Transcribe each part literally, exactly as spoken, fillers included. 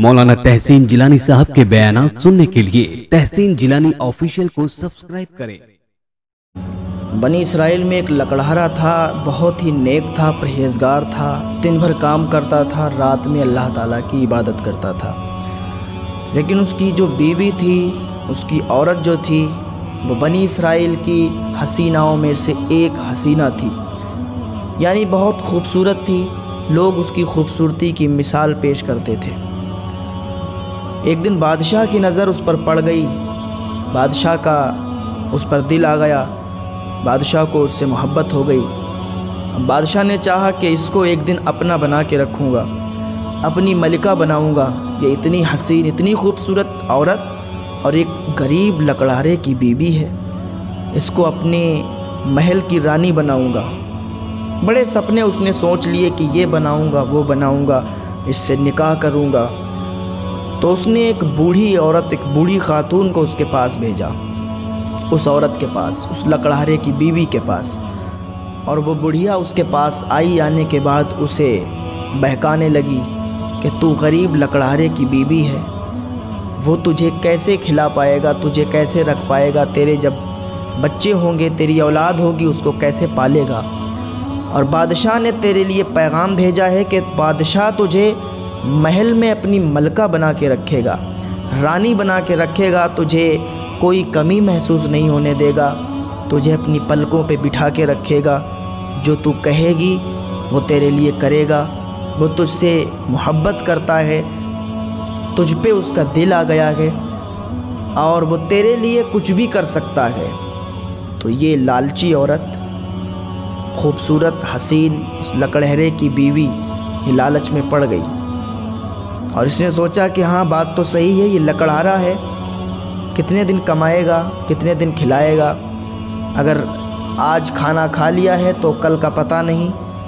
मौलाना तहसीन जिलानी साहब के बयानात सुनने के लिए तहसीन जिलानी ऑफिशियल को सब्सक्राइब करें। बनी इसराइल में एक लकड़हारा था, बहुत ही नेक था, परहेजगार था, दिन भर काम करता था, रात में अल्लाह ताला की इबादत करता था। लेकिन उसकी जो बीवी थी, उसकी औरत जो थी, वो बनी इसराइल की हसीनाओं में से एक हसीना थी, यानी बहुत खूबसूरत थी। लोग उसकी खूबसूरती की मिसाल पेश करते थे। एक दिन बादशाह की नज़र उस पर पड़ गई, बादशाह का उस पर दिल आ गया, बादशाह को उससे मोहब्बत हो गई। बादशाह ने चाहा कि इसको एक दिन अपना बना के रखूँगा, अपनी मलिका बनाऊँगा। ये इतनी हसीन, इतनी खूबसूरत औरत और एक गरीब लकड़हारे की बीवी है, इसको अपने महल की रानी बनाऊँगा। बड़े सपने उसने सोच लिए कि ये बनाऊँगा, वो बनाऊँगा, इससे निकाह करूँगा। तो उसने एक बूढ़ी औरत, एक बूढ़ी खातून को उसके पास भेजा, उस औरत के पास, उस लकड़हारे की बीवी के पास। और वो बुढ़िया उसके पास आई। आने के बाद उसे बहकाने लगी कि तू गरीब लकड़हारे की बीवी है, वो तुझे कैसे खिला पाएगा, तुझे कैसे रख पाएगा, तेरे जब बच्चे होंगे, तेरी औलाद होगी, उसको कैसे पालेगा। और बादशाह ने तेरे लिए पैगाम भेजा है कि बादशाह तुझे महल में अपनी मलका बना के रखेगा, रानी बना के रखेगा, तुझे कोई कमी महसूस नहीं होने देगा, तुझे अपनी पलकों पे बिठा के रखेगा, जो तू कहेगी वो तेरे लिए करेगा। वो तुझसे मोहब्बत करता है, तुझ पे उसका दिल आ गया है और वो तेरे लिए कुछ भी कर सकता है। तो ये लालची औरत, खूबसूरत हसीन उस लकड़हारे की बीवी, ये लालच में पड़ गई और इसने सोचा कि हाँ, बात तो सही है, ये लकड़हारा है, कितने दिन कमाएगा, कितने दिन खिलाएगा। अगर आज खाना खा लिया है तो कल का पता नहीं,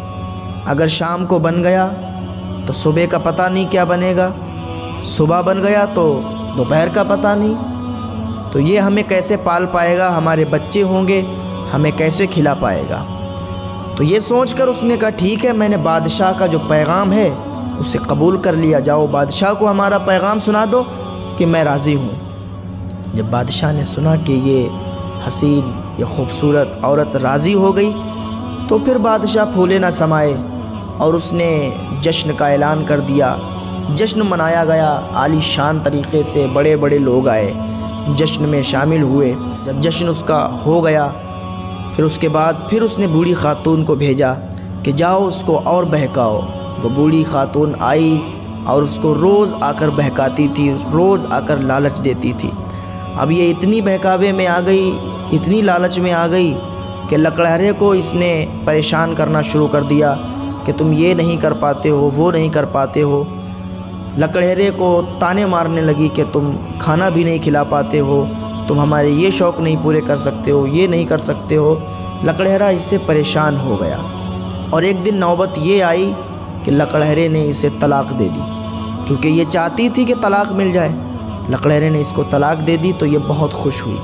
अगर शाम को बन गया तो सुबह का पता नहीं क्या बनेगा, सुबह बन गया तो दोपहर का पता नहीं। तो ये हमें कैसे पाल पाएगा, हमारे बच्चे होंगे, हमें कैसे खिला पाएगा। तो ये सोचकर उसने कहा ठीक है, मैंने बादशाह का जो पैगाम है उसे कबूल कर लिया, जाओ बादशाह को हमारा पैगाम सुना दो कि मैं राज़ी हूँ। जब बादशाह ने सुना कि ये हसीन, ये खूबसूरत औरत राज़ी हो गई, तो फिर बादशाह फूले ना समाए और उसने जश्न का ऐलान कर दिया। जश्न मनाया गया आलीशान तरीक़े से, बड़े बड़े लोग आए, जश्न में शामिल हुए। जब जश्न उसका हो गया, फिर उसके बाद फिर उसने बूढ़ी खातून को भेजा कि जाओ उसको और बहकाओ। वो बूढ़ी खातून आई और उसको रोज़ आकर बहकाती थी, रोज़ आकर लालच देती थी। अब ये इतनी बहकावे में आ गई, इतनी लालच में आ गई कि लकड़हारे को इसने परेशान करना शुरू कर दिया कि तुम ये नहीं कर पाते हो, वो नहीं कर पाते हो। लकड़हारे को ताने मारने लगी कि तुम खाना भी नहीं खिला पाते हो, तुम हमारे ये शौक़ नहीं पूरे कर सकते हो, ये नहीं कर सकते हो। लकड़हारा इससे परेशान हो गया और एक दिन नौबत ये आई कि लकड़हारे ने इसे तलाक दे दी, क्योंकि ये चाहती थी कि तलाक मिल जाए। लकड़हारे ने इसको तलाक दे दी तो ये बहुत खुश हुई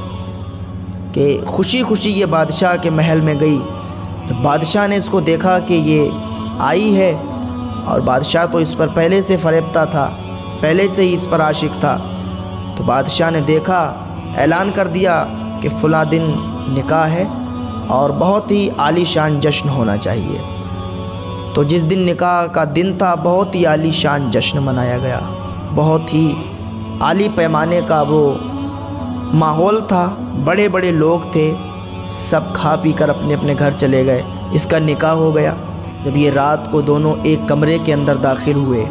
कि खुशी खुशी ये बादशाह के महल में गई। जब बादशाह ने इसको देखा कि ये आई है, और बादशाह तो इस पर पहले से फरेबता था, पहले से ही इस पर आशिक था, तो बादशाह ने देखा, ऐलान कर दिया कि फ़लाँ दिन निकाह है और बहुत ही आलीशान जश्न होना चाहिए। तो जिस दिन निकाह का दिन था, बहुत ही आलीशान जश्न मनाया गया, बहुत ही आली पैमाने का वो माहौल था, बड़े बड़े लोग थे, सब खा पी कर अपने अपने घर चले गए। इसका निकाह हो गया। जब ये रात को दोनों एक कमरे के अंदर दाखिल हुए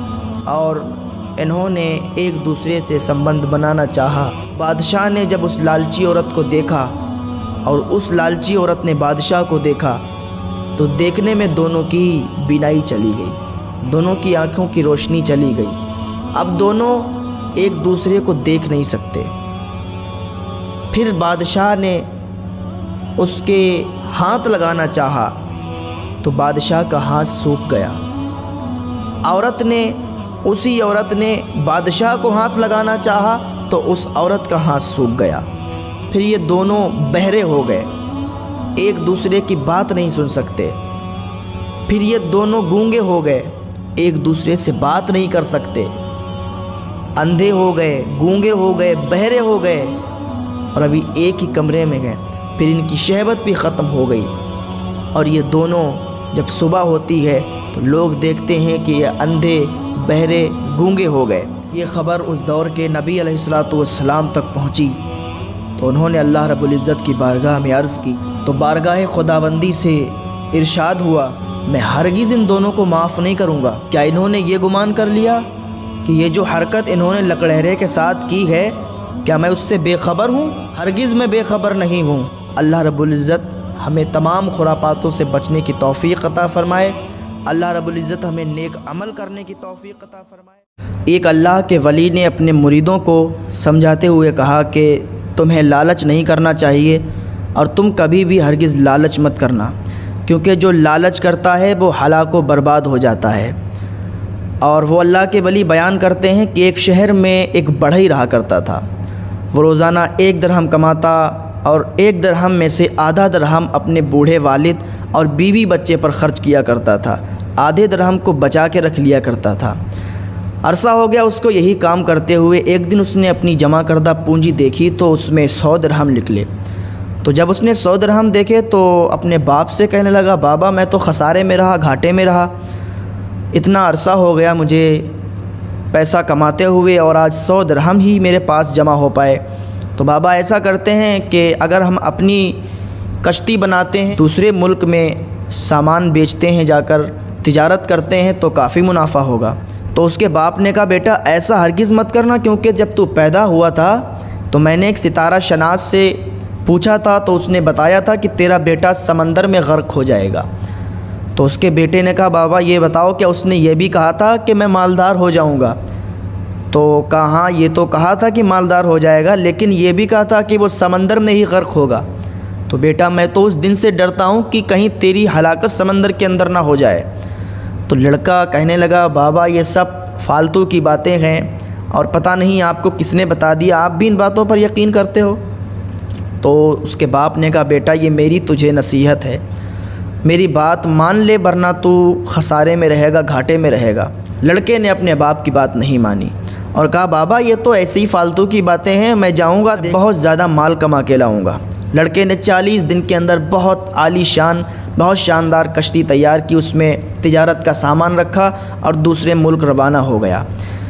और इन्होंने एक दूसरे से संबंध बनाना चाहा, बादशाह ने जब उस लालची औरत को देखा और उस लालची औरत ने बादशाह को देखा, तो देखने में दोनों की बीनाई चली गई, दोनों की आँखों की रोशनी चली गई। अब दोनों एक दूसरे को देख नहीं सकते। फिर बादशाह ने उसके हाथ लगाना चाहा तो बादशाह का हाथ सूख गया। औरत ने उसी औरत ने बादशाह को हाथ लगाना चाहा तो उस औरत का हाथ सूख गया। फिर ये दोनों बहरे हो गए, एक दूसरे की बात नहीं सुन सकते। फिर ये दोनों गूंगे हो गए, एक दूसरे से बात नहीं कर सकते। اندھے ہو گئے، گونگے ہو گئے، بہرے ہو گئے اور ابھی ایک ہی کمرے میں گئے، پھر ان کی شہوت بھی ختم ہو گئی، اور یہ دونوں جب صبح ہوتی ہے تو لوگ دیکھتے ہیں کہ یہ اندھے، بہرے، گونگے ہو گئے۔ یہ خبر اس دور کے نبی علیہ الصلوۃ والسلام تک پہنچی تو انہوں نے اللہ رب العزت کی بارگاہ میں عرض کی، تو بارگاہ خداوندی سے ارشاد ہوا، میں ہرگز ان دونوں کو معاف نہیں کروں گا۔ کیا انہوں نے یہ گمان کر لیا کہ یہ جو حرکت انہوں نے لکڑہرے کے ساتھ کی ہے، کیا میں اس سے بے خبر ہوں؟ ہرگز میں بے خبر نہیں ہوں۔ اللہ رب العزت ہمیں تمام خرافاتوں سے بچنے کی توفیق عطا فرمائے۔ اللہ رب العزت ہمیں نیک عمل کرنے کی توفیق عطا فرمائے۔ ایک اللہ کے ولی نے اپنے مریدوں کو سمجھاتے ہوئے کہا کہ تمہیں لالچ نہیں کرنا چاہیے، اور تم کبھی بھی ہرگز لالچ مت کرنا، کیونکہ جو لالچ کرتا ہے وہ ہلاک و برباد ہو جاتا ہے۔ اور وہ اللہ کے ولی بیان کرتے ہیں کہ ایک شہر میں ایک بڑھئی رہا کرتا تھا، وہ روزانہ ایک درہم کماتا اور ایک درہم میں سے آدھا درہم اپنے بوڑھے والد اور بیوی بچے پر خرچ کیا کرتا تھا، آدھے درہم کو بچا کے رکھ لیا کرتا تھا۔ عرصہ ہو گیا اس کو یہی کام کرتے ہوئے۔ ایک دن اس نے اپنی جمع کردہ پونجی دیکھی تو اس میں سو درہم نکلے، تو جب اس نے سو درہم دیکھے تو اپنے باپ سے کہنے لگا، بابا میں تو خسارے میں رہا، گھاٹے میں رہا، اتنا عرصہ ہو گیا مجھے پیسہ کماتے ہوئے اور آج سو درہم ہی میرے پاس جمع ہو پائے۔ تو بابا ایسا کرتے ہیں کہ اگر ہم اپنی کشتی بناتے ہیں، دوسرے ملک میں سامان بیچتے ہیں، جا کر تجارت کرتے ہیں تو کافی منافع ہوگا۔ تو اس کے باپ نے کہا، بیٹا ایسا ہرگز مت کرنا، کیونکہ جب تو پیدا ہوا تھا تو میں نے ایک ستارہ شناس سے پوچھا تھا تو اس نے بتایا تھا کہ تیرا بیٹا سمندر میں غرق ہو جائے گا۔ تو اس کے بیٹے نے کہا، بابا یہ بتاؤ کیا اس نے یہ بھی کہا تھا کہ میں مالدار ہو جاؤں گا؟ تو کہا ہاں یہ تو کہا تھا کہ مالدار ہو جائے گا، لیکن یہ بھی کہا تھا کہ وہ سمندر میں ہی غرق ہوگا۔ تو بیٹا میں تو اس دن سے ڈرتا ہوں کہ کہیں تیری ہلاکت سمندر کے اندر نہ ہو جائے۔ تو لڑکا کہنے لگا، بابا یہ سب فالتو کی باتیں ہیں اور پتہ نہیں آپ کو کس نے بتا دیا، آپ بھی ان باتوں پر یقین کرتے ہو؟ تو اس کے باپ نے کہا، بیٹا یہ میری تجھے نصیحت ہے، میری بات مان لے ورنہ تو خسارے میں رہے گا، گھاٹے میں رہے گا۔ لڑکے نے اپنے باپ کی بات نہیں مانی اور کہا، بابا یہ تو ایسی ہی فالتو کی باتیں ہیں، میں جاؤں گا بہت زیادہ مال کما کے لاؤں گا۔ لڑکے نے چالیس دن کے اندر بہت عالی شان، بہت شاندار کشتی تیار کی، اس میں تجارت کا سامان رکھا اور دوسرے ملک روانہ ہو گیا۔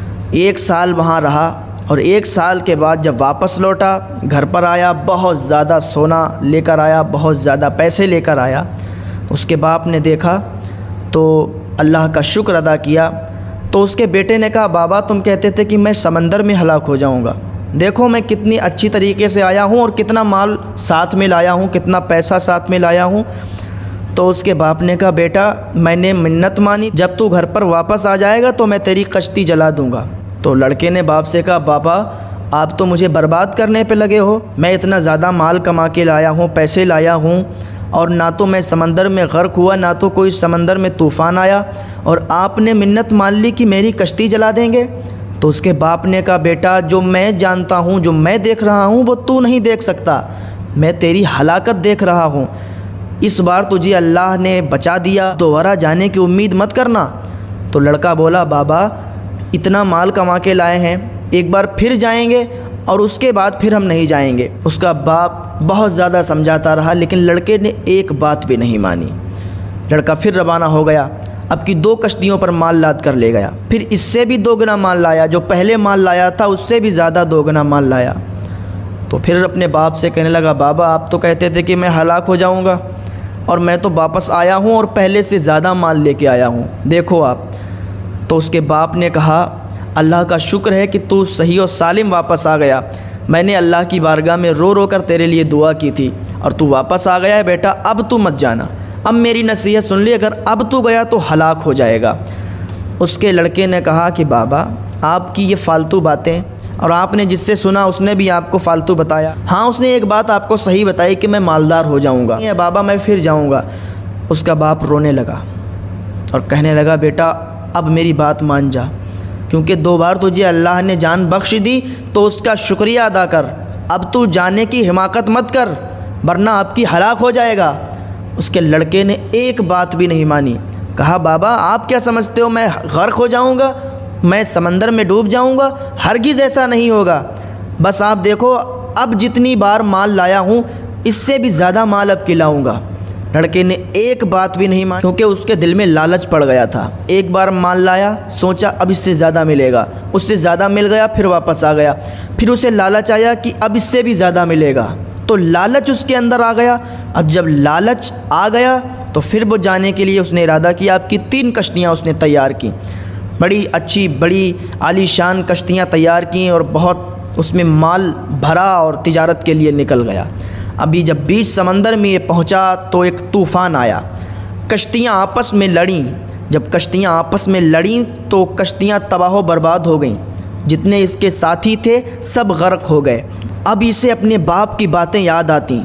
ایک سال وہاں رہا اور ایک سال کے بعد جب واپس لوٹا، گھر پر آیا، بہت زیادہ سونا لے کر آیا، بہت زیادہ پیسے لے کر آیا۔ اس کے باپ نے دیکھا تو اللہ کا شکر ادا کیا۔ تو اس کے بیٹے نے کہا، بابا تم کہتے تھے کہ میں سمندر میں ہلاک ہو جاؤں گا، دیکھو میں کتنی اچھی طریقے سے آیا ہوں اور کتنا مال ساتھ میں لایا ہوں، کتنا پیسہ ساتھ میں لایا ہوں۔ تو اس کے باپ نے کہا، بیٹا میں نے منت مانی، جب تو گھر پر واپس آ جائے گا تو میں تیری کشتی جلا دوں گا۔ تو لڑکے نے باپ سے کہا، بابا آپ تو مجھے برباد کرنے پہ لگے ہو، میں اتنا زیادہ مال کما کے لایا ہوں، پیسے لایا ہوں، اور نہ تو میں سمندر میں غرق ہوا، نہ تو کوئی سمندر میں طوفان آیا، اور آپ نے منت مان لی کہ میری کشتی جلا دیں گے۔ تو اس کے باپ نے کہا، بیٹا جو میں جانتا ہوں، جو میں دیکھ رہا ہوں وہ تو نہیں دیکھ سکتا، میں تیری ہلاکت دیکھ رہا ہوں۔ اس بار تجھے اللہ نے بچا دیا، دوبارہ جانے کی امید مت کرنا۔ تو لڑکا بولا، بابا اتنا مال کما کے لائے ہیں، ایک بار پھر جائیں گے اور اس کے بعد پھر ہم نہیں جائیں گے۔ اس کا باپ بہت زیادہ سمجھاتا رہا لیکن لڑکے نے ایک بات بھی نہیں مانی۔ لڑکا پھر روانہ ہو گیا، اب کی دو کشتیوں پر مال لاد کر لے گیا، پھر اس سے بھی دو گنا مال لایا، جو پہلے مال لایا تھا اس سے بھی زیادہ دو گنا مال لایا۔ تو پھر اپنے باپ سے کہنے لگا، بابا آپ تو کہتے تھے کہ میں ہلاک ہو جاؤں گا اور میں تو واپس آیا ہوں اور پہلے سے زیادہ مال لے کے آیا ہوں، دیکھو آپ۔ تو اس کے باپ نے کہا، اللہ کا شکر ہے کہ تو صحیح و سالم واپس آ گیا، میں نے اللہ کی بارگاہ میں رو رو کر تیرے لیے دعا کی تھی اور تو واپس آ گیا ہے، بیٹا اب تو مت جانا، اب میری نصیحت سن لی، اگر اب تو گیا تو ہلاک ہو جائے گا۔ اس کے لڑکے نے کہا کہ بابا آپ کی یہ فالتو باتیں، اور آپ نے جس سے سنا اس نے بھی آپ کو فالتو بتایا، ہاں اس نے ایک بات آپ کو صحیح بتائی کہ میں مالدار ہو جاؤں گا، بابا میں پھر جاؤں گا۔ اس کا باپ رونے لگا اور کہنے لگا، بیٹا اب میری بات مان جا، کیونکہ دو بار تجھے اللہ نے جان بخش دی تو اس کا شکریہ ادا کر، اب تو جانے کی حماقت مت کر ورنہ آپ کی ہلاک ہو جائے گا۔ اس کے لڑکے نے ایک بات بھی نہیں مانی، کہا، بابا آپ کیا سمجھتے ہو میں غرق ہو جاؤں گا؟ میں سمندر میں ڈوب جاؤں گا؟ ہرگز ایسا نہیں ہوگا، بس آپ دیکھو اب جتنی بار مال لایا ہوں اس سے بھی زیادہ مال اب کھلاؤں گا۔ لڑکے نے ایک بات بھی نہیں مانی کیونکہ اس کے دل میں لالچ پڑ گیا تھا۔ ایک بار مال لایا، سوچا اب اس سے زیادہ ملے گا، اس سے زیادہ مل گیا، پھر واپس آ گیا، پھر اسے لالچ آیا کہ اب اس سے بھی زیادہ ملے گا، تو لالچ اس کے اندر آ گیا۔ اب جب لالچ آ گیا تو پھر وہ جانے کے لیے اس نے ارادہ کیا۔ آپ کی تین کشتیاں اس نے تیار کی، بڑی اچھی بڑی عالی شان کشتیاں تیار کیں اور بہت اس میں مال بھرا اور تجارت کے لیے نکل گیا۔ ابھی جب بیچ سمندر میں یہ پہنچا تو ایک طوفان آیا، کشتیاں آپس میں لڑیں۔ جب کشتیاں آپس میں لڑیں تو کشتیاں تباہ و برباد ہو گئیں، جتنے اس کے ساتھی تھے سب غرق ہو گئے۔ اب اسے اپنے باپ کی باتیں یاد آتیں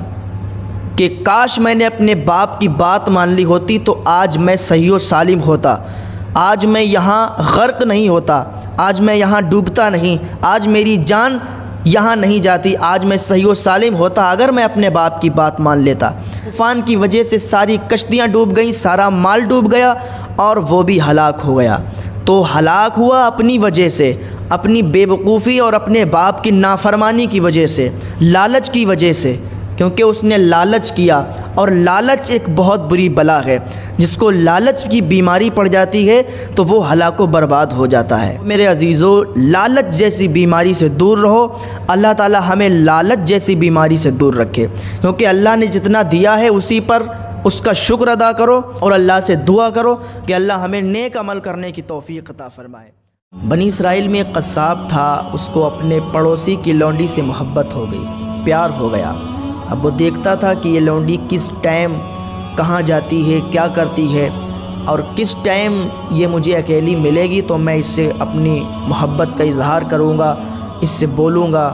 کہ کاش میں نے اپنے باپ کی بات مان لی ہوتی تو آج میں صحیح و سالم ہوتا، آج میں یہاں غرق نہیں ہوتا، آج میں یہاں ڈوبتا نہیں، آج میری جان یہاں نہیں جاتی، آج میں صحیح و سالم ہوتا اگر میں اپنے باپ کی بات مان لیتا۔ طوفان کی وجہ سے ساری کشتیاں ڈوب گئیں، سارا مال ڈوب گیا اور وہ بھی ہلاک ہو گیا۔ تو ہلاک ہوا اپنی وجہ سے، اپنی بے وقوفی اور اپنے باپ کی نافرمانی کی وجہ سے، لالچ کی وجہ سے، کیونکہ اس نے لالچ کیا، اور لالچ ایک بہت بری بلا ہے۔ جس کو لالچ کی بیماری پڑ جاتی ہے تو وہ ہلاک و برباد ہو جاتا ہے۔ میرے عزیزو، لالچ جیسی بیماری سے دور رہو۔ اللہ تعالی ہمیں لالچ جیسی بیماری سے دور رکھے، کیونکہ اللہ نے جتنا دیا ہے اسی پر اس کا شکر ادا کرو اور اللہ سے دعا کرو کہ اللہ ہمیں نیک عمل کرنے کی توفیق عطا فرمائے۔ بنی اسرائیل میں ایک قصاب تھا، اس کو اپنے پڑوسی کی لونڈی سے محبت ہو گئی، پیار ہو گیا۔ اب وہ دیکھتا تھا کہ یہ لونڈی کس ٹائم کہاں جاتی ہے، کیا کرتی ہے، اور کس ٹائم یہ مجھے اکیلی ملے گی تو میں اس سے اپنی محبت کا اظہار کروں گا، اس سے بولوں گا۔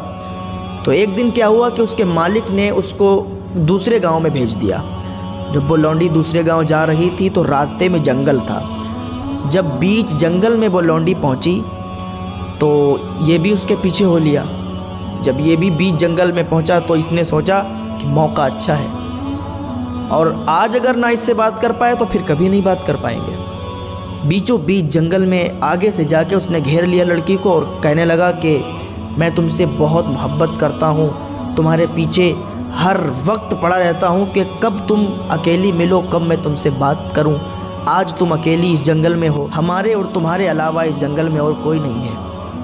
تو ایک دن کیا ہوا کہ اس کے مالک نے اس کو دوسرے گاؤں میں بھیج دیا۔ جب وہ لونڈی دوسرے گاؤں جا رہی تھی تو راستے میں جنگل تھا۔ جب بیچ جنگل میں وہ لونڈی پہنچی تو یہ بھی اس کے پیچھے ہو لیا۔ جب یہ بھی بیچ جنگل میں پہنچا تو اس نے سوچا کہ موقع اچھا ہے، اور آج اگر نہ اس سے بات کر پائے تو پھر کبھی نہیں بات کر پائیں گے۔ بیچوں بیچ جنگل میں آگے سے جا کے اس نے گھیر لیا لڑکی کو اور کہنے لگا کہ میں تم سے بہت محبت کرتا ہوں، تمہارے پیچھے ہر وقت پڑا رہتا ہوں کہ کب تم اکیلی ملو، کب میں تم سے بات کروں۔ آج تم اکیلی اس جنگل میں ہو، ہمارے اور تمہارے علاوہ اس جنگل میں اور کوئی نہیں ہے۔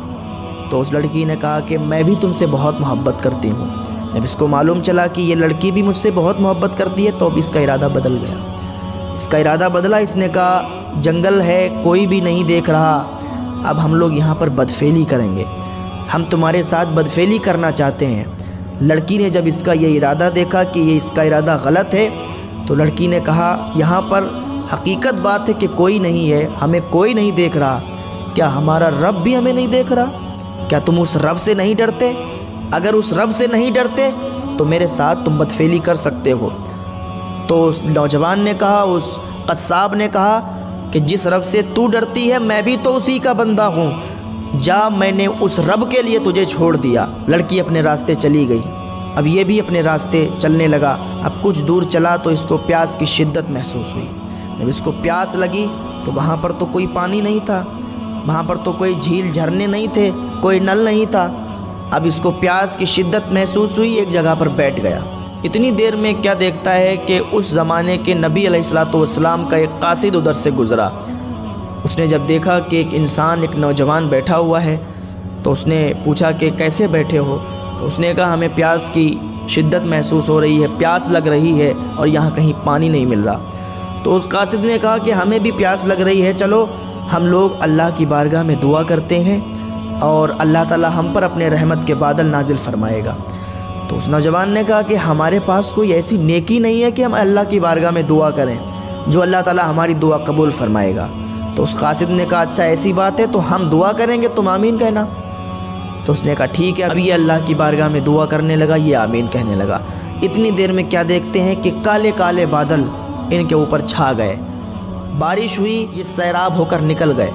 تو اس لڑکی نے کہا کہ میں بھی تم سے بہت محبت کرتی ہوں۔ جب اس کو معلوم چلا کہ یہ لڑکی بھی مجھ سے بہت محبت کرتی ہے تو اب اس کا ارادہ بدل گیا۔ اس کا ارادہ بدلا، اس نے کہا جنگل ہے، کوئی بھی نہیں دیکھ رہا، اب ہم لوگ یہاں پر بدفعلی کریں گے، ہم تمہارے ساتھ بدفعلی کرنا چاہتے ہیں۔ لڑکی نے جب اس کا یہ ارادہ دیکھا کہ یہ اس کا ارادہ غلط ہے تو لڑکی نے کہا یہاں پر حقیقت بات ہے کہ کوئی نہیں ہے، ہمیں کوئی نہیں دیکھ رہا، کیا ہمارا رب بھی ہمیں نہیں دیکھ رہا؟ کیا تم اس رب سے نہیں ڈرتے؟ اگر اس رب سے نہیں ڈرتے تو میرے ساتھ تم بدفعلی کر سکتے ہو۔ تو اس نوجوان نے کہا، اس قصاب نے کہا کہ جس رب سے تو ڈرتی ہے میں بھی تو اسی کا بندہ ہوں، جا میں نے اس رب کے لیے تجھے چھوڑ دیا۔ لڑکی اپنے راستے چلی گئی۔ اب یہ بھی اپنے راستے چلنے لگا۔ اب کچھ دور چلا تو اس کو پیاس کی شدت محسوس ہوئی۔ جب اس کو پیاس لگی تو وہاں پر تو کوئی پانی نہیں تھا، وہاں پر تو کوئی جھیل جھرنے نہیں تھے، کوئی نل نہیں تھا۔ اب اس کو پیاس کی شدت محسوس ہوئی، ایک جگہ پر بیٹھ گیا۔ اتنی دیر میں کیا دیکھتا ہے کہ اس زمانے کے نبی علیہ الصلوۃ والسلام کا ایک قاصد ادھر سے گزرا۔ اس نے جب دیکھا کہ ایک انسان، ایک نوجوان بیٹھا ہوا ہے تو اس نے پوچھا کہ کیسے بیٹھے ہو؟ تو اس نے کہا ہمیں پیاس کی شدت محسوس ہو رہی ہے، پیاس لگ رہی ہے اور یہاں کہیں پانی نہیں مل رہا۔ تو اس قاصد نے کہا کہ ہمیں بھی پیاس لگ رہی ہے، چلو ہم لوگ اللہ کی بارگاہ میں دعا کرتے ہیں اور اللہ تعالی ہم پر اپنے رحمت کے بادل نازل فرمائے گا۔ تو اس نوجوان نے کہا کہ ہمارے پاس کوئی ایسی نیکی نہیں ہے کہ ہم اللہ کی بارگاہ میں دعا کریں جو اللہ تعالی ہماری دعا قبول فرمائے گا۔ تو اس قاصد نے کہا اچھا ایسی بات ہے تو ہم دعا کریں گے، تم آمین کہنا۔ تو اس نے کہا ٹھیک ہے۔ اب یہ اللہ کی بارگاہ میں دعا کرنے لگا، یہ آمین کہنے لگا۔ اتنی دیر میں کیا دیکھتے ہیں کہ کالے کالے بادل ان کے اوپر چھا گئے، بارش ہوئی، یہ سیراب ہو کر نکل گئے۔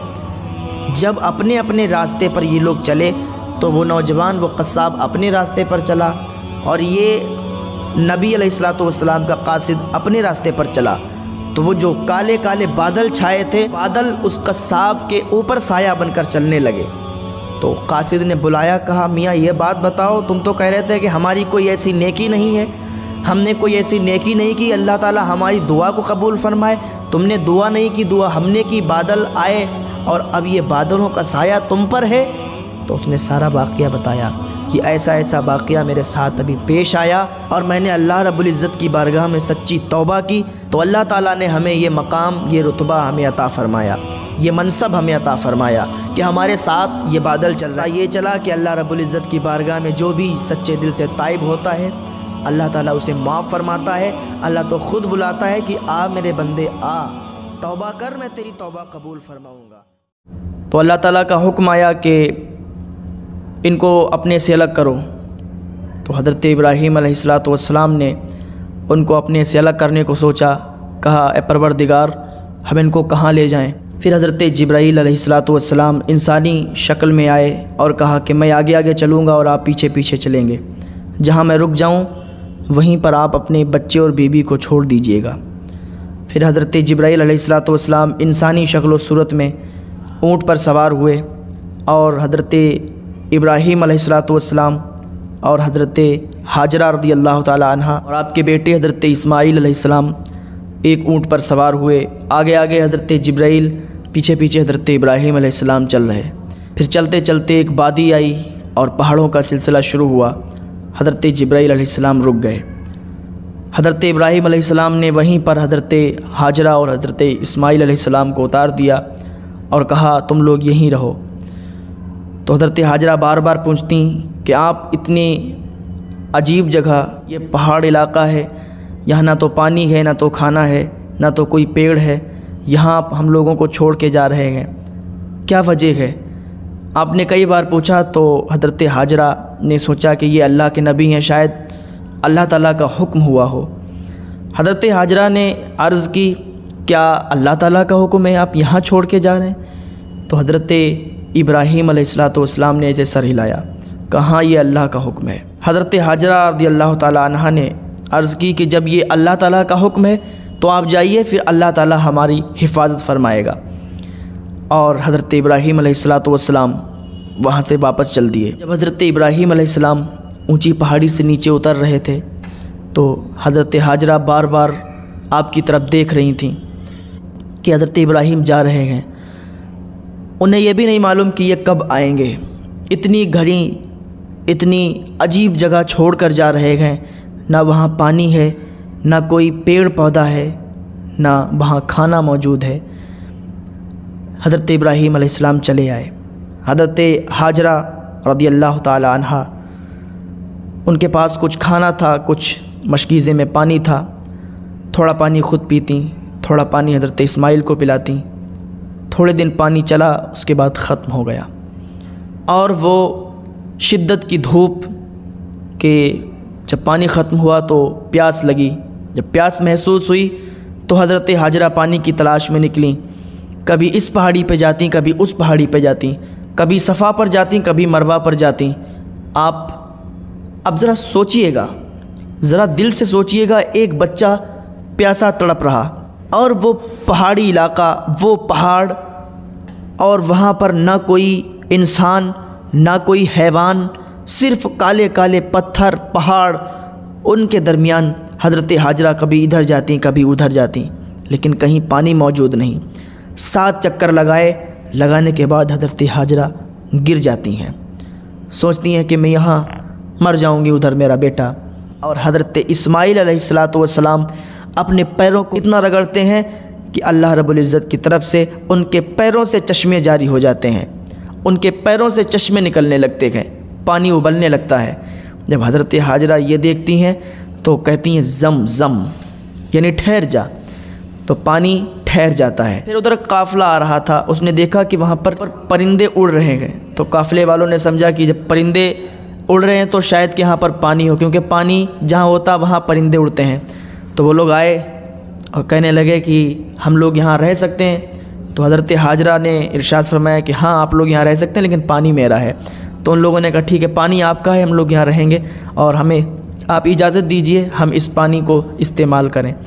جب اپنے اپنے راستے پر یہ لوگ چلے تو وہ نوجوان، وہ قصاب اپنے راستے پر چلا اور یہ نبی علیہ الصلوۃ والسلام کا قاصد اپنے راستے پر چلا۔ تو وہ جو کالے کالے بادل چھائے تھے، بادل اس قصاب کے اوپر سایہ بن کر چلنے لگے۔ تو قاصد نے بلایا، کہا میاں یہ بات بتاؤ، تم تو کہہ رہے تھے کہ ہماری کوئی ایسی نیکی نہیں ہے، ہم نے کوئی ایسی نیکی نہیں کی اللہ تعالیٰ ہماری دعا کو قبول فرمائے، تم نے دعا نہیں کی، دعا ہم نے کی، بادل آئے اور اب یہ بادلوں کا سایہ تم پر ہے۔ تو اس نے سارا واقعہ بتایا کہ ایسا ایسا واقعہ میرے ساتھ ابھی پیش آیا اور میں نے اللہ رب العزت کی بارگاہ میں سچی توبہ کی، تو اللہ تعالیٰ نے ہمیں یہ مقام، یہ رتبہ ہمیں عطا فرمایا، یہ منصب ہمیں عطا فرمایا کہ ہمارے ساتھ یہ بادل چل رہا ہے۔ یہ چلا کہ اللہ رب العزت کی بارگاہ میں جو بھی سچے دل سے تائب ہوتا ہے اللہ تعالیٰ اسے معاف فرماتا ہے۔ اللہ تو خود بلاتا ہے کہ آ میرے بندے آ، توبہ کر، میں تیری توبہ قبول فرماؤں گا۔ تو اللہ تعالیٰ کا حکم آیا کہ ان کو اپنے سے الگ کرو۔ تو حضرت ابراہیم علیہ الصلاۃ والسلام نے ان کو اپنے سے الگ کرنے کو سوچا، کہا اے پروردگار ہم ان کو کہاں لے جائیں؟ پھر حضرت جبرائیل علیہ الصلاۃ والسلام انسانی شکل میں آئے اور کہا کہ میں آگے آگے چلوں گا اور آپ پیچھے پیچھے چلیں گے، جہاں میں رک جاؤں وہیں پر آپ اپنے بچے اور بیوی کو چھوڑ دیجئے گا۔ پھر حضرت جبرائیل علیہ الصلاۃ والسلام انسانی شکل و صورت میں اونٹ پر سوار ہوئے اور حضرت ابراہیم علیہ الصلاۃ والسلام اور حضرت حاجرہ رضی اللہ تعالی عنہ اور آپ کے بیٹے حضرت اسماعیل علیہ السلام ایک اونٹ پر سوار ہوئے، آگے آگے حضرت جبرائیل، پیچھے پیچھے حضرت ابراہیم علیہ السلام چل رہے۔ پھر چلتے چلتے ایک وادی آئی اور پہاڑوں کا سلسلہ شروع ہوا۔ حضرت جبرائیل علیہ السلام رک گئے۔ حضرت ابراہیم علیہ السلام نے وہیں پر حضرت حاجرہ اور حضرت اسماعیل علیہ السلام کو اتار دیا اور کہا تم لوگ یہیں رہو۔ تو حضرت حاجرہ بار بار پوچھتی کہ آپ اتنی عجیب جگہ، یہ پہاڑ علاقہ ہے، یہاں نہ تو پانی ہے، نہ تو کھانا ہے، نہ تو کوئی پیڑ ہے، یہاں آپ ہم لوگوں کو چھوڑ کے جا رہے ہیں، کیا وجہ ہے؟ آپ نے کئی بار پوچھا تو حضرت حاجرہ نے سوچا کہ یہ اللہ کے نبی ہیں، شاید اللہ تعالیٰ کا حکم ہوا ہو۔ حضرت حاجرہ نے عرض کی کیا اللہ تعالیٰ کا حکم ہے آپ یہاں چھوڑ کے جا رہے ہیں؟ تو حضرت ابراہیم علیہ الصلاۃ والسلام نے ایسے سر ہلایا، کہاں یہ اللہ کا حکم ہے۔ حضرت حاجرہ رضی اللہ تعالیٰ عنہ نے عرض کی کہ جب یہ اللہ تعالیٰ کا حکم ہے تو آپ جائیے، پھر اللہ تعالیٰ ہماری حفاظت فرمائے گا۔ اور حضرت ابراہیم علیہ الصلاۃ والسلام وہاں سے واپس چل دیے۔ جب حضرت ابراہیم علیہ السلام اونچی پہاڑی سے نیچے اتر رہے تھے تو حضرت حاجرہ بار بار آپ کی طرف دیکھ رہی تھیں کہ حضرت ابراہیم جا رہے ہیں۔ انہیں یہ بھی نہیں معلوم کہ یہ کب آئیں گے، اتنی گھڑی اتنی عجیب جگہ چھوڑ کر جا رہے ہیں، نہ وہاں پانی ہے، نہ کوئی پیڑ پودا ہے، نہ وہاں کھانا موجود ہے۔ حضرت ابراہیم علیہ السلام چلے آئے۔ حضرت حاجرہ رضی اللہ تعالی عنہا، ان کے پاس کچھ کھانا تھا، کچھ مشکیزے میں پانی تھا، تھوڑا پانی خود پیتیں، تھوڑا پانی حضرت اسماعیل کو پلاتیں۔ تھوڑے دن پانی چلا، اس کے بعد ختم ہو گیا، اور وہ شدت کی دھوپ کہ جب پانی ختم ہوا تو پیاس لگی۔ جب پیاس محسوس ہوئی تو حضرت حاجرہ پانی کی تلاش میں نکلیں، کبھی اس پہاڑی پہ جاتیں، کبھی اس پہاڑی پہ جاتیں، کبھی صفا پر جاتیں، کبھی مروہ پر جاتیں۔ آپ اب ذرا سوچئے گا، ذرا دل سے سوچئے گا، ایک بچہ پیاسا تڑپ رہا اور وہ پہاڑی علاقہ، وہ پہاڑ، اور وہاں پر نہ کوئی انسان نہ کوئی حیوان، صرف کالے کالے پتھر، پہاڑ، ان کے درمیان حضرت حاجرہ کبھی ادھر جاتی کبھی ادھر جاتی، لیکن کہیں پانی موجود نہیں۔ سات چکر لگائے، لگانے کے بعد حضرت حاجرہ گر جاتی ہیں، سوچتی ہیں کہ میں یہاں مر جاؤں گی، ادھر میرا بیٹا۔ اور حضرت اسماعیل علیہ الصلاۃ والسلام اپنے پیروں کو اتنا رگڑتے ہیں کہ اللہ رب العزت کی طرف سے ان کے پیروں سے چشمے جاری ہو جاتے ہیں، ان کے پیروں سے چشمے نکلنے لگتے ہیں، پانی ابلنے لگتا ہے۔ جب حضرت حاجرہ یہ دیکھتی ہیں تو کہتی ہیں زم زم، یعنی ٹھہر جا، تو پانی ٹھہر جاتا ہے۔ پھر ادھر قافلہ آ رہا تھا، اس نے دیکھا کہ وہاں پر پرندے اڑ رہے ہیں، تو قافلے والوں نے سمجھا کہ جب پرندے اڑ رہے ہیں تو شاید کہ یہاں پر پانی ہو، کیونکہ پانی جہاں ہوتا وہاں پرندے اڑتے ہیں۔ تو وہ لوگ آئے اور کہنے لگے کہ ہم لوگ یہاں رہ سکتے ہیں؟ تو حضرت حاجرہ نے ارشاد فرمایا کہ ہاں آپ لوگ یہاں رہ سکتے ہیں، لیکن پانی میرا ہے۔ تو ان لوگوں نے کہا ٹھیک ہے، پانی آپ کا ہے، ہم لوگ یہاں رہیں گے، اور ہمیں آپ اجازت دیجئے ہم اس پانی کو استعمال کریں۔ تو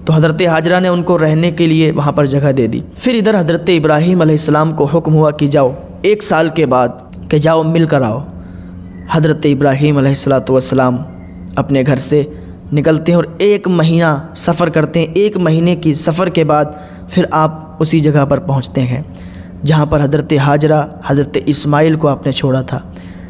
तो हज़रत हाजरा ने उनको रहने के लिए वहाँ पर जगह दे दी। फिर इधर हज़रत इब्राहीम अलैहिस्सलाम को हुक्म हुआ कि जाओ एक साल के बाद कि जाओ मिल कर आओ। हज़रत इब्राहीम अलैहिस्सलाम अपने घर से निकलते हैं और एक महीना सफ़र करते हैं। एक महीने की सफ़र के बाद फिर आप उसी जगह पर पहुँचते हैं जहाँ पर हज़रत हाजरा हज़रत इस्माइल को आपने छोड़ा था।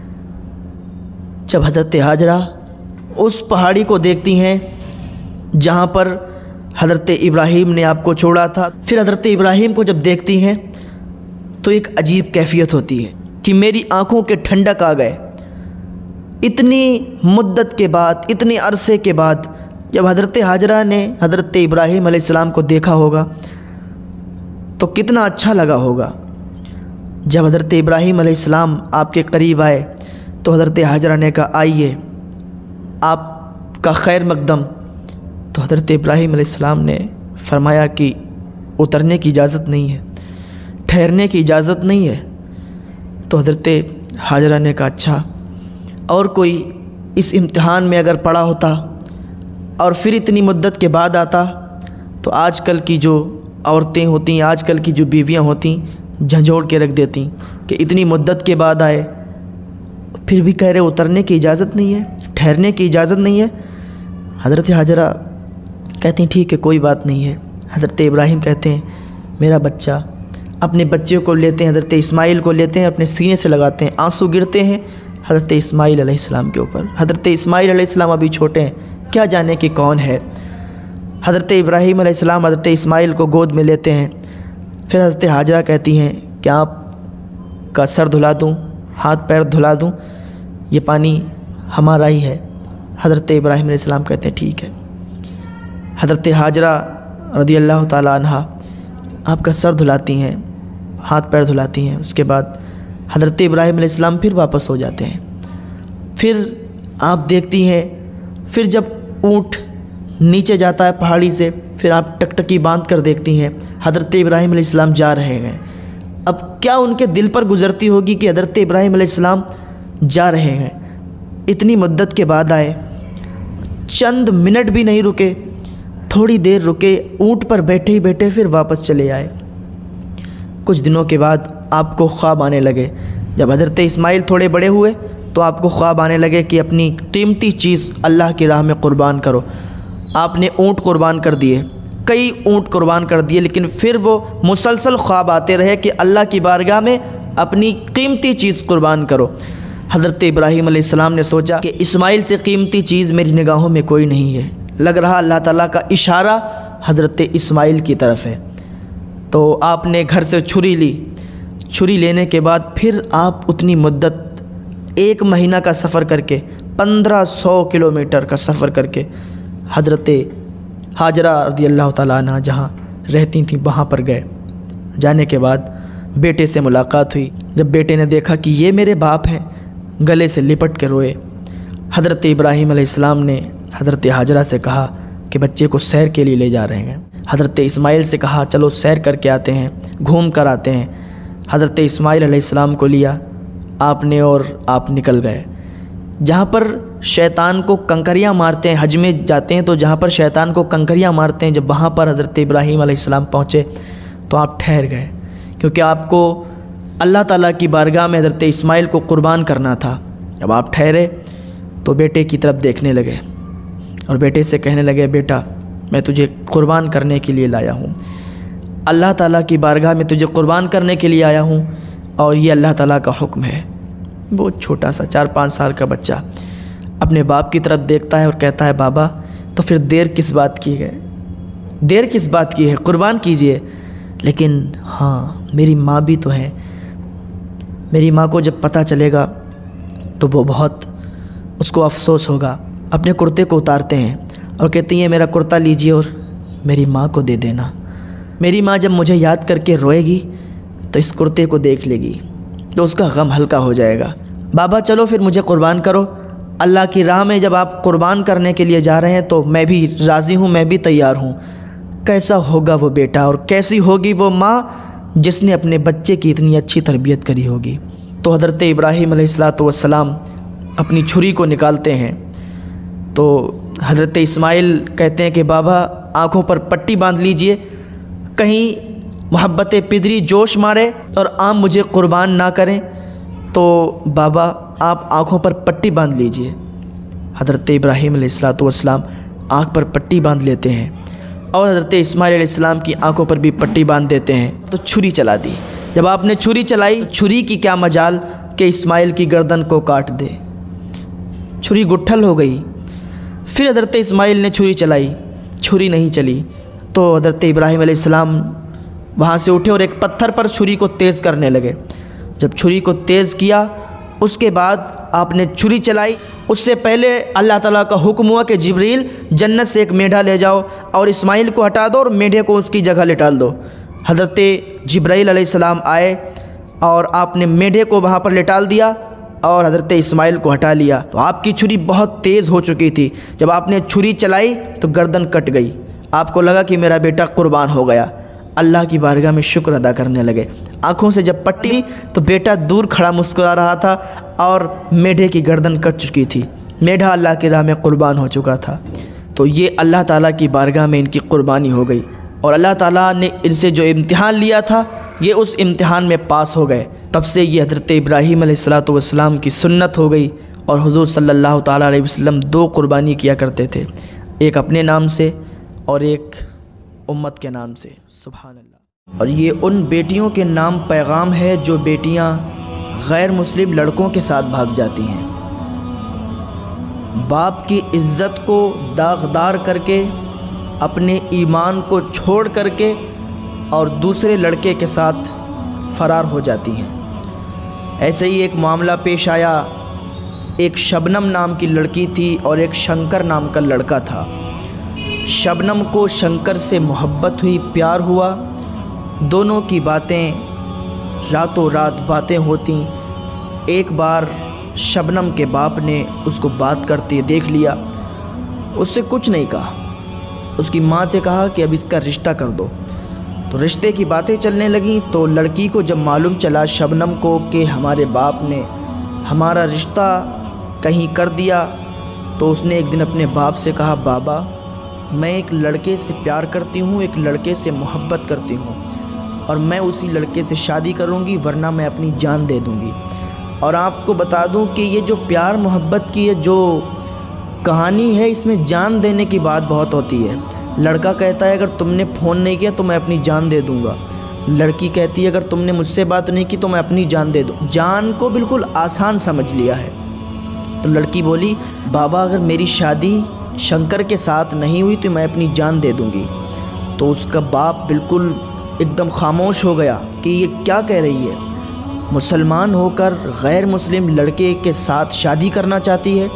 जब हज़रत हाजरा उस पहाड़ी को देखती हैं जहाँ पर हज़रत इब्राहीम ने आपको छोड़ा था, फिर हज़रत इब्राहीम को जब देखती हैं तो एक अजीब कैफियत होती है कि मेरी आँखों के ठंडक आ गए। इतनी मुद्दत के बाद, इतने अरसे के बाद जब हज़रत हाजरा ने हज़रत इब्राहीम अलैहिस्सलाम को देखा होगा तो कितना अच्छा लगा होगा। जब हज़रत इब्राहीम अलैहिस्सलाम आपके करीब आए तो हज़रत हाजरा ने कहा आइए आपका खैर मकदम। तो हज़रत इब्राहीम अलैहिस्सलाम ने फरमाया कि उतरने की इजाज़त नहीं है, ठहरने की इजाज़त नहीं है। तो हज़रत हाजरा ने कहा अच्छा, और कोई इस इम्तिहान में अगर पड़ा होता और फिर इतनी मुद्दत के बाद आता तो आजकल की जो औरतें होती, आजकल की जो बीवियां होती, झंझोड़ के रख देती कि इतनी मुद्दत के बाद आए फिर भी कह रहे उतरने की इजाज़त नहीं है, ठहरने की इजाज़त नहीं है। हज़रत हाजरा कहती हैं ठीक है कोई बात नहीं है। हज़रत इब्राहीम कहते हैं मेरा बच्चा, अपने बच्चे को लेते हैं, हज़रत इस्माइल को लेते हैं, अपने सीने से लगाते हैं, आंसू गिरते हैं हज़रत इस्माइल अलैहिस्सलाम के ऊपर। हज़रत इस्माइल अलैहिस्सलाम अभी छोटे हैं, क्या जाने कि कौन है। हज़रत इब्राहीम अलैहिस्सलाम हज़रत इस्माइल को गोद में लेते हैं। फिर हज़रत हाजरा कहती हैं क्या आपका सर धुला दूँ, हाथ पैर धुला दूँ, ये पानी हमारा ही है। हज़रत इब्राहीम अलैहिस्सलाम कहते हैं ठीक है। हज़रत हाजरा रज़ी अल्लाह ताला अन्हा आपका सर धुलाती हैं, हाथ पैर धुलाती हैं। उसके बाद हज़रत इब्राहीम अलैहिस्सलाम फिर वापस हो जाते हैं। फिर आप देखती हैं फिर जब ऊँट नीचे जाता है पहाड़ी से, फिर आप टकटकी बांध कर देखती हैं हज़रत इब्राहीम अलैहिस्सलाम जा रहे हैं। अब क्या उनके दिल पर गुज़रती होगी कि हज़रत इब्राहीम अलैहिस्सलाम जा रहे हैं, इतनी मुद्दत के बाद आए, चंद मिनट भी नहीं रुके, थोड़ी देर रुके, ऊँट पर बैठे ही बैठे फिर वापस चले आए। कुछ दिनों के बाद आपको ख्वाब आने लगे। जब हज़रत इस्माइल थोड़े बड़े हुए तो आपको ख्वाब आने लगे कि अपनी कीमती चीज़ अल्लाह की राह में क़ुरबान करो। आपने ऊँट क़ुरबान कर दिए, कई ऊँट क़ुरबान कर दिए, लेकिन फिर वो मुसलसल ख्वाब आते रहे कि अल्लाह की बारगाह में अपनी कीमती चीज़ क़ुरबान करो। हज़रत इब्राहीम अलैहिस्सलाम ने सोचा कि इस्माइल से कीमती चीज़ मेरी निगाहों में कोई नहीं है। लग रहा अल्लाह ताला का इशारा हज़रत इस्माइल की तरफ है। तो आपने घर से छुरी ली। छुरी लेने के बाद फिर आप उतनी मुद्दत, एक महीना का सफ़र करके, पंद्रह सौ किलोमीटर का सफ़र करके हज़रत हाजरा रज़ी अल्लाह ताला अन्हा जहाँ रहती थी वहाँ पर गए। जाने के बाद बेटे से मुलाकात हुई। जब बेटे ने देखा कि ये मेरे बाप हैं, गले से लिपट के रोए। हज़रत इब्राहीम अलैहिस्सलाम ने हज़रत हाजरा से कहा कि बच्चे को सैर के लिए ले जा रहे हैं। हज़रत इस्माइल से कहा चलो सैर करके आते हैं, घूम कर आते हैं। हज़रत इस्माइल अलैहिस्सलाम को लिया आपने और आप निकल गए। जहाँ पर शैतान को कंकरियाँ मारते हैं, हज में जाते हैं तो जहाँ पर शैतान को कंकरियाँ मारते हैं, जब वहाँ पर हज़रत इब्राहीम अलैहिस्सलाम पहुँचे तो आप ठहर गए, क्योंकि आपको अल्लाह ताला की बारगाह में हज़रत इस्माइल को क़ुरबान करना था। जब आप ठहरे तो बेटे की तरफ देखने लगे और बेटे से कहने लगे बेटा मैं तुझे क़ुरबान करने के लिए लाया हूँ, अल्लाह ताला की बारगाह में तुझे क़ुरबान करने के लिए आया हूँ और ये अल्लाह ताला का हुक्म है। वो छोटा सा चार पाँच साल का बच्चा अपने बाप की तरफ देखता है और कहता है बाबा तो फिर देर किस बात की है, देर किस बात की है, क़ुरबान कीजिए। लेकिन हाँ मेरी माँ भी तो है, मेरी माँ को जब पता चलेगा तो वो बहुत उसको अफसोस होगा। अपने कुर्ते को उतारते हैं और कहती हैं मेरा कुर्ता लीजिए और मेरी माँ को दे देना। मेरी माँ जब मुझे याद करके रोएगी तो इस कुर्ते को देख लेगी तो उसका गम हल्का हो जाएगा। बाबा चलो फिर मुझे क़ुरबान करो, अल्लाह की राह में जब आप क़ुरबान करने के लिए जा रहे हैं तो मैं भी राज़ी हूँ, मैं भी तैयार हूँ। कैसा होगा वो बेटा और कैसी होगी वो माँ जिसने अपने बच्चे की इतनी अच्छी तरबियत करी होगी। तो हज़रत इब्राहीम अलैहिस्सलातु वस्सलाम अपनी छुरी को निकालते हैं तो حضرت اسماعیل کہتے ہیں کہ بابا آنکھوں پر پٹی باندھ لیجئے، کہیں محبت پدری جوش مارے اور آپ مجھے قربان نہ کریں، تو بابا آپ آنکھوں پر پٹی باندھ لیجئے۔ حضرت ابراہیم علیہ الصلوۃ والسلام آنکھ پر پٹی باندھ لیتے ہیں اور حضرت اسماعیل علیہ السلام کی آنکھوں پر بھی پٹی باندھ دیتے ہیں، تو چھری چلا دی۔ جب آپ نے چھری چلائی، چھری کی کیا مجال کہ اسماعیل کی گردن کو کاٹ دے، چھری گٹھل ہو گئی۔ پھر حضرت اسماعیل نے چھری چلائی، چھری نہیں چلی، تو حضرت ابراہیم علیہ السلام وہاں سے اٹھے اور ایک پتھر پر چھری کو تیز کرنے لگے۔ جب چھری کو تیز کیا، اس کے بعد آپ نے چھری چلائی، اس سے پہلے اللہ تعالیٰ کا حکم ہوا کہ جبریل جنت سے ایک میڈھا لے جاؤ اور اسماعیل کو ہٹا دو اور میڈھے کو اس کی جگہ لٹال دو۔ حضرت جبرائیل علیہ السلام آئے اور آپ نے میڈھے کو وہاں پر لٹال دیا اور حضرت اسماعیل کو ہٹا لیا، تو آپ کی چھری بہت تیز ہو چکی تھی۔ جب آپ نے چھری چلائی تو گردن کٹ گئی، آپ کو لگا کہ میرا بیٹا قربان ہو گیا۔ اللہ کی بارگاہ میں شکر ادا کرنے لگے۔ آنکھوں سے جب پٹی تو بیٹا دور کھڑا مسکرا رہا تھا اور میڈھے کی گردن کٹ چکی تھی، میڈھا اللہ کی راہ میں قربان ہو چکا تھا۔ تو یہ اللہ تعالیٰ کی بارگاہ میں ان کی قربانی ہو گئی، اور اللہ تعالیٰ نے ان سے جو امتحان لیا تھا یہ اس امتحان میں پاس ہو گئے۔ تب سے یہ حضرت ابراہیم علیہ الصلوۃ والسلام کی سنت ہو گئی، اور حضور صلی اللہ تعالیٰ علیہ وسلم دو قربانی کیا کرتے تھے، ایک اپنے نام سے اور ایک امت کے نام سے۔ سبحان اللہ۔ اور یہ ان بیٹیوں کے نام پیغام ہے جو بیٹیاں غیر مسلم لڑکوں کے ساتھ بھاگ جاتی ہیں، باپ کی عزت کو داغدار کر کے، اپنے ایمان کو چھوڑ کر کے اور دوسرے لڑکے کے ساتھ فرار ہو جاتی ہیں۔ ایسے ہی ایک معاملہ پیش آیا، ایک شبنم نام کی لڑکی تھی اور ایک شنکر نام کا لڑکا تھا۔ شبنم کو شنکر سے محبت ہوئی، پیار ہوا، دونوں کی باتیں راتوں رات باتیں ہوتیں۔ ایک بار شبنم کے باپ نے اس کو بات کرتے دیکھ لیا، اس سے کچھ نہیں کہا، اس کی ماں سے کہا کہ اب اس کا رشتہ کر دو۔ تو رشتے کی باتیں چلنے لگیں، تو لڑکی کو جب معلوم چلا شبنم کو کہ ہمارے باپ نے ہمارا رشتہ کہیں کر دیا، تو اس نے ایک دن اپنے باپ سے کہا، بابا میں ایک لڑکے سے پیار کرتی ہوں، ایک لڑکے سے محبت کرتی ہوں، اور میں اسی لڑکے سے شادی کروں گی ورنہ میں اپنی جان دے دوں گی۔ اور آپ کو بتا دوں کہ یہ جو پیار محبت کی جو کہانی ہے، اس میں جان دینے کی بات بہت ہوتی ہے۔ لڑکا کہتا ہے اگر تم نے فون نہیں کیا تو میں اپنی جان دے دوں گا، لڑکی کہتی ہے اگر تم نے مجھ سے بات نہیں کی تو میں اپنی جان دے دوں۔ جان کو بالکل آسان سمجھ لیا ہے۔ تو لڑکی بولی، بابا اگر میری شادی شنکر کے ساتھ نہیں ہوئی تو میں اپنی جان دے دوں گی۔ تو اس کا باپ بالکل ایک دم خاموش ہو گیا کہ یہ کیا کہہ رہی ہے، مسلمان ہو کر غیر مسلم لڑکے کے ساتھ شادی کرنا چاہتی ہے۔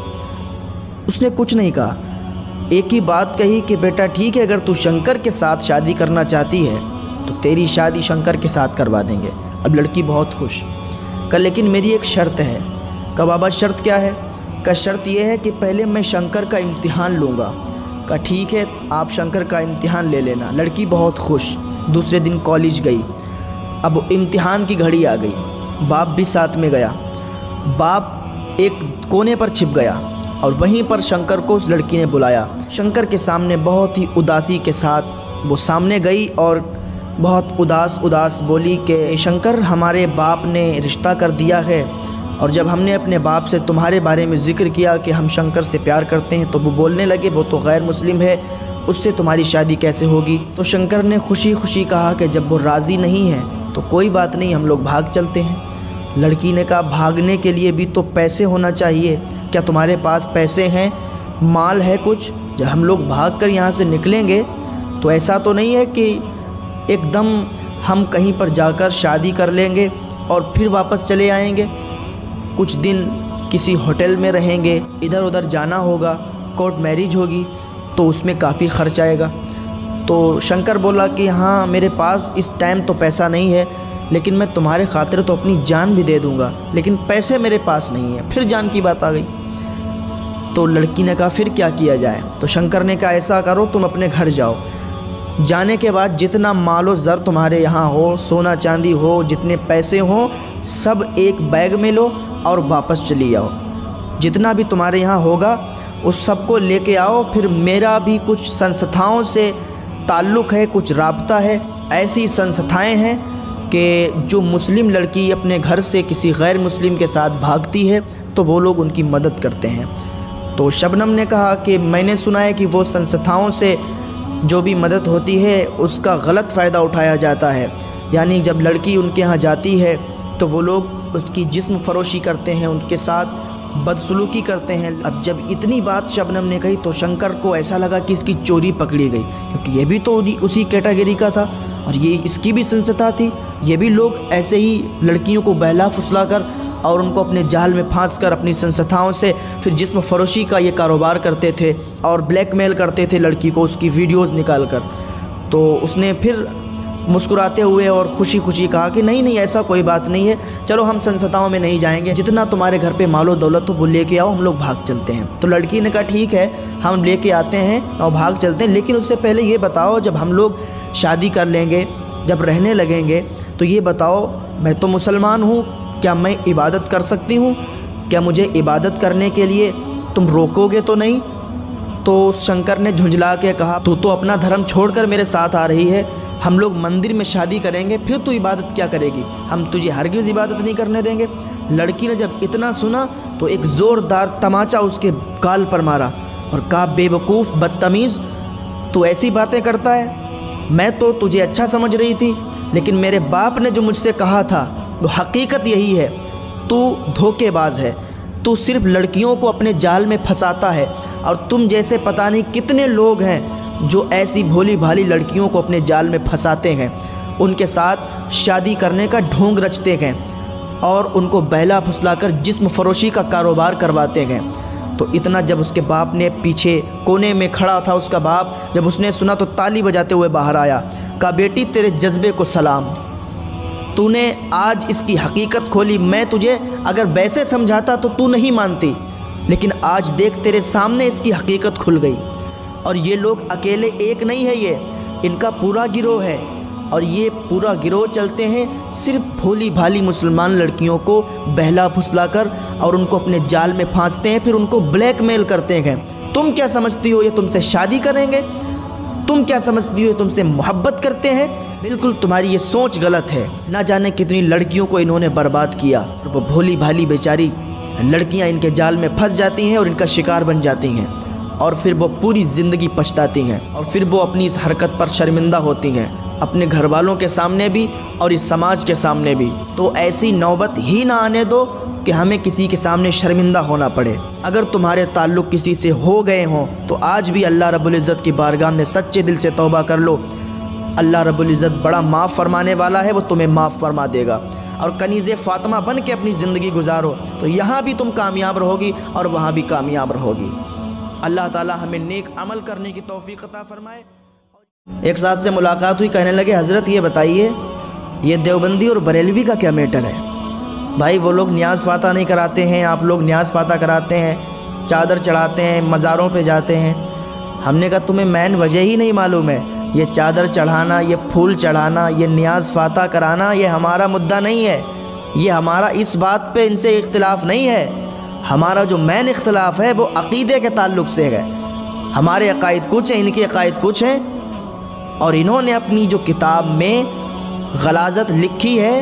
اس نے کچھ نہیں کہا، ایک ہی بات کہی کہ بیٹا ٹھیک ہے اگر تو شنکر کے ساتھ شادی کرنا چاہتی ہے تو تیری شادی شنکر کے ساتھ کروا دیں گے۔ اب لڑکی بہت خوش، کہ لیکن میری ایک شرط ہے۔ کہ بابا شرط کیا ہے؟ کہ شرط یہ ہے کہ پہلے میں شنکر کا امتحان لوں گا۔ کہ ٹھیک ہے آپ شنکر کا امتحان لے لینا۔ لڑکی بہت خوش، دوسرے دن کالج گئی۔ اب امتحان کی گھڑی آ گئی، باپ بھی ساتھ میں گیا۔ باپ ایک کونے پر چھپ گیا اور وہیں پر شنکر کو اس لڑکی نے بلایا۔ شنکر کے سامنے بہت ہی اداسی کے ساتھ وہ سامنے گئی اور بہت اداس اداس بولی کہ شنکر ہمارے باپ نے رشتہ کر دیا ہے، اور جب ہم نے اپنے باپ سے تمہارے بارے میں ذکر کیا کہ ہم شنکر سے پیار کرتے ہیں تو وہ بولنے لگے وہ تو غیر مسلم ہے، اس سے تمہاری شادی کیسے ہوگی؟ تو شنکر نے خوشی خوشی کہا کہ جب وہ راضی نہیں ہے تو کوئی بات نہیں، ہم لوگ بھاگ چلتے ہیں۔ لڑکی نے کہا بھاگنے کے لیے بھی تو پیسے ہونا چاہیے، کیا تمہارے پاس پیسے ہیں، مال ہے کچھ؟ جب ہم لوگ بھاگ کر یہاں سے نکلیں گے تو ایسا تو نہیں ہے کہ ایک دم ہم کہیں پر جا کر شادی کر لیں گے اور پھر واپس چلے آئیں گے؟ کچھ دن کسی ہوٹل میں رہیں گے، ادھر ادھر جانا ہوگا، کورٹ میرج ہوگی تو اس میں کافی خرچ آئے گا۔ تو شنکر بولا کہ ہاں میرے پاس اس ٹائم تو پیسہ نہیں ہے، لیکن میں تمہارے خاطر تو اپنی جان بھی دے دوں گا، لیکن پیسے میرے پاس نہیں ہیں۔ پھر جان کی بات آ گئی۔ تو لڑکی نے کہا پھر کیا کیا جائے؟ تو شنکر نے کہا ایسا کرو تم اپنے گھر جاؤ، جانے کے بعد جتنا مال و زر تمہارے یہاں ہو، سونا چاندی ہو، جتنے پیسے ہوں، سب ایک بیگ میں لو اور واپس چلی جاؤ۔ جتنا بھی تمہارے یہاں ہوگا उस सब को लेके आओ, फिर मेरा भी कुछ संस्थाओं से ताल्लुक़ है, कुछ राब्ता है। ऐसी संस्थाएं हैं कि जो मुस्लिम लड़की अपने घर से किसी गैर मुस्लिम के साथ भागती है तो वो लोग उनकी मदद करते हैं। तो शबनम ने कहा कि मैंने सुना है कि वो संस्थाओं से जो भी मदद होती है उसका गलत फ़ायदा उठाया जाता है, यानी जब लड़की उनके यहाँ जाती है तो वो लोग उसकी जिस्म फरोशी करते हैं, उनके साथ बदसलूकी करते हैं। अब जब इतनी बात शबनम ने कही तो शंकर को ऐसा लगा कि इसकी चोरी पकड़ी गई, क्योंकि ये भी तो उसी कैटेगरी का था और ये इसकी भी संस्था थी। ये भी लोग ऐसे ही लड़कियों को बहला फुसला कर और उनको अपने जाल में फांस कर अपनी संस्थाओं से फिर जिस्म फरोशी का ये कारोबार करते थे और ब्लैकमेल करते थे लड़की को, उसकी वीडियोस निकाल कर। तो उसने फिर मुस्कुराते हुए और खुशी खुशी कहा कि नहीं नहीं ऐसा कोई बात नहीं है, चलो हम संस्थाओं में नहीं जाएंगे, जितना तुम्हारे घर पे मालो दौलत हो वो लेके आओ, हम लोग भाग चलते हैं। तो लड़की ने कहा ठीक है, हम लेके आते हैं और भाग चलते हैं, लेकिन उससे पहले ये बताओ जब हम लोग शादी कर लेंगे, जब रहने लगेंगे, तो ये बताओ मैं तो मुसलमान हूँ, क्या मैं इबादत कर सकती हूँ? क्या मुझे इबादत करने के लिए तुम रोकोगे तो नहीं? तो शंकर ने झुंझला के कहा तू तो अपना धर्म छोड़कर मेरे साथ आ रही है, हम लोग मंदिर में शादी करेंगे, फिर तू इबादत क्या करेगी? हम तुझे हरगिज़ इबादत नहीं करने देंगे। लड़की ने जब इतना सुना तो एक ज़ोरदार तमाचा उसके गाल पर मारा और कहा बेवकूफ़, बदतमीज़, तू ऐसी बातें करता है? मैं तो तुझे अच्छा समझ रही थी, लेकिन मेरे बाप ने जो मुझसे कहा था वो हकीकत यही है, तू धोखेबाज है, तू सिर्फ लड़कियों को अपने जाल में फंसाता है और तुम जैसे पता नहीं कितने लोग हैं जो ऐसी भोली भाली लड़कियों को अपने जाल में फंसाते हैं, उनके साथ शादी करने का ढोंग रचते हैं और उनको बहला फुसलाकर जिस्म फरोशी का कारोबार करवाते हैं। तो इतना जब उसके बाप ने, पीछे कोने में खड़ा था उसका बाप, जब उसने सुना तो ताली बजाते हुए बाहर आया, कहा बेटी तेरे जज्बे को सलाम, तूने आज इसकी हकीकत खोली। मैं तुझे अगर वैसे समझाता तो तू नहीं मानती, लेकिन आज देख तेरे सामने इसकी हकीकत खुल गई। और ये लोग अकेले एक नहीं है, ये इनका पूरा गिरोह है और ये पूरा गिरोह चलते हैं सिर्फ भोली भाली मुसलमान लड़कियों को बहला फुसला कर और उनको अपने जाल में फांसते हैं, फिर उनको ब्लैकमेल करते हैं। तुम क्या समझती हो ये तुमसे शादी करेंगे? तुम क्या समझती हो तुमसे मोहब्बत करते हैं? बिल्कुल तुम्हारी ये सोच गलत है। ना जाने कितनी लड़कियों को इन्होंने बर्बाद किया और वो भोली भाली बेचारी लड़कियां इनके जाल में फंस जाती हैं और इनका शिकार बन जाती हैं और फिर वो पूरी ज़िंदगी पछताती हैं और फिर वो अपनी इस हरकत पर शर्मिंदा होती हैं, अपने घर वालों के सामने भी और इस समाज के सामने भी। तो ऐसी नौबत ही ना आने दो कि हमें किसी के सामने शर्मिंदा होना पड़े। अगर तुम्हारे ताल्लुक़ किसी से हो गए हों तो आज भी अल्लाह रब्बुल इज़्ज़त की बारगाह में सच्चे दिल से तौबा कर लो। अल्लाह रब्बुल इज़्ज़त बड़ा माफ़ फरमाने वाला है, वो तुम्हें माफ़ फरमा देगा। और कनीज़े फ़ातिमा बन के अपनी ज़िंदगी गुजारो तो यहाँ भी तुम कामयाब रहोगी और वहाँ भी कामयाब रहोगी। अल्लाह ताला हमें नेक अमल करने की तौफ़ीक़ अता फ़रमाए। एक साहब से मुलाकात हुई, कहने लगे हज़रत ये बताइए ये देवबंदी और बरेलवी का क्या मैटर है? भाई वो लोग न्याज़ फाता नहीं कराते हैं, आप लोग न्याज़ फाता कराते हैं, चादर चढ़ाते हैं, मज़ारों पे जाते हैं। हमने कहा तुम्हें मैन वजह ही नहीं मालूम है, ये चादर चढ़ाना, ये फूल चढ़ाना, ये न्याज़ फाता कराना ये हमारा मुद्दा नहीं है। ये हमारा इस बात पे इनसे इख्तिलाफ़ नहीं है। हमारा जो मैन इख्तिलाफ़ है वो अक़ीदे के ताल्लुक़ से है। हमारे अक़ाइद कुछ हैं, इनके अक़ाइद कुछ हैं और इन्होंने अपनी जो किताब में गलाज़त लिखी है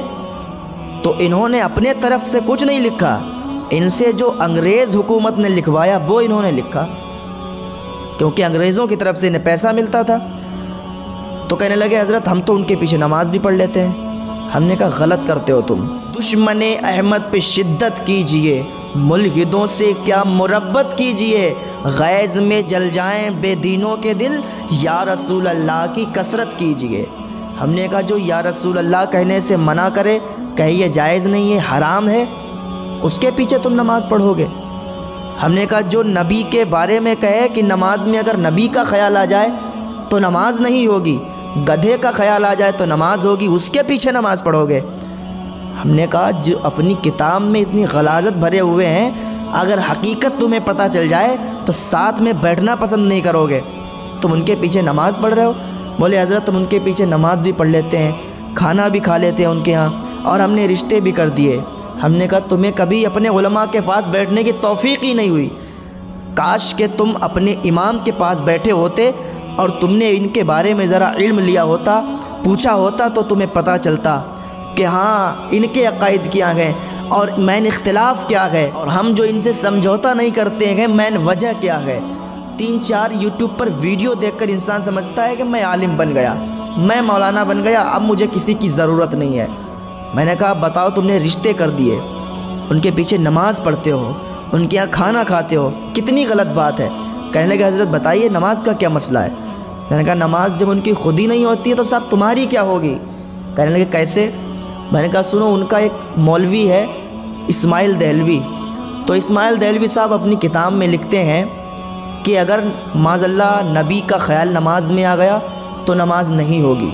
तो इन्होंने अपने तरफ से कुछ नहीं लिखा, इनसे जो अंग्रेज़ हुकूमत ने लिखवाया वो इन्होंने लिखा, क्योंकि अंग्रेज़ों की तरफ से इन्हें पैसा मिलता था। तो कहने लगे हज़रत हम तो उनके पीछे नमाज भी पढ़ लेते हैं। हमने कहा गलत करते हो तुम। दुश्मने अहमद पे शिद्दत कीजिए, मुल्हिदों से क्या मुरब्बत कीजिए, गैज़ में जल जाएं बेदीनों के दिल, या रसूल अल्लाह की कसरत कीजिए। हमने कहा जो या रसूल अल्लाह कहने से मना करे, कहे ये जायज़ नहीं है, हराम है, उसके पीछे तुम नमाज़ पढ़ोगे। हमने कहा जो नबी के बारे में कहे कि नमाज में अगर नबी का ख्याल आ जाए तो नमाज नहीं होगी, गधे का ख्याल आ जाए तो नमाज होगी, उसके पीछे नमाज़ पढ़ोगे। हमने कहा जो अपनी किताब में इतनी गलाज़त भरे हुए हैं, अगर हकीकत तुम्हें पता चल जाए तो साथ में बैठना पसंद नहीं करोगे, तुम उनके पीछे नमाज़ पढ़ रहे हो। बोले हज़रत तुम उनके पीछे नमाज़ भी पढ़ लेते हैं, खाना भी खा लेते हैं उनके यहाँ और हमने रिश्ते भी कर दिए। हमने कहा तुम्हें कभी अपने उलमा के पास बैठने की तौफ़ीक़ ही नहीं हुई, کاش کہ تم اپنے امام کے پاس بیٹھے ہوتے اور تم نے ان کے بارے میں ذرا علم لیا ہوتا، پوچھا ہوتا تو تمہیں پتہ چلتا کہ ہاں ان کے عقائد کیا ہیں اور مین اختلاف کیا ہے، اور ہم جو ان سے سمجھوتا نہیں کرتے ہیں مین وجہ کیا ہے۔ تین چار یوٹیوب پر ویڈیو دیکھ کر انسان سمجھتا ہے کہ میں عالم بن گیا، میں مولانا بن گیا، اب مجھے کسی کی ضرورت نہیں ہے۔ میں نے کہا بتاؤ تم نے رشتے کر دیے، ان کے پیچھے نماز پڑھتے ہو، ان کے یہاں کھانا کھاتے ہو، کتنی غلط بات ہے۔ کہنے لگے حضرت بتائیے نماز کا کیا مسئلہ ہے؟ میں نے کہا نماز جب ان کی خود ہی نہیں ہوتی ہے تو صاحب تمہاری کیا ہوگی؟ کہنے لگے کیسے؟ میں نے کہا سنو، ان کا ایک مولوی ہے اسماعیل دہلوی، تو اسماعیل دہلوی صاحب اپنی کتاب میں لکھتے ہیں کہ اگر معاذ اللہ نبی کا خیال نماز میں آ گیا تو نماز نہیں ہوگی،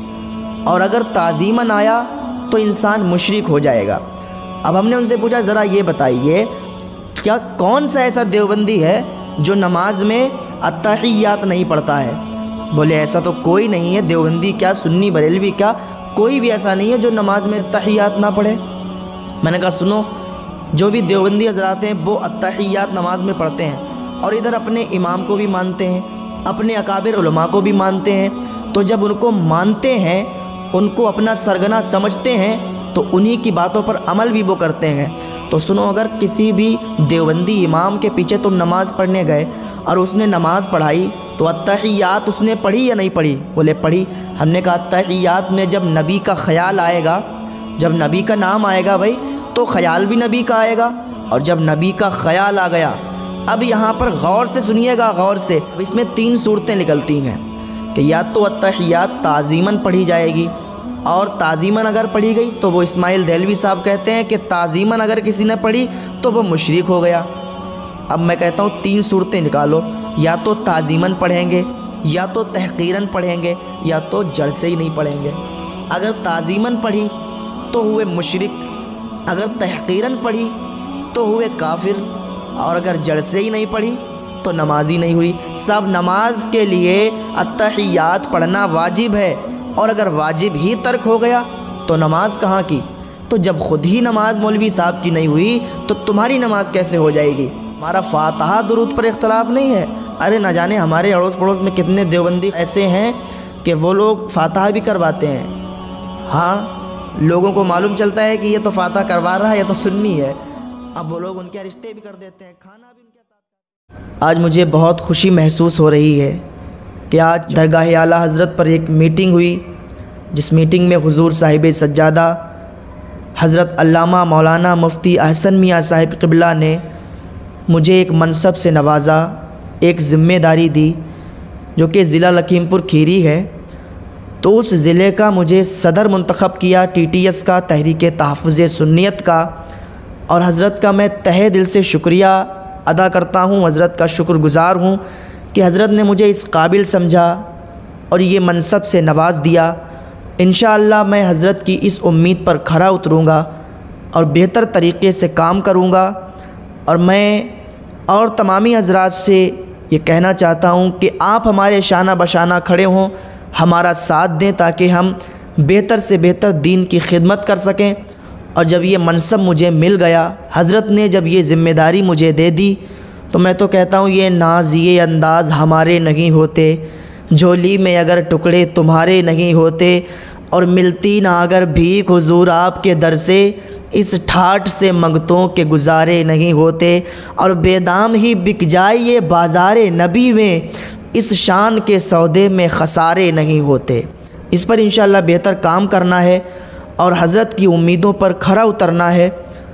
اور اگر تعظیماً آیا تو انسان مشرک ہو جائے گا۔ اب ہم نے ان سے پوچھا ذرا یہ بتائیے کیا کون سا ایسا دیوبندی ہے جو نماز میں التحیات نہیں پڑھتا ہے؟ بولے ایسا تو کوئی نہیں ہے، دیوبندی کیا سنی بریلوی کیا کوئی بھی ایسا نہیں ہے جو نماز میں التحیات نہ پڑھے۔ میں نے کہا سنو، جو بھی دیوبندی حضرات ہیں وہ التحیات نماز میں پڑھتے ہیں اور ادھر اپنے امام کو بھی مانتے ہیں، اپنے اکابر علماء کو بھی مانتے ہیں، تو جب ان کو مانتے ہیں، ان کو اپنا سرگنا سمجھتے ہیں تو انہی کی باتوں پر عمل بھی وہ کرتے ہیں۔ تو سنو، اگر کسی بھی دیوبندی امام کے پیچھے تم نماز پڑھنے گئے اور اس نے نماز پڑھائی تو التحیات اس نے پڑھی یا نہیں پڑھی؟ بولے پڑھی۔ ہم نے کہا التحیات میں جب نبی کا خیال آئے گا، جب نبی کا نام آئے گا بھائی تو خیال بھی نبی کا آئے گا، اور جب نبی کا خیال آ گیا، اب یہاں پر غور سے سنیے گا، غور سے، اس میں تین صورتیں نکلتی ہیں کہ یا تو التحیات تعظیماً پڑھی جائے گی، اور تعظیماً اگر پڑھی گئی تو وہ اسماعیل دہلوی صاحب کہتے ہیں کہ تعظیماً اگر کسی نے پڑھی تو وہ مشرک ہو گیا۔ اب میں کہتا ہوں تین صورتیں نکالو، یا تو تعظیماً پڑھیں گے، یا تو تحقیراً پڑھیں گے، یا تو جڑ سے ہی نہیں پڑھیں گے۔ اگر تعظیماً پڑھی تو ہوئے مشرک، اگر تحقیراً پڑھی تو ہوئے کافر، اور اگر جڑ سے ہی نہیں پڑھی تو نماز ہی نہیں ہوئی۔ سب نماز کے لیے التحیات پڑھنا واجب ہے، اور اگر واجب ہی ترک ہو گیا تو نماز کہاں کی؟ تو جب خود ہی نماز مولوی صاحب کی نہیں ہوئی تو تمہاری نماز کیسے ہو جائے گی؟ ہمارا فاتحہ درود پر اختلاف نہیں ہے، ارے نہ جانے ہمارے اڑوس پڑوس میں کتنے دیوبندی ایسے ہیں کہ وہ لوگ فاتحہ بھی کرواتے ہیں۔ ہاں، لوگوں کو معلوم چلتا ہے کہ یہ تو فاتحہ کروا رہا ہے، یہ تو سنی ہے، اب وہ لوگ ان کے رشتے بھی کر دیتے ہیں، کھانا بھی ان کے ساتھ۔ آج مجھے بہت خوشی محسوس ہو رہی ہے کہ آج درگاہ اعلیٰ حضرت پر ایک میٹنگ ہوئی، جس میٹنگ میں حضور صاحب سجادہ حضرت علامہ مولانا مفتی احسن میاں صاحب قبلہ نے مجھے ایک منصب سے نوازا، ایک ذمہ داری دی جو کہ ضلع لکھیم پور کھیری ہے، تو اس ضلع کا مجھے صدر منتخب کیا، ٹی ٹی ایس کا، تحریک تحفظ سنیت کا، اور حضرت کا میں تہہ دل سے شکریہ ادا کرتا ہوں، حضرت کا شکر گزار ہوں کہ حضرت نے مجھے اس قابل سمجھا اور یہ منصب سے نواز دیا۔ انشاءاللہ میں حضرت کی اس امید پر کھرا اتروں گا اور بہتر طریقے سے کام کروں گا، اور میں اور تمامی حضرات سے یہ کہنا چاہتا ہوں کہ آپ ہمارے شانہ بشانہ کھڑے ہوں، ہمارا ساتھ دیں تاکہ ہم بہتر سے بہتر دین کی خدمت کر سکیں۔ اور جب یہ منصب مجھے مل گیا، حضرت نے جب یہ ذمہ داری مجھے دے دی، تو میں تو کہتا ہوں یہ ناز یہ انداز ہمارے نہیں ہوتے، جھولی میں اگر ٹکڑے تمہارے نہیں ہوتے، اور ملتی نہ اگر بھیک حضور آپ کے در سے، اس ٹھاٹھ سے منگتوں کے گزارے نہیں ہوتے، اور بے دام ہی بک جائے یہ بازار نبی میں، اس شان کے سودے میں خسارے نہیں ہوتے۔ اس پر انشاءاللہ بہتر کام کرنا ہے اور حضرت کی امیدوں پر کھرا اترنا ہے۔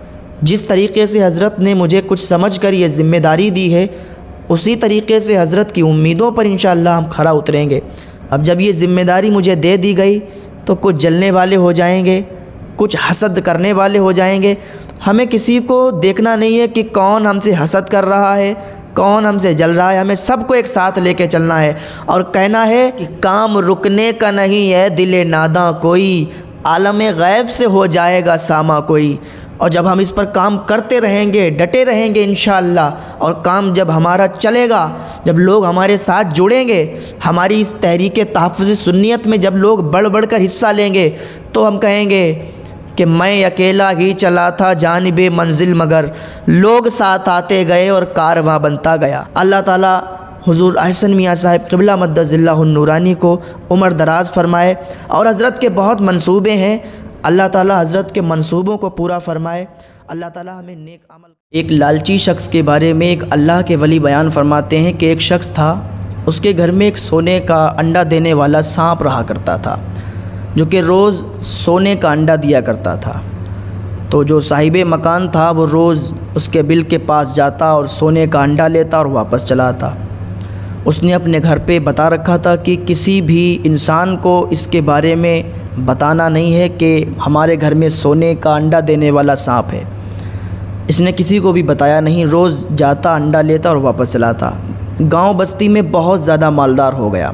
جس طریقے سے حضرت نے مجھے کچھ سمجھ کر یہ ذمہ داری دی ہے، اسی طریقے سے حضرت کی امیدوں پر انشاءاللہ ہم کھرا اتریں گے۔ اب جب یہ ذمہ داری مجھے دے دی گئی تو کچھ جلنے والے ہو جائیں گے، کچھ حسد کرنے والے ہو جائیں گے۔ ہمیں کسی کو دیکھنا نہیں ہے کہ کون ہم سے حسد کر رہا ہے، کون ہم سے جل رہا ہے، ہمیں سب کو ایک ساتھ لے کے چلنا ہے اور کہنا ہے کہ کام رکنے کا نہیں ہے دل ناداں کوئی، عالم غیب سے ہو جائے گا ساماں کوئی۔ اور جب ہم اس پر کام کرتے رہیں گے، ڈٹے رہیں گے انشاءاللہ، اور کام جب ہمارا چلے گا، جب لوگ ہمارے ساتھ جڑیں گے، ہماری اس تحریک تحفظ سنیت میں جب لوگ بڑھ بڑھ کر حصہ لیں گے، تو ہم کہیں گے کہ میں اکیلا ہی چلا تھا جانب منزل مگر لوگ ساتھ آتے گئے اور کارواں بنتا گیا۔ اللہ تعالیٰ حضور احسن میاں صاحب قبلہ مدد اللہ النورانی کو عمر دراز فرمائے، اور حضرت کے بہت منصوبے ہیں، اللہ تعالیٰ حضرت کے منصوبوں کو پورا فرمائے۔ اللہ تعالیٰ ہمیں نیک عمل۔ ایک لالچی شخص کے بارے میں ایک اللہ کے ولی بیان فرماتے ہیں کہ ایک شخص تھا، اس کے گھر میں ایک سونے کا انڈا دینے والا سانپ رہا کرتا تھا، جو کہ روز سونے کا انڈا دیا کرتا تھا۔ تو جو صاحب مکان تھا وہ روز اس کے بل کے پاس جاتا اور سونے کا انڈا لیتا اور واپس چلا آتا۔ اس نے اپنے گھر پہ بتا رکھا تھا کہ کسی بھی انسان کو اس کے بارے میں بتانا نہیں ہے کہ ہمارے گھر میں سونے کا انڈا دینے والا سانپ ہے۔ اس نے کسی کو بھی بتایا نہیں، روز جاتا انڈا لیتا اور واپس چلا آتا۔ گاؤں بستی میں بہت زیادہ مالدار ہو گیا۔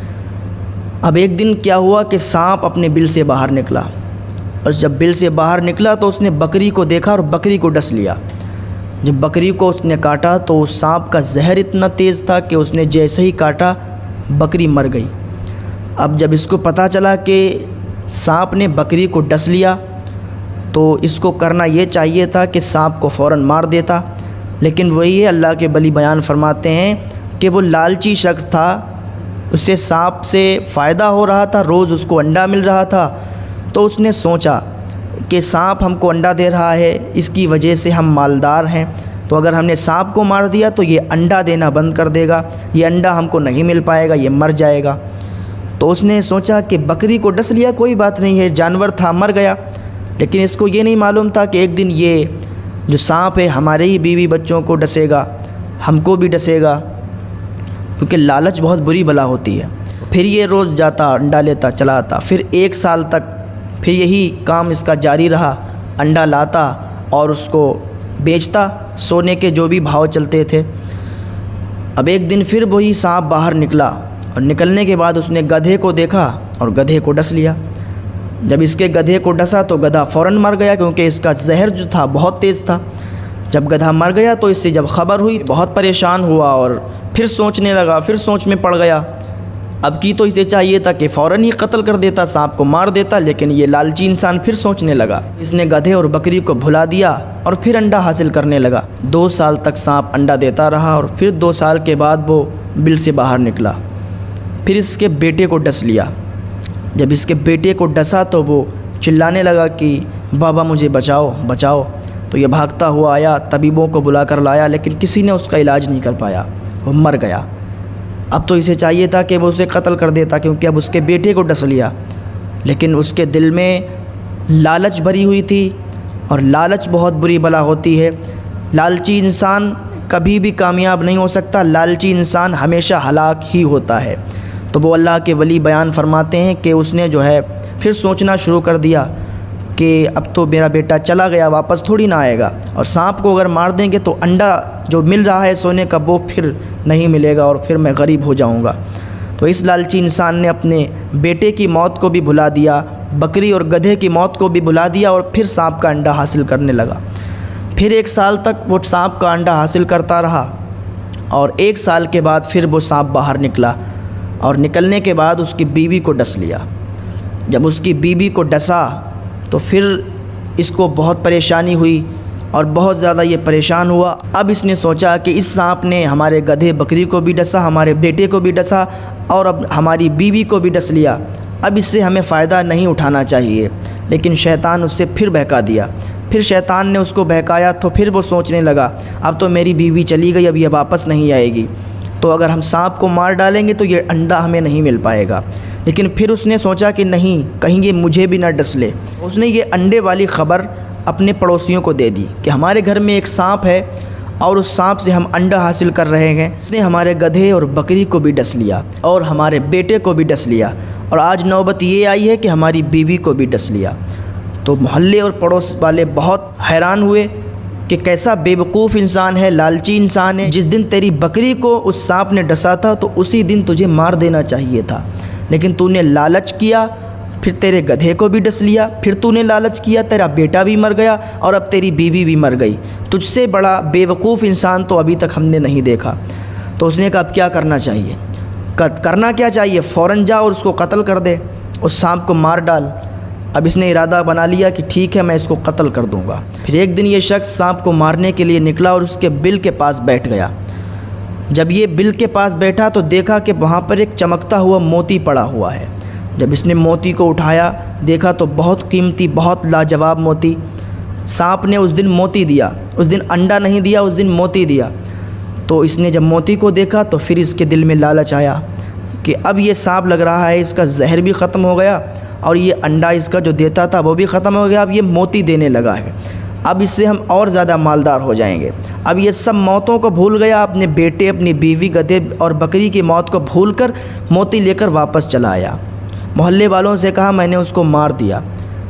اب ایک دن کیا ہوا کہ سانپ اپنے بل سے باہر نکلا، اور جب بل سے باہر نکلا تو اس نے بکری کو دیکھا اور بکری کو ڈس لیا۔ جب بکری کو اس نے کاٹا تو اس سانپ کا زہر اتنا تیز تھا کہ اس نے جیسے ہی کاٹا بکری مر گئی۔ اب جب اس کو پتہ چلا کہ سانپ نے بکری کو ڈس لیا تو اس کو کرنا یہ چاہیے تھا کہ سانپ کو فوراً مار دیتا، لیکن وہی ہے اللہ کے ولی بیان فرماتے ہیں کہ وہ لالچی شخص تھا، اسے سانپ سے فائدہ ہو رہا تھا، روز اس کو انڈا مل رہا تھا، تو اس نے سوچا کہ سانپ ہم کو انڈا دے رہا ہے، اس کی وجہ سے ہم مالدار ہیں، تو اگر ہم نے سانپ کو مار دیا تو یہ انڈا دینا بند کر دے گا، یہ انڈا ہم کو نہیں مل پائے گا، یہ مر جائے گا۔ تو اس نے سوچا کہ بکری کو ڈس لیا کوئی بات نہیں ہے، جانور تھا مر گیا، لیکن اس کو یہ نہیں معلوم تھا کہ ایک دن یہ جو سانپ ہے ہمارے ہی بیوی بچوں کو ڈسے گا، ہم کو بھی ڈسے گا، کیونکہ لالچ بہت بری بلا ہوتی ہے۔ پھر یہ روز جاتا انڈا لیتا چلا آتا، پھر ایک سال تک پھر یہی کام اس کا جاری رہا، انڈا لاتا اور اس کو بیچتا، سونے کے جو بھی بھاؤ چلتے تھے۔ اب ایک دن پھر وہی سانپ باہر نکلا، اور نکلنے کے بعد اس نے گدھے کو دیکھا اور گدھے کو ڈس لیا۔ جب اس کے گدھے کو ڈسا تو گدھا فوراً مر گیا، کیونکہ اس کا زہر جو تھا بہت تیز تھا۔ جب گدھا مر گیا تو اس سے جب خبر ہوئی بہت پریشان ہوا، اور پھر سوچنے لگا، پھر سوچ میں پڑ گیا۔ اب کی تو اسے چاہیے تھا کہ فوراً ہی قتل کر دیتا، سانپ کو مار دیتا، لیکن یہ لالچی انسان پھر سوچنے لگا۔ اس نے گدھے اور بکری کو بھلا دیا اور پھر انڈا حاصل کرنے لگا۔ دو سال تک سانپ انڈا دیتا رہا، اور پھر دو سال کے بعد وہ بل سے باہر نکلا، پھر اس کے بیٹے کو ڈس لیا۔ جب اس کے بیٹے کو ڈسا تو وہ چلانے لگا کہ بابا مجھے بچاؤ بچاؤ، تو یہ بھاگتا ہوا آیا، طبیبوں کو بلا کر لایا، لیکن کسی نے اس کا علاج نہیں کر پایا، وہ مر گیا۔ اب تو اسے چاہیے تھا کہ وہ اسے قتل کر دیتا، کیونکہ اب اس کے بیٹے کو ڈس لیا، لیکن اس کے دل میں لالچ بھری ہوئی تھی، اور لالچ بہت بری بلا ہوتی ہے۔ لالچی انسان کبھی بھی کامیاب نہیں ہو سکتا، لالچی انسان ہمیشہ ہلاک ہی ہوتا ہے۔ تو وہ اللہ کے ولی بیان فرماتے ہیں کہ اس نے جو ہے پھر سوچنا شروع کر دیا کہ اب تو میرا بیٹا چلا گیا، واپس تھوڑی نہ آئے گا، اور سانپ کو اگر مار دیں گے تو انڈا جو مل رہا ہے سونے کا وہ پھر نہیں ملے گا، اور پھر میں غریب ہو جاؤں گا۔ تو اس لالچی انسان نے اپنے بیٹے کی موت کو بھی بھلا دیا، بکری اور گدھے کی موت کو بھی بھلا دیا، اور پھر سانپ کا انڈا حاصل کرنے لگا۔ پھر ایک سال تک وہ سانپ کا انڈا حاصل کرتا رہا، اور ایک سال کے بعد پھر وہ سانپ باہر نکلا، اور نکلنے کے بعد اس کی بیوی کو ڈس لیا۔ جب اس کی بیوی کو ڈسا تو پھر اس کو بہت پریشانی ہوئی، اور بہت زیادہ یہ پریشان ہوا۔ اب اس نے سوچا کہ اس سانپ نے ہمارے گدھے بکری کو بھی ڈسا، ہمارے بیٹے کو بھی ڈسا، اور اب ہماری بیوی کو بھی ڈس لیا، اب اس سے ہمیں فائدہ نہیں اٹھانا چاہیے۔ لیکن شیطان اس سے پھر بہکا دیا، پھر شیطان نے اس کو بہکایا تو پھر وہ سوچنے لگا اب تو میری بیوی چلی گئی، اب یہ واپس نہیں آئے گی، تو اگر ہم سانپ کو مار ڈالیں گے تو یہ انڈا ہمیں نہیں مل پائے گا۔ لیکن پھر اس نے سوچا کہ نہیں، کہیں یہ مجھے بھی نہ ڈس لے۔ اس نے یہ انڈے والی خبر اپنے پڑوسیوں کو دے دی کہ ہمارے گھر میں ایک سانپ ہے، اور اس سانپ سے ہم انڈا حاصل کر رہے ہیں۔ اس نے ہمارے گدھے اور بکری کو بھی ڈس لیا، اور ہمارے بیٹے کو بھی ڈس لیا، اور آج نوبت یہ آئی ہے کہ ہماری بیوی کو بھی ڈس لیا۔ تو محلے اور پڑوس والے بہت حیران ہوئے کہ کیسا بے وقوف انسان ہے، لالچی انسان ہے۔ جس دن تیری بکری کو اس سانپ نے ڈسا تھا تو اسی دن تجھے مار دینا چاہیے تھا، لیکن تو نے لالچ کیا، پھر تیرے گدھے کو بھی ڈس لیا، پھر تو نے لالچ کیا، تیرا بیٹا بھی مر گیا، اور اب تیری بیوی بھی مر گئی۔ تجھ سے بڑا بے وقوف انسان تو ابھی تک ہم نے نہیں دیکھا۔ تو اس نے کہا اب کیا کرنا چاہیے؟ کرنا کیا چاہیے؟ فوراً جا اور اس کو قتل کر دے، اس سانپ کو مار ڈال۔ اب اس نے ارادہ بنا لیا کہ ٹھیک ہے میں اس کو قتل کر دوں گا۔ پھر ایک دن یہ شخص سانپ کو مارنے کے لیے نکلا اور اس کے بل کے پاس بیٹھ گیا۔ جب یہ بل کے پاس بیٹھا تو دیکھا کہ وہاں پر ایک چمکتا ہوا موتی پڑا ہوا ہے۔ جب اس نے موتی کو اٹھایا دیکھا تو بہت قیمتی، بہت لاجواب موتی۔ سانپ نے اس دن موتی دیا، اس دن انڈا نہیں دیا، اس دن موتی دیا۔ تو اس نے جب موتی کو دیکھا تو پھر اس کے دل میں لالچ آیا کہ اب یہ سانپ لگ رہا ہے، اس کا زہر بھی ختم ہو گیا اور یہ انڈا اس کا جو دیتا تھا وہ بھی ختم ہو گیا، اب یہ موتی دینے لگا ہے، اب اس سے ہم اور زیادہ مالدار ہو جائیں گے۔ اب یہ سب موتوں کو بھول گیا، اپنے بیٹے، اپنی بیوی، گدھے اور بکری کی موت کو بھول کر موتی لے کر واپس چلا آیا۔ محلے والوں سے کہا میں نے اس کو مار دیا۔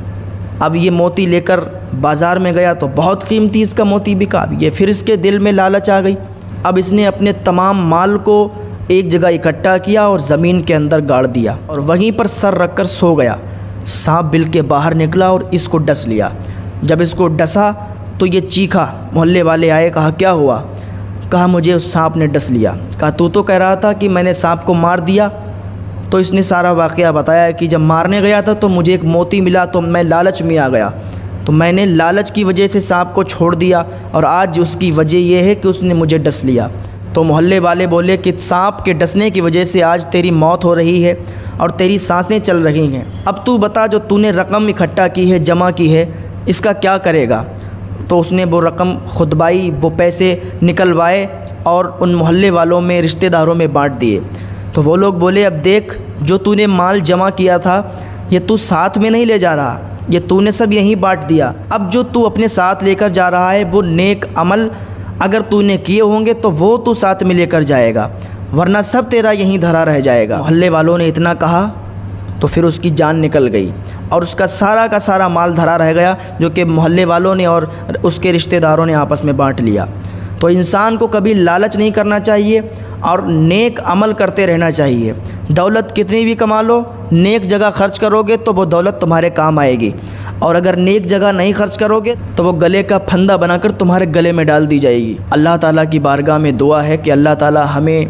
اب یہ موتی لے کر بازار میں گیا تو بہت قیمتی اس کا موتی بکا۔ یہ پھر اس کے دل میں لالچ آ گئی۔ اب اس نے اپنے تمام مال کو ایک جگہ اکٹھا کیا اور زمین کے اندر گاڑ دیا اور وہیں پر سر رکھ کر سو گیا۔ سانپ بل کے باہر نکلا اور اس کو ڈس لیا۔ جب اس کو ڈسا تو یہ چیخا، محلے والے آئے، کہا کیا ہوا؟ کہا مجھے اس سانپ نے ڈس لیا۔ کہا تو تو کہہ رہا تھا کہ میں نے سانپ کو مار دیا۔ تو اس نے سارا واقعہ بتایا کہ جب مارنے گیا تھا تو مجھے ایک موتی ملا تو میں لالچ میں آ گیا، تو میں نے لالچ کی وجہ سے سانپ کو چھوڑ دیا اور آج اس کی وجہ یہ ہے کہ اس نے مجھے ڈس لیا۔ تو محلے والے بولے کہ سانپ کے ڈسنے کی وجہ سے آج تیری موت ہو رہی ہے اور تیری سانسیں چل رہی ہیں، اب تو بتا جو تو نے رقم اکٹھا کی ہے، جمع کی ہے، اس کا کیا کرے گا؟ تو اس نے وہ رقم خطبائی، وہ پیسے نکلوائے اور ان محلے والوں میں، رشتہ داروں میں بانٹ دیے۔ تو وہ لوگ بولے اب دیکھ جو تو نے مال جمع کیا تھا یہ تو ساتھ میں نہیں لے جا رہا، یہ تو نے سب یہیں بانٹ دیا، اب جو تو اپنے ساتھ لے کر جا رہا ہے وہ نیک عمل اگر تو نے کیے ہوں گے تو وہ تو ساتھ میں لے کر جائے گا، ورنہ سب تیرا یہیں دھرا رہ جائے گا۔ محلے والوں نے اتنا کہا تو پھر اس کی جان نکل گئی اور اس کا سارا کا سارا مال دھرا رہ گیا جو کہ محلے والوں نے اور اس کے رشتہ داروں نے آپس میں بانٹ لیا۔ تو انسان کو کبھی لالچ نہیں کرنا چاہیے اور نیک عمل کرتے رہنا چاہیے۔ دولت کتنی بھی کما لو، نیک جگہ خرچ کرو گے تو وہ دولت تمہارے کام آئے گی، اور اگر نیک جگہ نہیں خرچ کرو گے تو وہ گلے کا پھندا بنا کر تمہارے گلے میں ڈال دی جائے گی۔ اللہ تعالیٰ کی بارگاہ میں دعا ہے کہ اللہ تعالیٰ ہمیں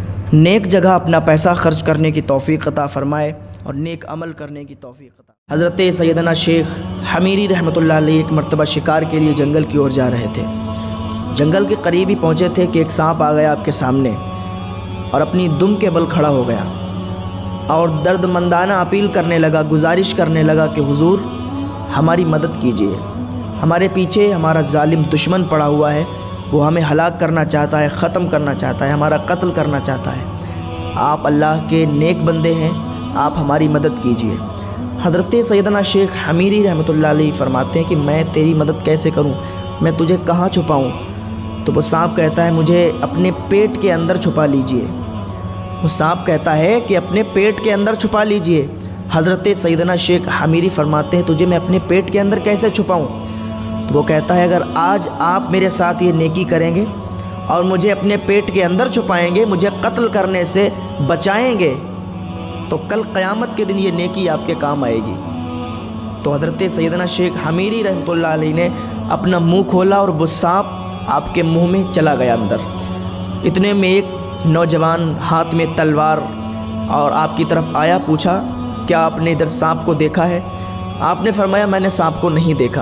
نیک جگہ اپنا پیسہ خرچ کرنے کی توفیق عطا فرمائے اور نیک عمل کرنے کی توفیق عطا۔ حضرت سیدنا شیخ حمیری رحمۃ اللہ علیہ ایک مرتبہ شکار کے لیے جنگل کی اور جا رہے تھے۔ جنگل کے قریب ہی پہنچے تھے کہ ایک سانپ آ گیا آپ کے سامنے اور اپنی دم کے بل کھڑا ہو گیا اور درد مندانہ اپیل کرنے لگا، گزارش کرنے لگا کہ حضور ہماری مدد کیجیے، ہمارے پیچھے ہمارا ظالم دشمن پڑا ہوا ہے، وہ ہمیں ہلاک کرنا چاہتا ہے، ختم کرنا چاہتا ہے، ہمارا قتل کرنا چاہتا ہے، آپ اللہ کے نیک بندے ہیں، آپ ہماری مدد کیجیے۔ حضرت سیدنا شیخ حمیری رحمۃ اللہ علیہ فرماتے ہیں کہ میں تیری مدد کیسے کروں، میں تجھے کہاں چھپاؤں؟ تو وہ سانپ کہتا ہے مجھے اپنے پیٹ کے اندر چھپا لیجئے۔ وہ سانپ کہتا ہے کہ اپنے پیٹ کے اندر چھپا لیجئے۔ حضرت سیدنا شیخ حمیری فرماتے ہیں تجھے میں اپنے پیٹ کے اندر کیسے چھپاؤں؟ تو وہ کہتا ہے اگر آج آپ میرے ساتھ یہ نیکی کریں گے اور مجھے اپنے پیٹ کے اندر چھپائیں گے، مجھے قتل کرنے سے بچائیں گے، تو کل قیامت کے دن یہ نیکی آپ کے کام آئے گی۔ تو حضرت سیدنا شیخ حمیری رحمۃ اللہ علیہ نے اپنا منہ کھولا اور وہ سانپ آپ کے منہ میں چلا گیا اندر۔ اتنے میں ایک نوجوان ہاتھ میں تلوار اور آپ کی طرف آیا، پوچھا کیا آپ نے ادھر سانپ کو دیکھا ہے؟ آپ نے فرمایا میں نے سانپ کو نہیں دیکھا۔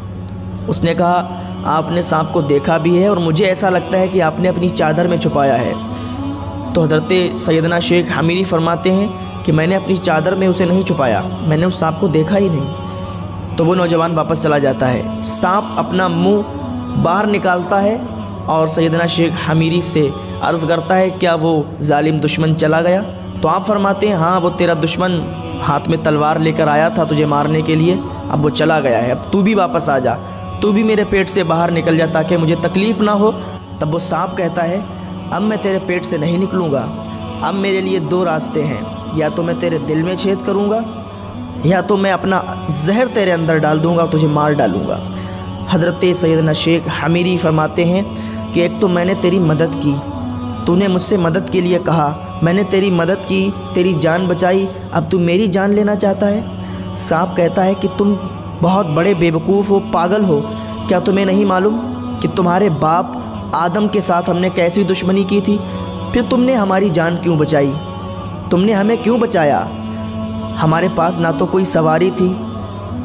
اس نے کہا آپ نے سانپ کو دیکھا بھی ہے اور مجھے ایسا لگتا ہے کہ آپ نے اپنی چادر میں چھپایا ہے۔ تو حضرت سیدنا شیخ حمیری فرماتے ہیں کہ میں نے اپنی چادر میں اسے نہیں چھپایا، میں نے اس سانپ کو دیکھا ہی نہیں۔ تو وہ نوجوان واپس چلا جاتا ہے۔ سانپ اپنا منہ باہر نکالتا ہے اور سیدنا شیخ حمیری سے عرض کرتا ہے کیا وہ ظالم دشمن چلا گیا؟ تو آپ فرماتے ہیں ہاں وہ تیرا دشمن ہاتھ میں تلوار لے کر آیا تھا تجھے مارنے کے لیے، اب وہ چلا گیا ہے، اب تو بھی واپس آ جا، تو بھی میرے پیٹ سے باہر نکل جا تاکہ مجھے تکلیف نہ ہو۔ تب وہ سانپ کہتا ہے اب میں تیرے پیٹ سے نہیں نکلوں گا، اب میرے لیے دو راستے ہیں، یا تو میں تیرے دل میں چھید کروں گا یا تو میں اپنا زہر تیرے اندر ڈال دوں گا اور تجھے مار ڈالوں گا۔ حضرت سیدنا شیخ حمیری فرماتے ہیں کہ ایک تو میں نے تیری مدد کی، تو نے مجھ سے مدد کے لیے کہا، میں نے تیری مدد کی، تیری جان بچائی، اب تو میری جان لینا چاہتا ہے۔ سانپ کہتا ہے کہ تم بہت بڑے بیوقوف ہو، پاگل ہو، کیا تمہیں نہیں معلوم کہ تمہارے باپ آدم کے ساتھ ہم نے کیسی دشمنی کی تھی، پھر تم نے ہماری جان کیوں بچائی؟ تم نے ہمیں کیوں بچایا؟ ہمارے پاس نہ تو کوئی سواری تھی،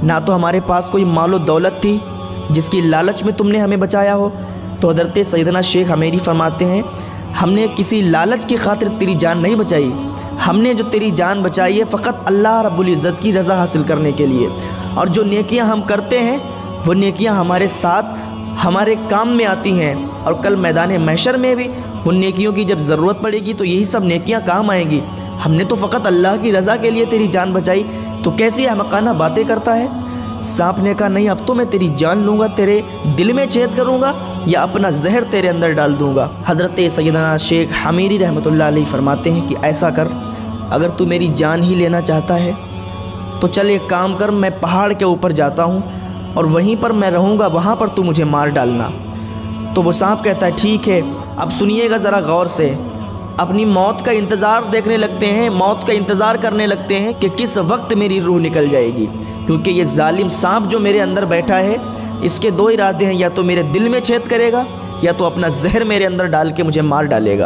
ना तो हमारे पास कोई मालो दौलत थी जिसकी लालच में तुमने हमें बचाया हो। तो हज़रत सैयदना शेख हमेरी फरमाते हैं, हमने किसी लालच की खातिर तेरी जान नहीं बचाई, हमने जो तेरी जान बचाई है फ़कत अल्लाह रब्बुल इज़्ज़त की रज़ा हासिल करने के लिए। और जो नेकियां हम करते हैं वो नेकियां हमारे साथ हमारे काम में आती हैं, और कल मैदान महशर में भी वो नेकियों की जब ज़रूरत पड़ेगी तो यही सब नेकियां काम आएंगी। हमने तो फ़कत अल्लाह की रज़ा के लिए तेरी जान बचाई, तो कैसी अहमकाना बातें करता है। सांप ने कहा, नहीं अब तो मैं तेरी जान लूँगा, तेरे दिल में छेद करूँगा या अपना जहर तेरे अंदर डाल दूँगा। हज़रत सैयदना शेख हमीरी रहमतुल्लाह अलैह फरमाते हैं कि ऐसा कर, अगर तू मेरी जान ही लेना चाहता है तो चल एक काम कर, मैं पहाड़ के ऊपर जाता हूँ और वहीं पर मैं रहूँगा, वहाँ पर तू मुझे मार डालना। तो वो सांप कहता है, ठीक है, अब सुनिएगा ज़रा गौर से। अपनी मौत का इंतज़ार देखने लगते हैं, मौत का इंतज़ार करने लगते हैं कि किस वक्त मेरी रूह निकल जाएगी, क्योंकि ये जालिम सांप जो मेरे अंदर बैठा है इसके दो इरादे हैं, या तो मेरे दिल में छेद करेगा या तो अपना जहर मेरे अंदर डाल के मुझे मार डालेगा।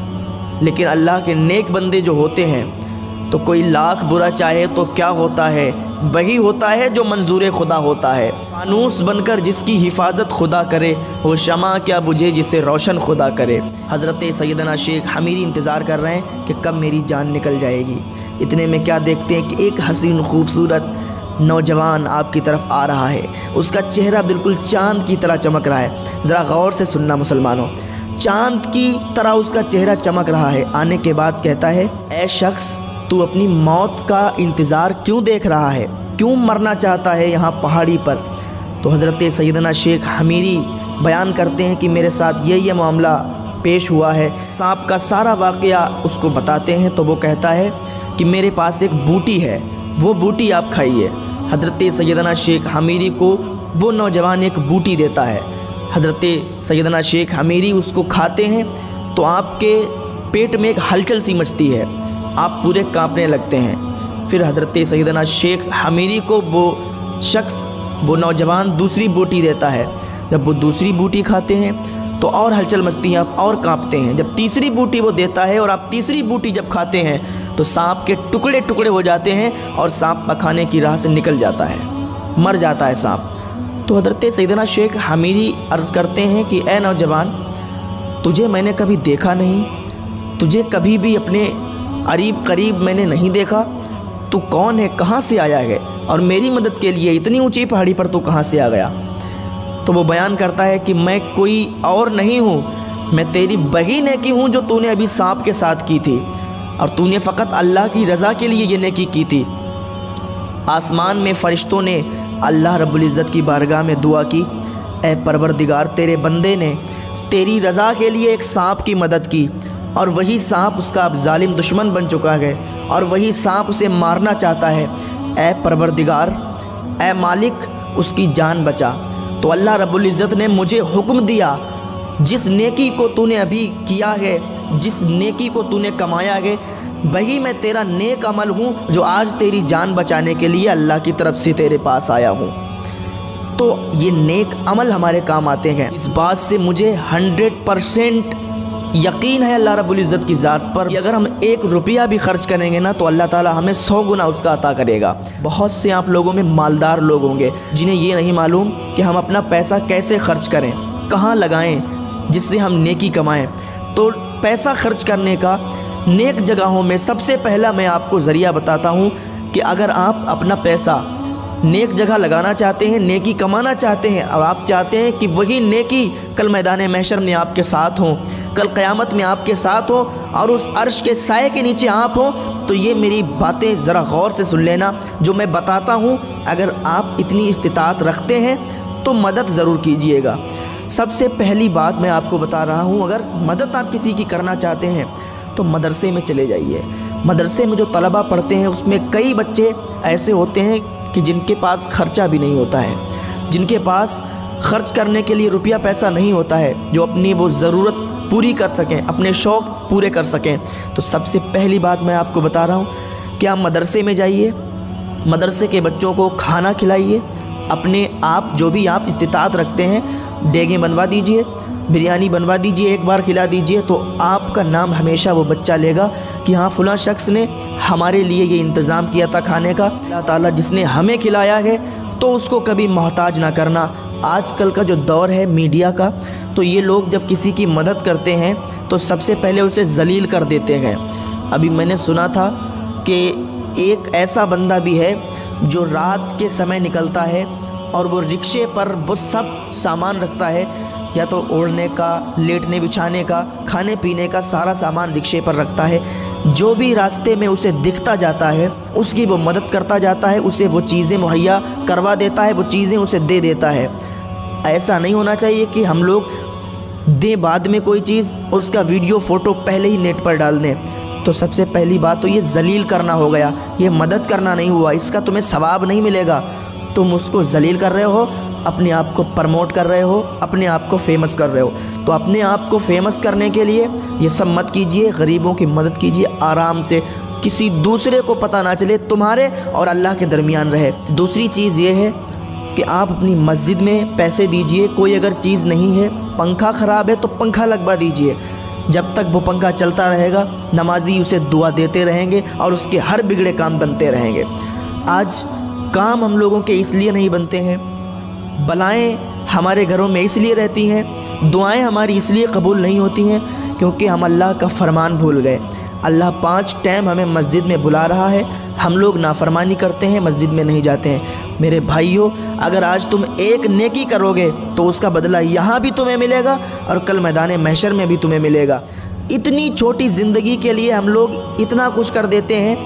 लेकिन अल्लाह के नेक बंदे जो होते हैं तो कोई लाख बुरा चाहे तो क्या होता है, वही होता है जो मंजूर खुदा होता है। फानूस बनकर जिसकी हिफाजत खुदा करे, वो शमा क्या बुझे जिसे रोशन खुदा करे। हज़रत सैयदना शेख हमीरी इंतज़ार कर रहे हैं कि कब मेरी जान निकल जाएगी। इतने में क्या देखते हैं कि एक हसीन खूबसूरत नौजवान आपकी तरफ आ रहा है, उसका चेहरा बिल्कुल चाँद की तरह चमक रहा है। ज़रा गौर से सुनना मुसलमानों, चाँद की तरह उसका चेहरा चमक रहा है। आने के बाद कहता है, ऐ शख्स, तू अपनी मौत का इंतज़ार क्यों देख रहा है, क्यों मरना चाहता है यहाँ पहाड़ी पर। तो हज़रत सैयदना शेख हमीरी बयान करते हैं कि मेरे साथ ये ये मामला पेश हुआ है। सांप का सारा वाक़या उसको बताते हैं तो वो कहता है कि मेरे पास एक बूटी है, वो बूटी आप खाइए। हज़रत सैयदना शेख हमीरी को वो नौजवान एक बूटी देता है। हज़रत सैयदना शेख हमीरी उसको खाते हैं तो आपके पेट में एक हलचल सी मचती है, आप पूरे कांपने लगते हैं। फिर हज़रत सैयदना शेख हमीरी को वो शख्स, वो नौजवान दूसरी बूटी देता है। जब वो दूसरी बूटी खाते हैं तो और हलचल मचती है, आप और कांपते हैं। जब तीसरी बूटी वो देता है और आप तीसरी बूटी जब खाते हैं तो सांप के टुकड़े टुकड़े हो जाते हैं और सांप पखाने की राह से निकल जाता है, मर जाता है सांप। तो हज़रत सैयदना शेख हमीरी अर्ज़ करते हैं कि ए नौजवान, तुझे मैंने कभी देखा नहीं, तुझे कभी भी अपने करीब करीब मैंने नहीं देखा, तू कौन है, कहाँ से आया है, और मेरी मदद के लिए इतनी ऊंची पहाड़ी पर तू कहाँ से आ गया। तो वो बयान करता है कि मैं कोई और नहीं हूँ, मैं तेरी वही नेकी हूँ जो तूने अभी सांप के साथ की थी, और तूने फ़कत अल्लाह की रज़ा के लिए ये नेकी की थी। आसमान में फ़रिश्तों ने अल्लाह रब्बुल इज़्ज़त की बारगाह में दुआ की, ए परवरदिगार, तेरे बंदे ने तेरी रज़ा के लिए एक सांप की मदद की और वही सांप उसका अब जालिम दुश्मन बन चुका है और वही सांप उसे मारना चाहता है। ए परवरदिगार, ए मालिक, उसकी जान बचा। तो अल्लाह रब्बुल इज़्ज़त ने मुझे हुक्म दिया, जिस नेकी को तूने अभी किया है, जिस नेकी को तूने कमाया है, वही मैं तेरा नेक अमल हूँ जो आज तेरी जान बचाने के लिए अल्लाह की तरफ से तेरे पास आया हूँ। तो ये नेक अमल हमारे काम आते हैं। इस बात से मुझे हंड्रेड परसेंट यकीन है अल्लाह रब्बुल इज़्ज़त की ज़ात पर कि अगर हम एक रुपया भी खर्च करेंगे ना तो अल्लाह ताला हमें सौ गुना उसका अता करेगा। बहुत से आप लोगों में मालदार लोग होंगे जिन्हें ये नहीं मालूम कि हम अपना पैसा कैसे खर्च करें, कहाँ लगाएं जिससे हम नेकी कमाएं। तो पैसा खर्च करने का नेक जगहों में सबसे पहला मैं आपको ज़रिया बताता हूँ कि अगर आप अपना पैसा नेक जगह लगाना चाहते हैं, नेकी कमाना चाहते हैं और आप चाहते हैं कि वही नेकी कल मैदान महशर में आपके साथ हों, कल क़यामत में आपके साथ हों और उस अर्श के साए के नीचे आप हों, तो ये मेरी बातें ज़रा गौर से सुन लेना जो मैं बताता हूँ। अगर आप इतनी इस्तिताअत रखते हैं तो मदद ज़रूर कीजिएगा। सबसे पहली बात मैं आपको बता रहा हूँ, अगर मदद आप किसी की करना चाहते हैं तो मदरसे में चले जाइए। मदरसे में जो तलबा पढ़ते हैं उसमें कई बच्चे ऐसे होते हैं कि जिनके पास ख़र्चा भी नहीं होता है, जिनके पास ख़र्च करने के लिए रुपया पैसा नहीं होता है, जो अपनी वो ज़रूरत पूरी कर सकें, अपने शौक़ पूरे कर सकें। तो सबसे पहली बात मैं आपको बता रहा हूँ कि आप मदरसे में जाइए, मदरसे के बच्चों को खाना खिलाइए, अपने आप जो भी आप इस्तिताअत रखते हैं डेगे बनवा दीजिए بریانی بنوا دیجئے، ایک بار کھلا دیجئے، تو آپ کا نام ہمیشہ وہ بچہ لے گا کہ ہاں فلاں شخص نے ہمارے لیے یہ انتظام کیا تھا کھانے کا۔ اللہ تعالیٰ جس نے ہمیں کھلایا ہے تو اس کو کبھی محتاج نہ کرنا۔ آج کل کا جو دور ہے میڈیا کا، تو یہ لوگ جب کسی کی مدد کرتے ہیں تو سب سے پہلے اسے ذلیل کر دیتے ہیں۔ ابھی میں نے سنا تھا کہ ایک ایسا بندہ بھی ہے جو رات کے سمے نکلتا ہے اور وہ رکشے پر وہ سب سامان رکھتا ہے، یا تو اوڑھنے کا، لیٹنے بچھانے کا، کھانے پینے کا سارا سامان رکشے پر رکھتا ہے۔ جو بھی راستے میں اسے دکھتا جاتا ہے اس کی وہ مدد کرتا جاتا ہے، اسے وہ چیزیں مہیا کروا دیتا ہے، وہ چیزیں اسے دے دیتا ہے۔ ایسا نہیں ہونا چاہیے کہ ہم لوگ دیں بعد میں کوئی چیز اور اس کا ویڈیو فوٹو پہلے ہی نیٹ پر ڈال دیں۔ تو سب سے پہلی بات تو یہ ذلیل کرنا ہو گیا، یہ مدد کرنا نہیں ہوا، اس کا تمہیں ثواب نہیں ملے گا۔ تم اس کو ذلیل کر رہے ہو، اپنے آپ کو پرموٹ کر رہے ہو، اپنے آپ کو فیمس کر رہے ہو۔ تو اپنے آپ کو فیمس کرنے کے لیے یہ سب مت کیجئے، غریبوں کی مدد کیجئے آرام سے، کسی دوسرے کو پتہ نہ چلے، تمہارے اور اللہ کے درمیان رہے۔ دوسری چیز یہ ہے کہ آپ اپنی مسجد میں پیسے دیجئے، کوئی اگر چیز نہیں ہے، پنکھا خراب ہے تو پنکھا لگوا دیجئے، جب تک وہ پنکھا چلتا رہے گا نمازی اسے دعا دیتے رہیں گے اور اس کے ہر بگڑے کام بنتے رہیں گے۔ آج کام ہم لوگوں کے اس لیے نہیں بنتے ہیں، بلائیں ہمارے گھروں میں اس لیے رہتی ہیں، دعائیں ہماری اس لیے قبول نہیں ہوتی ہیں کیونکہ ہم اللہ کا فرمان بھول گئے۔ اللہ پانچ ٹائم ہمیں مسجد میں بلا رہا ہے، ہم لوگ نافرمانی کرتے ہیں، مسجد میں نہیں جاتے ہیں۔ میرے بھائیوں، اگر آج تم ایک نیکی کرو گے تو اس کا بدلہ یہاں بھی تمہیں ملے گا اور کل میدان محشر میں بھی تمہیں ملے گا۔ اتنی چھوٹی زندگی کے لیے ہم لوگ اتنا کچھ کر دیتے ہیں،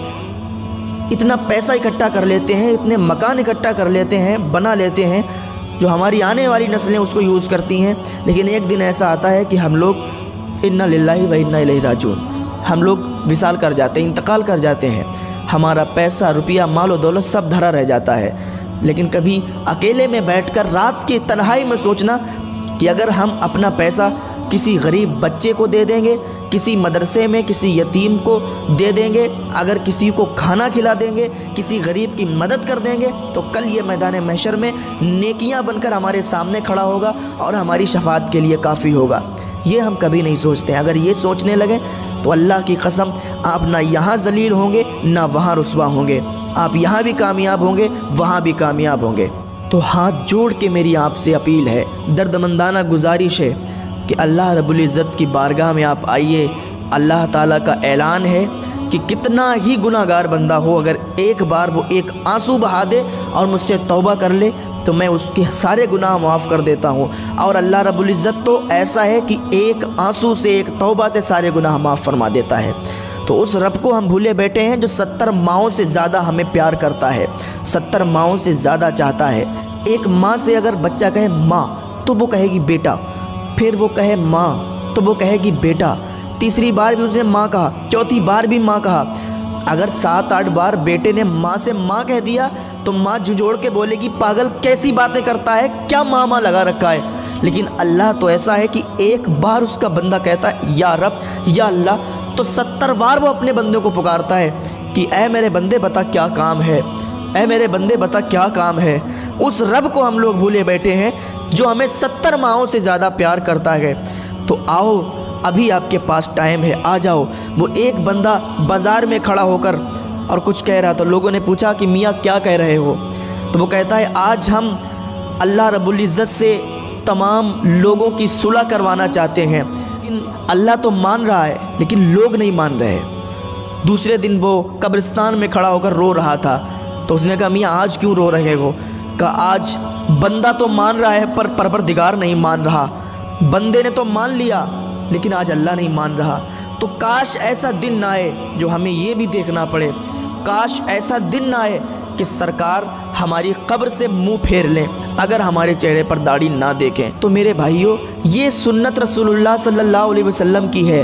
اتنا پیسہ اکٹھا کر لیتے ہیں، اتنے مکان اکٹھا کر لیتے ہیں، بنا لیتے ہیں، جو ہماری آنے والی نسلیں اس کو یوز کرتی ہیں، لیکن ایک دن ایسا آتا ہے کہ ہم لوگ انا للہ و انا الیہ راجعون، ہم لوگ وصال کر جاتے ہیں، انتقال کر جاتے ہیں، ہمارا پیسہ، روپیہ، مال و دولت سب دھرا رہ جاتا ہے۔ لیکن کبھی اکیلے میں بیٹھ کر رات کی تنہائی میں سوچنا کہ اگر ہم اپنا پیسہ کسی غریب بچے کو دے دیں گے، کسی مدرسے میں کسی یتیم کو دے دیں گے، اگر کسی کو کھانا کھلا دیں گے، کسی غریب کی مدد کر دیں گے، تو کل یہ میدان محشر میں نیکیاں بن کر ہمارے سامنے کھڑا ہوگا اور ہماری شفاعت کے لیے کافی ہوگا۔ یہ ہم کبھی نہیں سوچتے۔ اگر یہ سوچنے لگیں تو اللہ کی قسم آپ نہ یہاں ذلیل ہوں گے نہ وہاں رسوا ہوں گے، آپ یہاں بھی کامیاب ہوں گے، وہاں بھی کامیاب ہوں گے۔ تو ہاتھ جوڑ کے میری آپ سے اپیل ہے، دردمندانہ گزارش ہے کہ اللہ رب العزت کی بارگاہ میں آپ آئیے۔ اللہ تعالیٰ کا اعلان ہے کہ کتنا ہی گناہ گار بندہ ہو، اگر ایک بار وہ ایک آنسو بہا دے اور مجھ سے توبہ کر لے تو میں اس کے سارے گناہ معاف کر دیتا ہوں۔ اور اللہ رب العزت تو ایسا ہے کہ ایک آنسو سے، ایک توبہ سے سارے گناہ معاف فرما دیتا ہے۔ تو اس رب کو ہم بھولے بیٹھے ہیں جو ستر ماؤں سے زیادہ ہمیں پیار کرتا ہے، ستر ماؤں سے زیادہ چاہتا ہے۔ ایک ماں سے اگر بچہ کہے ماں تو وہ کہے گی بیٹا، پھر وہ کہے ماں تو وہ کہے گی بیٹا، تیسری بار بھی اس نے ماں کہا، چوتھی بار بھی ماں کہا۔ اگر سات آٹھ بار بیٹے نے ماں سے ماں کہہ دیا تو ماں جھنجھوڑ کے بولے گی پاگل کیسی باتیں کرتا ہے، کیا ماں ماں لگا رکھا ہے۔ لیکن اللہ تو ایسا ہے کہ ایک بار اس کا بندہ کہتا ہے یا رب یا اللہ تو ستر بار وہ اپنے بندے کو پکارتا ہے کہ اے میرے بندے بتا کیا کام ہے، اے میرے بندے بتا کیا کام ہے۔ اس رب کو ہم لوگ بھولے بیٹھے ہیں جو ہمیں ستر ماہوں سے زیادہ پیار کرتا ہے۔ تو آؤ، ابھی آپ کے پاس ٹائم ہے، آ جاؤ۔ وہ ایک بندہ بازار میں کھڑا ہو کر اور کچھ کہہ رہا، تو لوگوں نے پوچھا کہ میاں کیا کہہ رہے ہو؟ تو وہ کہتا ہے آج ہم اللہ رب العزت سے تمام لوگوں کی صلح کروانا چاہتے ہیں، لیکن اللہ تو مان رہا ہے لیکن لوگ نہیں مان رہے۔ دوسرے دن وہ قبرستان میں کھڑا ہو کر رو رہا تھا، تو اس نے کہا میاں آج کیوں رو رہے ہو؟ کہا آج بندہ تو مان رہا ہے پر پروردگار نہیں مان رہا، بندے نے تو مان لیا لیکن آج اللہ نہیں مان رہا۔ تو کاش ایسا دن نہ آئے جو ہمیں یہ بھی دیکھنا پڑے، کاش ایسا دن نہ آئے کہ سرکار ہماری قبر سے منہ پھیر لیں اگر ہمارے چہرے پر داڑھی نہ دیکھیں۔ تو میرے بھائیوں، یہ سنت رسول اللہ صلی اللہ علیہ وسلم کی ہے۔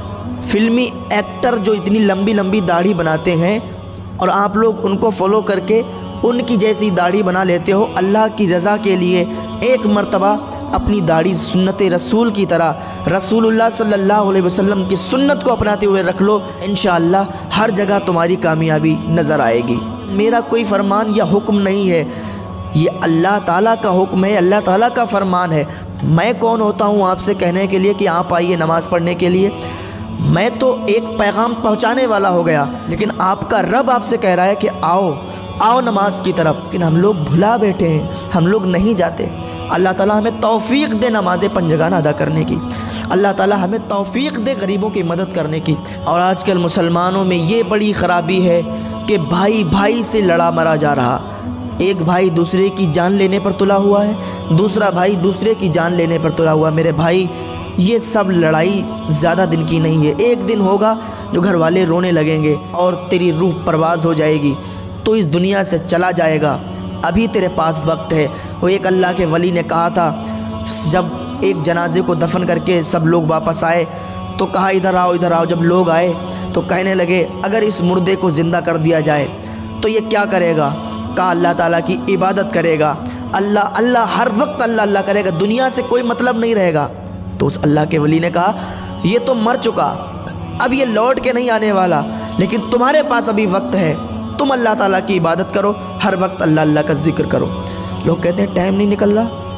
فلمی ایکٹر جو اتنی لمبی لمبی داڑھی بناتے ہیں اور آپ لوگ ان کو فالو کر کے ان کی جیسی داڑھی بنا لیتے ہو، اللہ کی رضا کے لیے ایک مرتبہ اپنی داڑھی سنت رسول کی طرح، رسول اللہ صلی اللہ علیہ وسلم کی سنت کو اپناتے ہوئے رکھ لو، انشاءاللہ ہر جگہ تمہاری کامیابی نظر آئے گی۔ میرا کوئی فرمان یا حکم نہیں ہے، یہ اللہ تعالیٰ کا حکم ہے، اللہ تعالیٰ کا فرمان ہے۔ میں کون ہوتا ہوں آپ سے کہنے کے لیے کہ آپ آئیے نماز پڑھنے کے لیے؟ میں تو ایک پیغام پہنچانے والا ہو گیا، لیکن آپ کا رب آپ سے کہہ رہا ہے کہ آؤ آؤ نماز کی طرف، لیکن ہم لوگ بھلا بیٹھے ہیں، ہم لوگ نہیں جاتے۔ اللہ تعالیٰ ہمیں توفیق دے نماز پنجگانہ ادا کرنے کی، اللہ تعالیٰ ہمیں توفیق دے غریبوں کی مدد کرنے کی۔ اور آج کل مسلمانوں میں یہ بڑی خرابی ہے کہ بھائی بھائی سے لڑا مرا جا رہا، ایک بھائی دوسرے کی جان لینے پر تلا ہوا ہے، دوسرا بھائی دوسرے کی جان لینے پر تلا ہوا ہے۔ میرے بھائی، یہ سب لڑائی زیادہ دن کی نہیں ہے، ایک دن ہوگا جو گھر والے رونے لگیں گے اور تیری روح پرواز ہو جائے گی، تو اس دنیا سے چلا جائے گا، ابھی تیرے پاس وقت ہے۔ وہ ایک اللہ کے ولی نے کہا تھا، جب ایک جنازے کو دفن کر کے سب لوگ واپس آئے تو کہا ادھر آؤ ادھر آؤ۔ جب لوگ آئے تو کہنے لگے اگر اس مردے کو زندہ کر دیا جائے تو یہ کیا کرے گا؟ کہا اللہ تعالیٰ کی عبادت کرے گا، اللہ اللہ ہر وقت اللہ اللہ کرے گا، دنیا سے کوئی مطلب نہیں رہے گا۔ تو اس اللہ کے ولی نے کہا یہ تو مر چکا، اب یہ لوٹ کے نہیں آنے والا، لیکن تمہارے پاس ابھی وقت ہے، تم اللہ تعالیٰ کی عبادت کرو، ہر وقت اللہ اللہ کا ذکر کرو۔ لوگ کہتے ہیں ٹائم نہیں نکل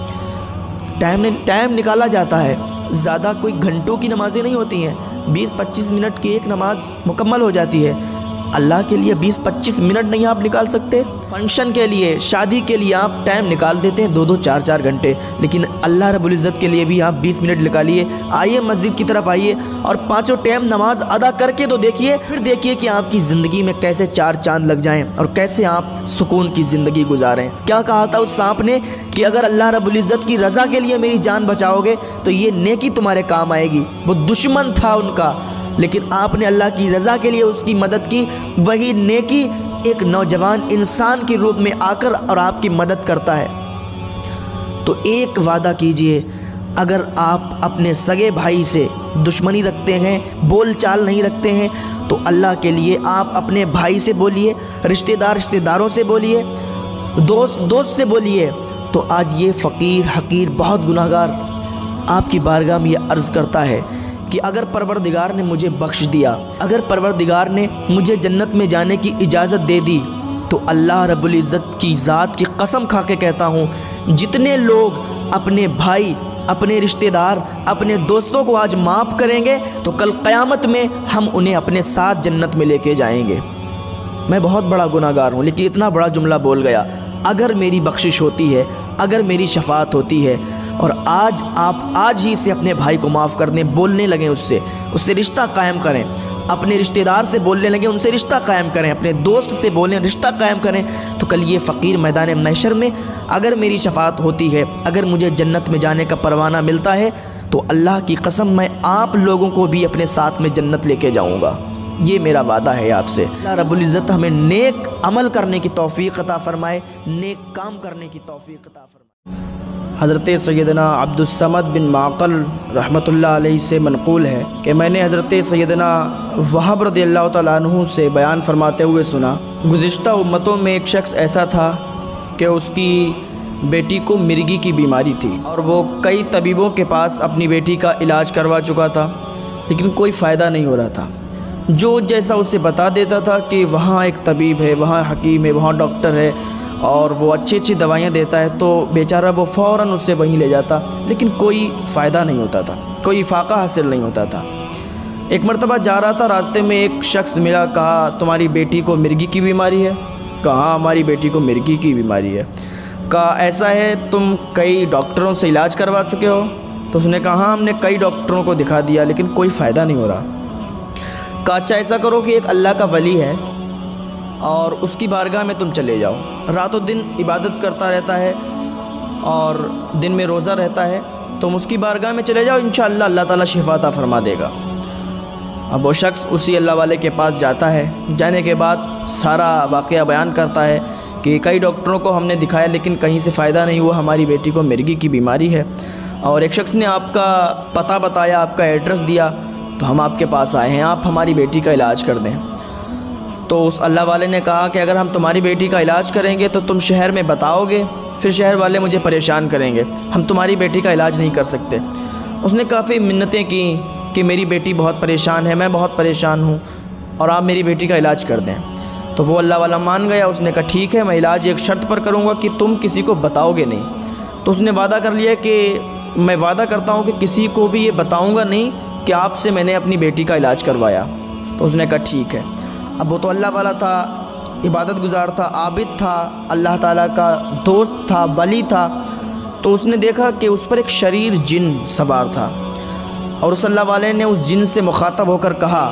رہا، ٹائم نہیں ٹائم نکالا جاتا ہے، زیادہ کوئی گھنٹوں کی نمازیں نہیں ہوتی ہیں، بیس پچیس منٹ کی ایک نماز مکمل ہو جاتی ہے۔ اللہ کے لیے بیس پچیس منٹ نہیں آپ نکال سکتے؟ فنکشن کے لیے، شادی کے لیے آپ ٹائم نکال دیتے ہیں دو دو چار چار گھنٹے، لیکن اللہ رب العزت کے لیے بھی آپ بیس منٹ نکالیے، آئیے مسجد کی طرف آئیے اور پانچوں ٹائم نماز ادا کر کے تو دیکھیے، پھر دیکھیے کہ آپ کی زندگی میں کیسے چار چاند لگ جائیں اور کیسے آپ سکون کی زندگی گزاریں۔ کیا کہا تھا اس سانپ نے کہ اگر اللہ رب العزت کی رضا کے لیے میری جان بچاؤ گے تو یہ نیکی تمہارے کام آئے گی۔ وہ دشمن تھا ان کا، لیکن آپ نے اللہ کی رضا کے لیے اس کی مدد کی، وہی نیکی ایک نوجوان انسان کے روپ میں آ کر اور آپ کی مدد کرتا ہے۔ تو ایک وعدہ کیجئے، اگر آپ اپنے سگے بھائی سے دشمنی رکھتے ہیں، بول چال نہیں رکھتے ہیں، تو اللہ کے لیے آپ اپنے بھائی سے بولیے، رشتہ دار رشتہ داروں سے بولیے، دوست دوست سے بولیے۔ تو آج یہ فقیر حقیر بہت گناہگار آپ کی بارگاہ میں یہ عرض کرتا ہے کہ اگر پروردگار نے مجھے بخش دیا، اگر پروردگار نے مجھے جنت میں جانے کی اجازت دے دی، تو اللہ رب العزت کی ذات کی قسم کھا کے کہتا ہوں، جتنے لوگ اپنے بھائی، اپنے رشتہ دار، اپنے دوستوں کو آج معاف کریں گے تو کل قیامت میں ہم انہیں اپنے ساتھ جنت میں لے کے جائیں گے۔ میں بہت بڑا گناہگار ہوں، لیکن اتنا بڑا جملہ بول گیا، اگر میری بخشش ہوتی ہے، اگر میری شفاعت ہوتی ہے، اور آج آپ آج ہی سے اپنے بھائی کو معاف کر دیں، بولنے لگیں اس سے اس سے رشتہ قائم کریں، اپنے رشتہ دار سے بولنے لگیں، ان سے رشتہ قائم کریں، اپنے دوست سے بولیں، رشتہ قائم کریں، تو کل یہ فقیر میدان محشر میں اگر میری شفاعت ہوتی ہے، اگر مجھے جنت میں جانے کا پروانہ ملتا ہے، تو اللہ کی قسم میں آپ لوگوں کو بھی اپنے ساتھ میں جنت لے کے جاؤں گا۔ یہ میرا وعدہ ہے آپ سے۔ اللہ رب العزت ہمیں نیک عمل کرنے کی توفیق عطا فرمائے، نیک کام کرنے کی توفیق عطا فرمائے۔ حضرت سیدنا عبد الصمد بن معقل رحمۃ اللہ علیہ سے منقول ہے کہ میں نے حضرت سیدنا وہب رضی اللہ تعالیٰ عنہ سے بیان فرماتے ہوئے سنا، گزشتہ امتوں میں ایک شخص ایسا تھا کہ اس کی بیٹی کو مرگی کی بیماری تھی، اور وہ کئی طبیبوں کے پاس اپنی بیٹی کا علاج کروا چکا تھا، لیکن کوئی فائدہ نہیں ہو رہا تھا۔ جو جیسا اسے بتا دیتا تھا کہ وہاں ایک طبیب ہے، وہاں حکیم ہے، وہاں ڈاکٹر ہے اور وہ اچھی اچھی دوائیاں دیتا ہے، تو بیچارہ وہ فوراً اس سے وہیں لے جاتا، لیکن کوئی فائدہ نہیں ہوتا تھا، کوئی افاقہ حاصل نہیں ہوتا تھا۔ ایک مرتبہ جا رہا تھا، راستے میں ایک شخص ملا، کہا تمہاری بیٹی کو مرگی کی بیماری ہے؟ کہا ہماری بیٹی کو مرگی کی بیماری ہے۔ کہا ایسا ہے تم کئی ڈاکٹروں سے علاج کروا چکے ہو؟ تو اس نے کہا ہاں ہم نے کئی ڈاکٹروں کو دکھا دیا لیکن کوئی فائدہ نہیں ہو رہا۔ کہا اچھا ایسا کرو کہ ایک اللہ کا ولی ہے اور اس کی بارگاہ میں تم چلے جاؤ، رات و دن عبادت کرتا رہتا ہے اور دن میں روزہ رہتا ہے، تم اس کی بارگاہ میں چلے جاؤ، انشاءاللہ اللہ تعالیٰ شفا عطا فرما دے گا۔ اب وہ شخص اسی اللہ والے کے پاس جاتا ہے، جانے کے بعد سارا واقعہ بیان کرتا ہے کہ کئی ڈاکٹروں کو ہم نے دکھایا لیکن کہیں سے فائدہ نہیں ہوا، ہماری بیٹی کو مرگی کی بیماری ہے، اور ایک شخص نے آپ کا پتہ بتایا، آپ کا ایڈریس دیا، تو ہم آپ کے پاس آئے ہیں، آپ ہماری بیٹی کا علاج کر دیں۔ تو اس اللہ والے نے کہا کہ اگر ہم تمہاری بیٹی کا علاج کریں گے تو تم شہر میں بتاؤ گے، پھر شہر والے مجھے پریشان کریں گے، ہم تمہاری بیٹی کا علاج نہیں کر سکتے۔ اس نے کافی منتیں کی کہ میری بیٹی بہت پریشان ہے، میں بہت پریشان ہوں اور آپ میری بیٹی کا علاج کر دیں۔ تو وہ اللہ والا مان گیا، اس نے کہا ٹھیک ہے میں علاج ایک شرط پر کروں گا کہ تم کسی کو بتاؤ گے نہیں۔ تو اس نے وعدہ کر لیا کہ میں وعدہ کرتا ہوں کہ کسی کو بھی یہ بتاؤں گا نہیں کہ آپ سے میں نے اپنی بیٹی کا علاج کروایا۔ تو اس نے کہا ٹھیک ہے۔ اب وہ تو اللہ والا تھا، عبادت گزار تھا، عابد تھا، اللہ تعالیٰ کا دوست تھا، ولی تھا۔ تو اس نے دیکھا کہ اس پر ایک شریر جن سوار تھا، اور اس اللہ والے نے اس جن سے مخاطب ہو کر کہا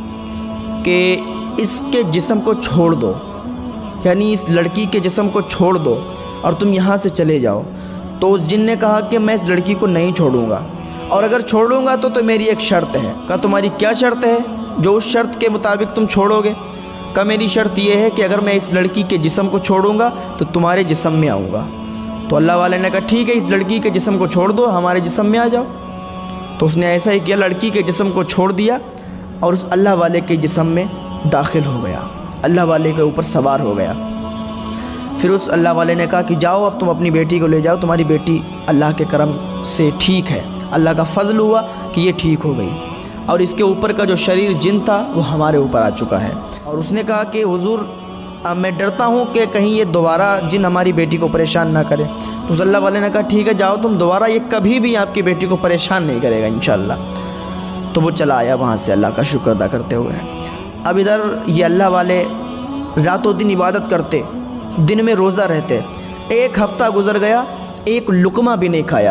کہ اس کے جسم کو چھوڑ دو، یعنی اس لڑکی کے جسم کو چھوڑ دو اور تم یہاں سے چلے جاؤ۔ تو اس جن نے کہا کہ میں اس لڑکی کو نہیں چھوڑوں گا، اور اگر چھوڑوں گا تو تو میری ایک شرط ہے۔ کہا تمہاری کیا شرط ہے جو اس شرط کے مطابق تم چھوڑو گے؟ کہا میری شرط یہ ہے کہ اگر میں اس لڑکی کے جسم کو چھوڑوں گا تو تمہارے جسم میں آؤں گا۔ تو اللہ والے نے کہا ٹھیک ہے، اس لڑکی کے جسم کو چھوڑ دو، ہمارے جسم میں آ جاؤ۔ تو اس نے ایسا ہی کیا، لڑکی کے جسم کو چھوڑ دیا اور اس اللہ والے کے جسم میں داخل ہو گیا، اللہ والے کے اوپر سوار ہو گیا۔ پھر اس اللہ والے نے کہا کہ جاؤ اب تم اپنی بیٹی کو لے جاؤ، تمہاری بیٹی اللہ کے کرم سے ٹھیک ہے، اللہ کا فضل ہوا کہ یہ ٹھیک ہو گئی، اور اس کے اوپر کا جو شریر جن تھا وہ ہمارے اوپر آ چکا ہے۔ اور اس نے کہا کہ حضور میں ڈرتا ہوں کہ کہیں یہ دوبارہ جن ہماری بیٹی کو پریشان نہ کرے۔ تو اس اللہ والے نے کہا ٹھیک ہے جاؤ تم، دوبارہ یہ کبھی بھی آپ کی بیٹی کو پریشان نہیں کرے گا انشاءاللہ۔ تو وہ چلا آیا وہاں سے اللہ کا شکر ادا کرتے ہوئے۔ اب ادھر یہ اللہ والے رات و دن عبادت کرتے، دن میں روزہ رہتے۔ ایک ہفتہ گزر گیا، ایک لقمہ بھی نہیں کھایا،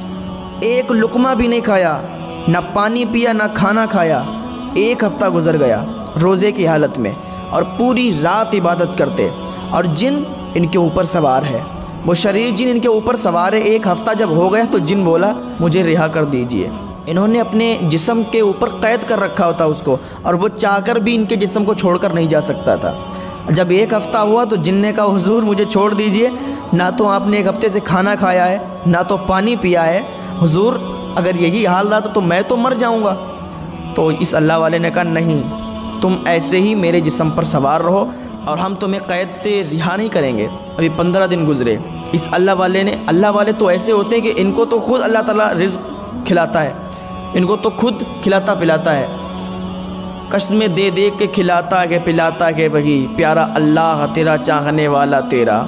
ایک لقمہ بھی نہیں کھایا، نہ پانی پیا نہ کھانا کھایا۔ ایک ہفتہ گزر گیا روزے کی حالت میں، اور پوری رات عبادت کرتے، اور جن ان کے اوپر سوار ہے، وہ شریر جن ان کے اوپر سوار ہے۔ ایک ہفتہ جب ہو گیا تو جن بولا مجھے رہا کر دیجئے۔ انہوں نے اپنے جسم کے اوپر قید کر رکھا ہوتا اس کو، اور وہ چاہ کر بھی ان کے جسم کو چھوڑ کر نہیں جا سکتا تھا۔ جب ایک ہفتہ ہوا تو جن نے کہا حضور مجھے چھوڑ دیجئے، نہ تو آپ نے ایک ہفتے سے کھانا کھایا ہے نہ تو پانی پیا ہے، حضور اگر یہی حال رہا تو میں تو مر جاؤں گا۔ تو اس اللہ والے نے کہا نہیں، تم ایسے ہی میرے جسم پر سوار رہو، اور ہم تمہیں قید سے رہا نہیں کریں گے۔ ابھی پندرہ دن گزرے، اس اللہ والے نے، اللہ والے تو ایسے ہوتے ہیں کہ ان کو تو خود اللہ تعالیٰ رزق کھلاتا ہے، ان کو تو خود کھلاتا پلاتا ہے، قسمیں دے دے کے کھلاتا کہ پلاتا کہ وہی پیارا اللہ تیرا چاہنے والا تیرا۔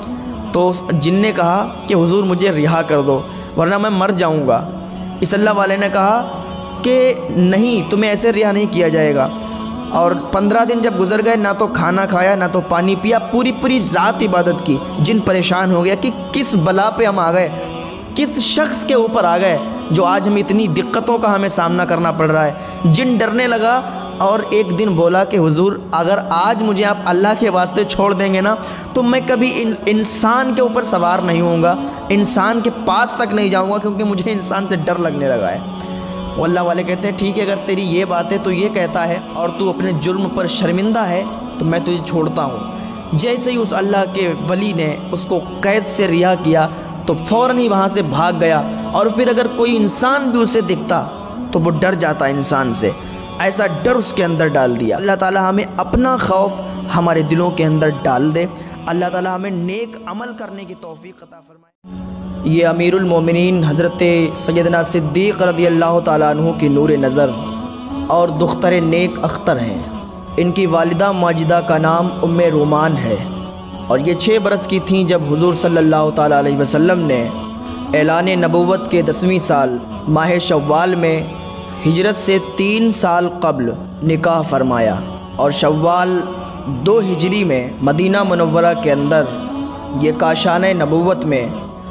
تو اس جن نے کہا کہ حضور مجھے رہا کر دو ورنہ میں مر جاؤں گا۔ اس اللہ والے نے کہا کہ نہیں، تمہیں ایسے رہا نہیں کیا جائے گا۔ اور پندرہ دن جب گزر گئے، نہ تو کھانا کھایا نہ تو پانی پیا، پوری پوری رات عبادت کی۔ جن پریشان ہو گیا کہ کس بلا پہ ہم آ گئے، کس شخص کے اوپر آ گئے جو آج ہم اتنی دقتوں کا ہمیں سامنا کرنا پڑ رہا ہے۔ جن ڈرنے لگا، اور ایک دن بولا کہ حضور اگر آج مجھے آپ اللہ کے واسطے چھوڑ دیں گے نا تو میں کبھی انسان کے اوپر سوار نہیں ہوں گا، انسان کے پاس تک نہیں جاؤں گا، کیونکہ مجھے انسان سے ڈر لگنے لگا ہے۔ وہ اللہ والے کہتے ہیں ٹھیک ہے، اگر تیری یہ بات ہے تو یہ کہتا ہے اور تو اپنے جرم پر شرمندہ ہے تو میں تجھے چھوڑتا ہوں۔ جیسے ہی اس اللہ کے ولی نے اس کو قید سے رہا کیا تو فوراً ہی وہاں سے بھاگ گیا، اور پھر اگر کوئی انسان بھی اسے دکھتا تو وہ ڈر جاتا انسان سے، ایسا ڈر اس کے اندر ڈال دیا۔ اللہ تعالی ہمیں اپنا خوف ہمارے دلوں کے اندر ڈال دے، اللہ تعالی ہمیں نیک عمل کرنے کی توفیق عطا فرمائے۔ یہ امیر المومنین حضرت سیدنا صدیق رضی اللہ تعالیٰ عنہ کی نور نظر اور دختر نیک اختر ہیں۔ ان کی والدہ ماجدہ کا نام ام رومان ہے، اور یہ چھ برس کی تھیں جب حضور صلی اللہ تعالیٰ علیہ وسلم نے اعلان نبوت کے دسویں سال ماہ شوال میں ہجرت سے تین سال قبل نکاح فرمایا، اور شوال دو ہجری میں مدینہ منورہ کے اندر یہ کاشانہ نبوت میں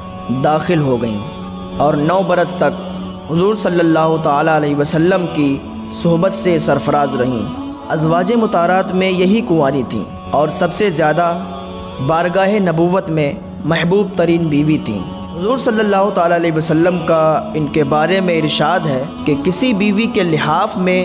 داخل ہو گئیں، اور نو برس تک حضور صلی اللہ تعالیٰ علیہ وسلم کی صحبت سے سرفراز رہیں۔ ازواج مطہرات میں یہی کنواری تھیں، اور سب سے زیادہ بارگاہ نبوت میں محبوب ترین بیوی تھیں۔ حضور صلی اللہ تعالیٰ علیہ وسلم کا ان کے بارے میں ارشاد ہے کہ کسی بیوی کے لحاف میں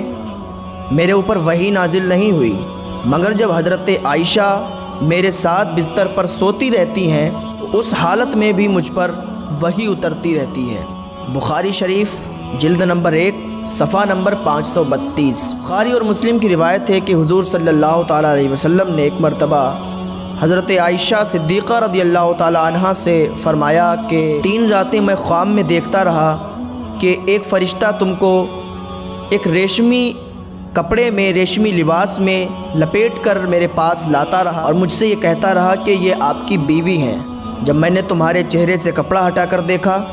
میرے اوپر وحی نازل نہیں ہوئی، مگر جب حضرت عائشہ میرے ساتھ بستر پر سوتی رہتی ہیں تو اس حالت میں بھی مجھ پر وحی اترتی رہتی ہے۔ بخاری شریف جلد نمبر ایک صفحہ نمبر پانچ سو بتیس۔ بخاری اور مسلم کی روایت ہے کہ حضور صلی اللہ تعالیٰ علیہ وسلم نے ایک مرتبہ حضرت عائشہ صدیقہ رضی اللہ تعالیٰ عنہا سے فرمایا کہ تین راتیں میں خواب میں دیکھتا رہا کہ ایک فرشتہ تم کو ایک ریشمی کپڑے میں، ریشمی لباس میں لپیٹ کر میرے پاس لاتا رہا اور مجھ سے یہ کہتا رہا کہ یہ آپ کی بیوی ہیں۔ جب میں نے تمہارے چہرے سے کپڑا ہٹا کر دیکھا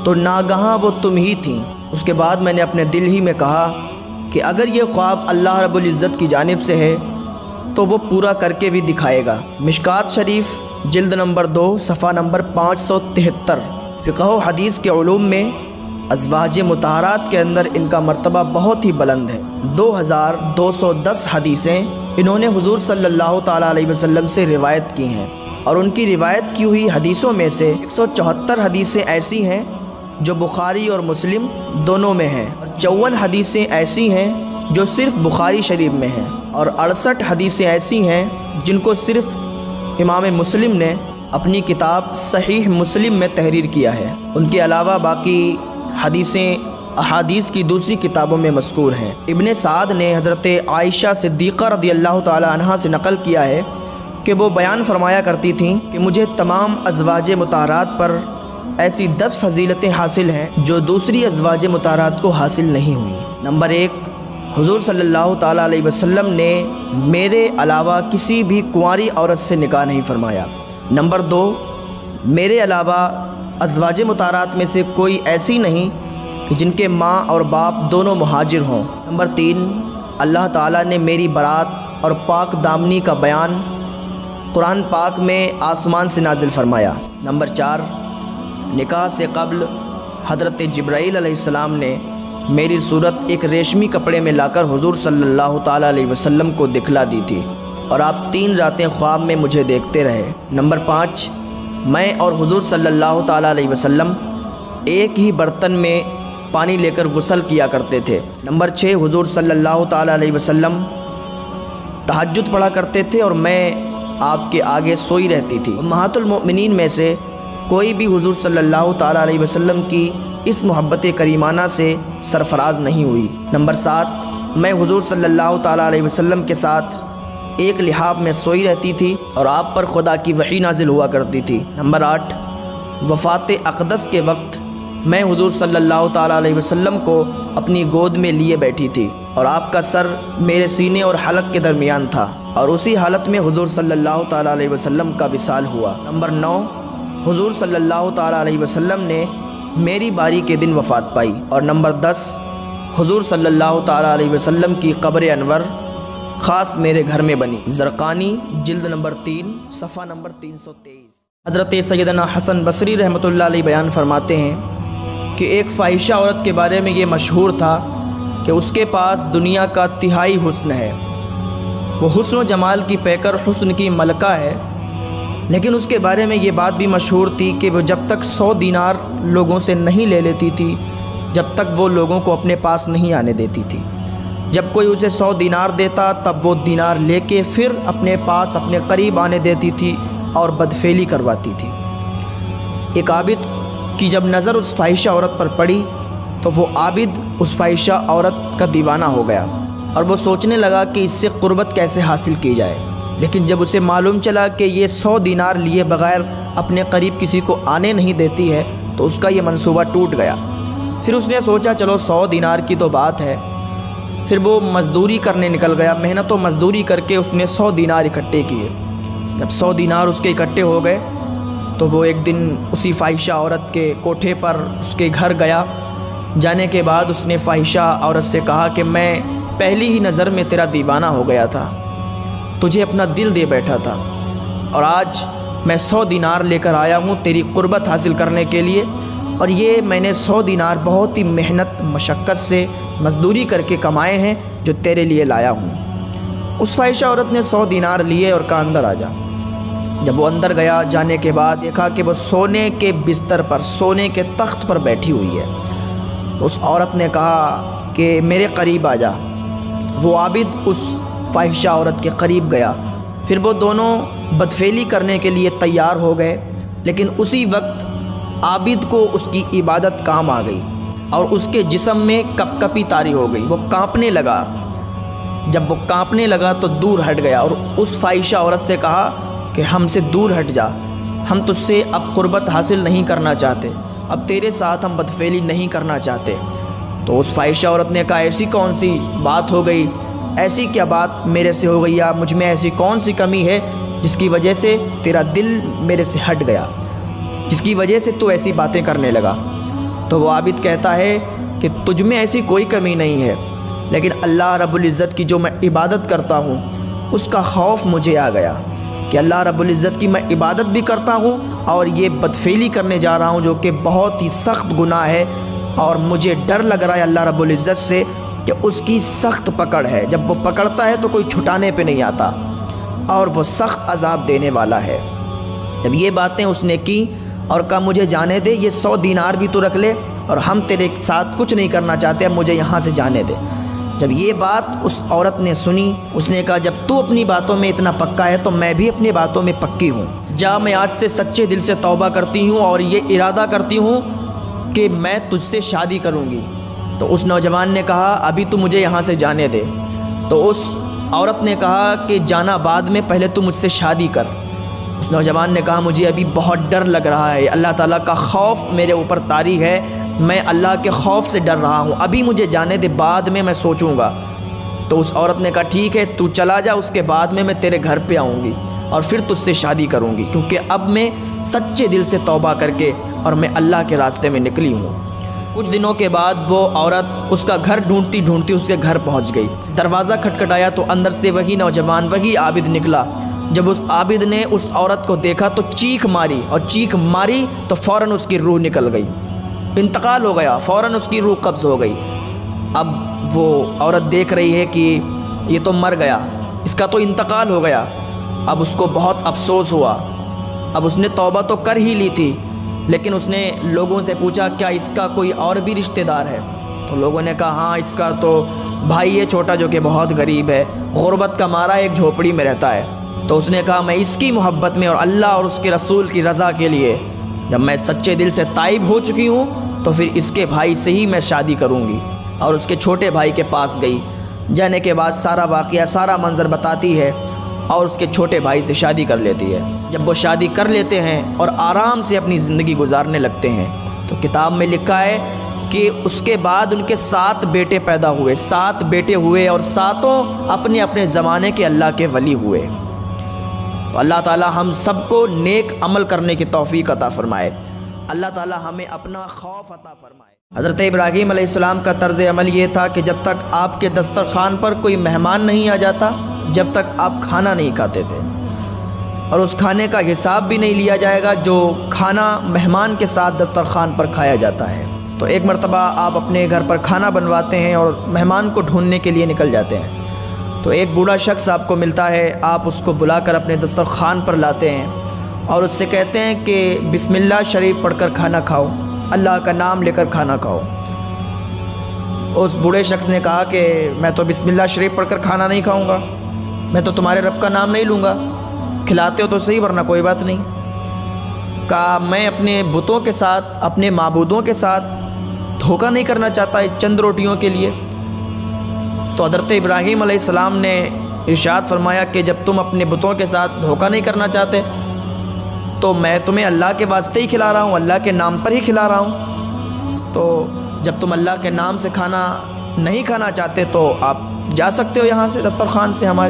تو ناگہاں وہ تم ہی تھیں۔ اس کے بعد میں نے اپنے دل ہی میں کہا کہ اگر یہ خواب اللہ رب العزت کی جانب سے ہے تو وہ پورا کر کے بھی دکھائے گا۔ مشکات شریف جلد نمبر دو صفحہ نمبر پانچ سو تہتر۔ فقہ و حدیث کے علوم میں ازواج مطہرات کے اندر ان کا مرتبہ بہت ہی بلند ہے۔ دو ہزار دو سو دس حدیثیں انہوں نے حضور صلی اللہ تعالیٰ علیہ وسلم سے روایت کی ہیں، اور ان کی روایت کی ہوئی حدیثوں میں سے ایک سو چوہتر حدیثیں ایسی ہیں جو بخاری اور مسلم دونوں میں ہیں، اور چون حدیثیں ایسی ہیں جو صرف بخاری شریف میں ہیں، اور اڑسٹھ حدیثیں ایسی ہیں جن کو صرف امام مسلم نے اپنی کتاب صحیح مسلم میں تحریر کیا ہے۔ ان کے علاوہ باقی حدیثیں احادیث کی دوسری کتابوں میں مذکور ہیں۔ ابن سعد نے حضرت عائشہ صدیقہ رضی اللہ تعالی عنہا سے نقل کیا ہے کہ وہ بیان فرمایا کرتی تھیں کہ مجھے تمام ازواج مطہرات پر ایسی دس فضیلتیں حاصل ہیں جو دوسری ازواج مطہرات کو حاصل نہیں ہوئیں۔ نمبر ایک، حضور صلی اللہ تعالیٰ علیہ وسلم نے میرے علاوہ کسی بھی کنواری عورت سے نکاح نہیں فرمایا۔ نمبر دو، میرے علاوہ ازواج مطہرات میں سے کوئی ایسی نہیں کہ جن کے ماں اور باپ دونوں مہاجر ہوں۔ نمبر تین، اللہ تعالیٰ نے میری برات اور پاک دامنی کا بیان قرآن پاک میں آسمان سے نازل فرمایا۔ نمبر چار، نکاح سے قبل حضرت جبرائیل علیہ السلام نے میری صورت ایک ریشمی کپڑے میں لا کر حضور صلی اللہ تعالیٰ علیہ وسلم کو دکھلا دی تھی، اور آپ تین راتیں خواب میں مجھے دیکھتے رہے۔ نمبر پانچ، میں اور حضور صلی اللہ تعالیٰ علیہ وسلم ایک ہی برتن میں پانی لے کر غسل کیا کرتے تھے۔ نمبر چھ، حضور صلی اللہ تعالیٰ علیہ وسلم تہجد پڑھا کرتے تھے اور میں آپ کے آگے سوئی رہتی تھی۔ امہات المؤمنین میں سے کوئی بھی حضور صلی اللہ تعالیٰ علیہ وسلم کی اس محبت کریمانہ سے سرفراز نہیں ہوئی۔ نمبر سات، میں حضور صلی اللہ تعالیٰ علیہ وسلم کے ساتھ ایک لحاف میں سوئی رہتی تھی اور آپ پر خدا کی وحی نازل ہوا کرتی تھی۔ نمبر آٹھ، وفات اقدس کے وقت میں حضور صلی اللہ تعالیٰ علیہ وسلم کو اپنی گود میں لیے بیٹھی تھی اور آپ کا سر میرے سینے اور حلق کے درمیان تھا، اور اسی حالت میں حضور صلی اللہ تعالیٰ علیہ وسلم کا وصال ہوا۔ نمبر نو، حضور صلی اللہ تعالیٰ علیہ وسلم نے میری باری کے دن وفات پائی۔ اور نمبر دس، حضور صلی اللہ تعالیٰ علیہ وسلم کی قبر انور خاص میرے گھر میں بنی۔ زرقانی جلد نمبر تین صفحہ نمبر تین سو تیئیس۔ حضرت سیدنا حسن بصری رحمۃ اللہ علیہ بیان فرماتے ہیں کہ ایک فاحشہ عورت کے بارے میں یہ مشہور تھا کہ اس کے پاس دنیا کا تہائی حسن ہے، وہ حسن و جمال کی پیکر حسن کی ملکہ ہے، لیکن اس کے بارے میں یہ بات بھی مشہور تھی کہ وہ جب تک سو دینار لوگوں سے نہیں لے لیتی تھی جب تک وہ لوگوں کو اپنے پاس نہیں آنے دیتی تھی۔ جب کوئی اسے سو دینار دیتا تب وہ دینار لے کے پھر اپنے پاس اپنے قریب آنے دیتی تھی اور بدفعلی کرواتی تھی۔ ایک عابد کی جب نظر اس فاحشہ عورت پر پڑی تو وہ عابد اس فاحشہ عورت کا دیوانہ ہو گیا اور وہ سوچنے لگا کہ اس سے قربت کیسے حاصل کی جائے، لیکن جب اسے معلوم چلا کہ یہ سو دینار لیے بغیر اپنے قریب کسی کو آنے نہیں دیتی ہے تو اس کا یہ منصوبہ ٹوٹ گیا۔ پھر اس نے سوچا چلو سو دینار کی تو بات ہے، پھر وہ مزدوری کرنے نکل گیا، محنت و مزدوری کر کے اس نے سو دینار اکٹھے کیے۔ جب سو دینار اس کے اکٹھے ہو گئے تو وہ ایک دن اسی فاحشہ عورت کے کوٹھے پر اس کے گھر گیا۔ جانے کے بعد اس نے فاحشہ عورت سے کہا کہ میں پہلی ہی نظر میں تیرا دیوانہ ہو گیا تھا، تجھے اپنا دل دے بیٹھا تھا، اور آج میں سو دینار لے کر آیا ہوں تیری قربت حاصل کرنے کے لیے، اور یہ میں نے سو دینار بہت ہی محنت مشقت سے مزدوری کر کے کمائے ہیں جو تیرے لیے لایا ہوں۔ اس فاحشہ عورت نے سو دینار لیے اور کہا اندر آ جا۔ جب وہ اندر گیا، جانے کے بعد دیکھا کہ وہ سونے کے بستر پر، سونے کے تخت پر بیٹھی ہوئی ہے۔ اس عورت نے کہا کہ میرے قریب آ جا۔ وہ عابد اس فاحشہ عورت کے قریب گیا، پھر وہ دونوں بدفعلی کرنے کے لیے تیار ہو گئے، لیکن اسی وقت عابد کو اس کی عبادت کام آ گئی اور اس کے جسم میں کپ کپی طاری ہو گئی، وہ کانپنے لگا۔ جب وہ کانپنے لگا تو دور ہٹ گیا اور اس فاحشہ عورت سے کہا کہ ہم سے دور ہٹ جا، ہم تجھ سے اب قربت حاصل نہیں کرنا چاہتے، اب تیرے ساتھ ہم بدفعلی نہیں کرنا چاہتے۔ تو اس فاحشہ عورت نے کہا ایسی کون سی بات ہو گئی، ایسی کیا بات میرے سے ہو گئی، یا مجھ میں ایسی کون سی کمی ہے جس کی وجہ سے تیرا دل میرے سے ہٹ گیا، جس کی وجہ سے تو ایسی باتیں کرنے لگا۔ تو وہ عابد کہتا ہے کہ تجھ میں ایسی کوئی کمی نہیں ہے، لیکن اللہ رب العزت کی جو میں عبادت کرتا ہوں اس کا خوف مجھے آ گیا کہ اللہ رب العزت کی میں عبادت بھی کرتا ہوں اور یہ بدفعلی کرنے جا رہا ہوں جو کہ بہت ہی سخت گناہ ہے، اور مجھے ڈر لگ رہا ہے اللہ رب العزت سے کہ اس کی سخت پکڑ ہے، جب وہ پکڑتا ہے تو کوئی چھٹانے پہ نہیں آتا اور وہ سخت عذاب دینے والا ہے۔ جب یہ باتیں اس نے کی اور کہا مجھے جانے دے، یہ سو دینار بھی تو رکھ لے اور ہم تیرے ساتھ کچھ نہیں کرنا چاہتے، اب مجھے یہاں سے جانے دے۔ جب یہ بات اس عورت نے سنی، اس نے کہا جب تو اپنی باتوں میں اتنا پکا ہے تو میں بھی اپنی باتوں میں پکی ہوں، جا میں آج سے سچے دل سے توبہ کرتی ہوں اور یہ ارادہ کرتی ہوں کہ میں تجھ سے شادی کروں گی۔ تو اس نوجوان نے کہا ابھی تو مجھے یہاں سے جانے دے۔ تو اس عورت نے کہا کہ جانا بعد میں، پہلے تو مجھ سے شادی کر۔ اس نوجوان نے کہا مجھے ابھی بہت ڈر لگ رہا ہے، اللہ تعالیٰ کا خوف میرے اوپر طاری ہے، میں اللہ کے خوف سے ڈر رہا ہوں، ابھی مجھے جانے دے، بعد میں میں سوچوں گا۔ تو اس عورت نے کہا ٹھیک ہے تو چلا جا، اس کے بعد میں میں تیرے گھر پہ آؤں گی اور پھر تجھ سے شادی کروں گی، کیونکہ اب میں سچے دل سے توبہ کر کے اور میں اللہ کے راستے میں نکلی ہوں۔ کچھ دنوں کے بعد وہ عورت اس کا گھر ڈھونڈتی ڈھونڈتی اس کے گھر پہنچ گئی۔ دروازہ کھٹکھٹایا تو اندر سے وہی نوجوان، وہی عابد نکلا۔ جب اس عابد نے اس عورت کو دیکھا تو چیخ ماری، اور چیخ ماری تو فوراً اس کی روح نکل گئی، انتقال ہو گیا، فوراً اس کی روح قبض ہو گئی۔ اب وہ عورت دیکھ رہی ہے کہ یہ تو مر گیا، اس کا تو انتقال ہو گیا۔ اب اس کو بہت افسوس ہوا، اب اس نے توبہ تو کر ہی لی تھی، لیکن اس نے لوگوں سے پوچھا کیا اس کا کوئی اور بھی رشتہ دار ہے؟ تو لوگوں نے کہا ہاں اس کا تو بھائی ہے چھوٹا جو کہ بہت غریب ہے، غربت کا مارا ایک جھوپڑی میں رہتا ہے۔ تو اس نے کہا میں اس کی محبت میں اور اللہ اور اس کے رسول کی رضا کے لیے جب میں سچے دل سے تائب ہو چکی ہوں تو پھر اس کے بھائی سے ہی میں شادی کروں گی۔ اور اس کے چھوٹے بھائی کے پاس گئی، جانے کے بعد سارا واقعہ سارا منظر بتاتی ہے اور اس کے چھوٹے بھائی سے شادی کر لیتی ہے۔ جب وہ شادی کر لیتے ہیں اور آرام سے اپنی زندگی گزارنے لگتے ہیں تو کتاب میں لکھا ہے کہ اس کے بعد ان کے سات بیٹے پیدا ہوئے، سات بیٹے ہوئے اور ساتوں اپنے اپنے زمانے کے اللہ کے ولی ہوئے۔ تو اللہ تعالی ہم سب کو نیک عمل کرنے کی توفیق عطا فرمائے، اللہ تعالی ہمیں اپنا خوف عطا فرمائے۔ حضرت ابراہیم علیہ السلام کا طرز عمل یہ تھا کہ جب تک آپ کے دسترخوان پر کوئی مہمان نہیں آ جاتا، جب تک آپ کھانا نہیں کھاتے تھے، اور اس کھانے کا حساب بھی نہیں لیا جائے گا جو کھانا مہمان کے ساتھ دسترخوان پر کھایا جاتا ہے۔ تو ایک مرتبہ آپ اپنے گھر پر کھانا بنواتے ہیں اور مہمان کو ڈھونڈنے کے لیے نکل جاتے ہیں، تو ایک بوڑھا شخص آپ کو ملتا ہے، آپ اس کو بلا کر اپنے دسترخوان پر لاتے ہیں اور اس سے کہتے ہیں کہ بسم اللہ شریف پڑھ کر کھانا کھاؤ، اللہ کا نام لے کر کھانا کھاؤ۔ اس بوڑھے شخص نے کہا کہ میں تو بسم اللہ شریف پڑھ کر کھانا نہیں کھاؤں گا، میں تو تمہارے رب کا نام نہیں لوں گا، کھلاتے ہو تو صحیح ورنہ کوئی بات نہیں۔ کہا میں اپنے بتوں کے ساتھ، اپنے معبودوں کے ساتھ دھوکہ نہیں کرنا چاہتا چند روٹیوں کے لیے۔ تو حضرت ابراہیم علیہ السلام نے ارشاد فرمایا کہ جب تم اپنے بتوں کے ساتھ دھوکہ نہیں کرنا چاہتے تو میں تمہیں اللہ کے واسطے ہی کھلا رہا ہوں، اللہ کے نام پر ہی کھلا رہا ہوں۔ تو جب تم اللہ کے نام سے کھانا نہیں کھانا چاہتے تو آپ جا سکتے ہو یہاں سے، دسترخوان سے ہمارے۔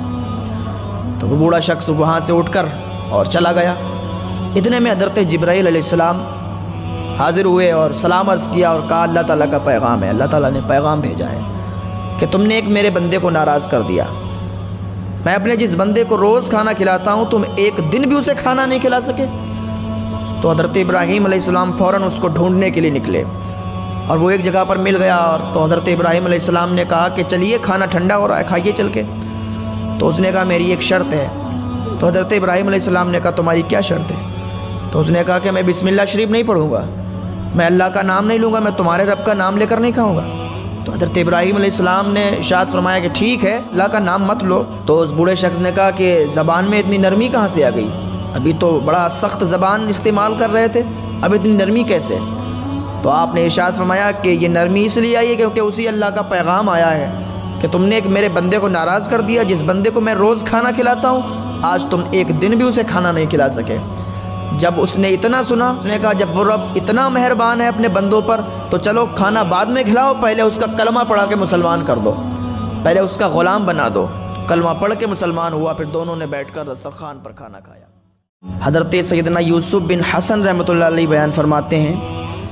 تو وہ بوڑھا شخص وہاں سے اٹھ کر اور چلا گیا۔ اتنے میں حضرت جبرائیل علیہ السلام حاضر ہوئے اور سلام عرض کیا اور کہا اللہ تعالیٰ کا پیغام ہے، اللہ تعالیٰ نے پیغام بھیجا ہے کہ تم نے ایک میرے بندے کو ناراض کر دیا، میں اپنے جس بندے کو روز کھانا کھلاتا ہوں تم ایک دن بھی اسے کھانا نہیں کھلا سکے۔ تو حضرت ابراہیم علیہ السلام فوراً اس کو ڈھونڈنے کے لیے نکلے اور وہ ایک جگہ پر مل گیا، اور تو حضرت ابراہیم علیہ السلام نے کہا کہ چلیے کھانا ٹھنڈا ہو رہا ہے، کھائیے چل کے۔ تو اس نے کہا میری ایک شرط ہے۔ تو حضرت ابراہیم علیہ السلام نے کہا تمہاری کیا شرط ہے؟ تو اس نے کہا کہ میں بسم اللہ شریف نہیں پڑھوں گا، میں اللہ کا نام نہیں لوں گا، میں تمہارے رب کا نام لے کر نہیں کھاؤں گا۔ تو حضرت ابراہیم علیہ السلام نے ارشاد فرمایا کہ ٹھیک ہے اللہ کا نام مت لو۔ تو اس بوڑھے شخص نے کہا کہ زبان میں اتنی نرمی کہاں سے آ گئی، ابھی تو بڑا سخت زبان استعمال کر رہے تھے، اب اتنی نرمی کیسے؟ تو آپ نے ارشاد فرمایا کہ یہ نرمی اس لیے آئی ہے کیونکہ اسی اللہ کا پیغام آیا ہے کہ تم نے ایک میرے بندے کو ناراض کر دیا، جس بندے کو میں روز کھانا کھلاتا ہوں آج تم ایک دن بھی اسے کھانا نہیں کھلا سکے۔ جب اس نے اتنا سنا اس نے کہا جب وہ رب اتنا مہربان ہے اپنے بندوں پر تو چلو کھانا بعد میں کھلاؤ، پہلے اس کا کلمہ پڑھا کے مسلمان کر دو، پہلے اس کا غلام بنا دو۔ کلمہ پڑھ کے مسلمان ہوا، پھر دونوں نے بیٹھ کر دسترخوان پر کھانا کھایا۔ حضرت سیدنا یوسف بن حسن رحمۃ اللہ علیہ بیان فرماتے ہیں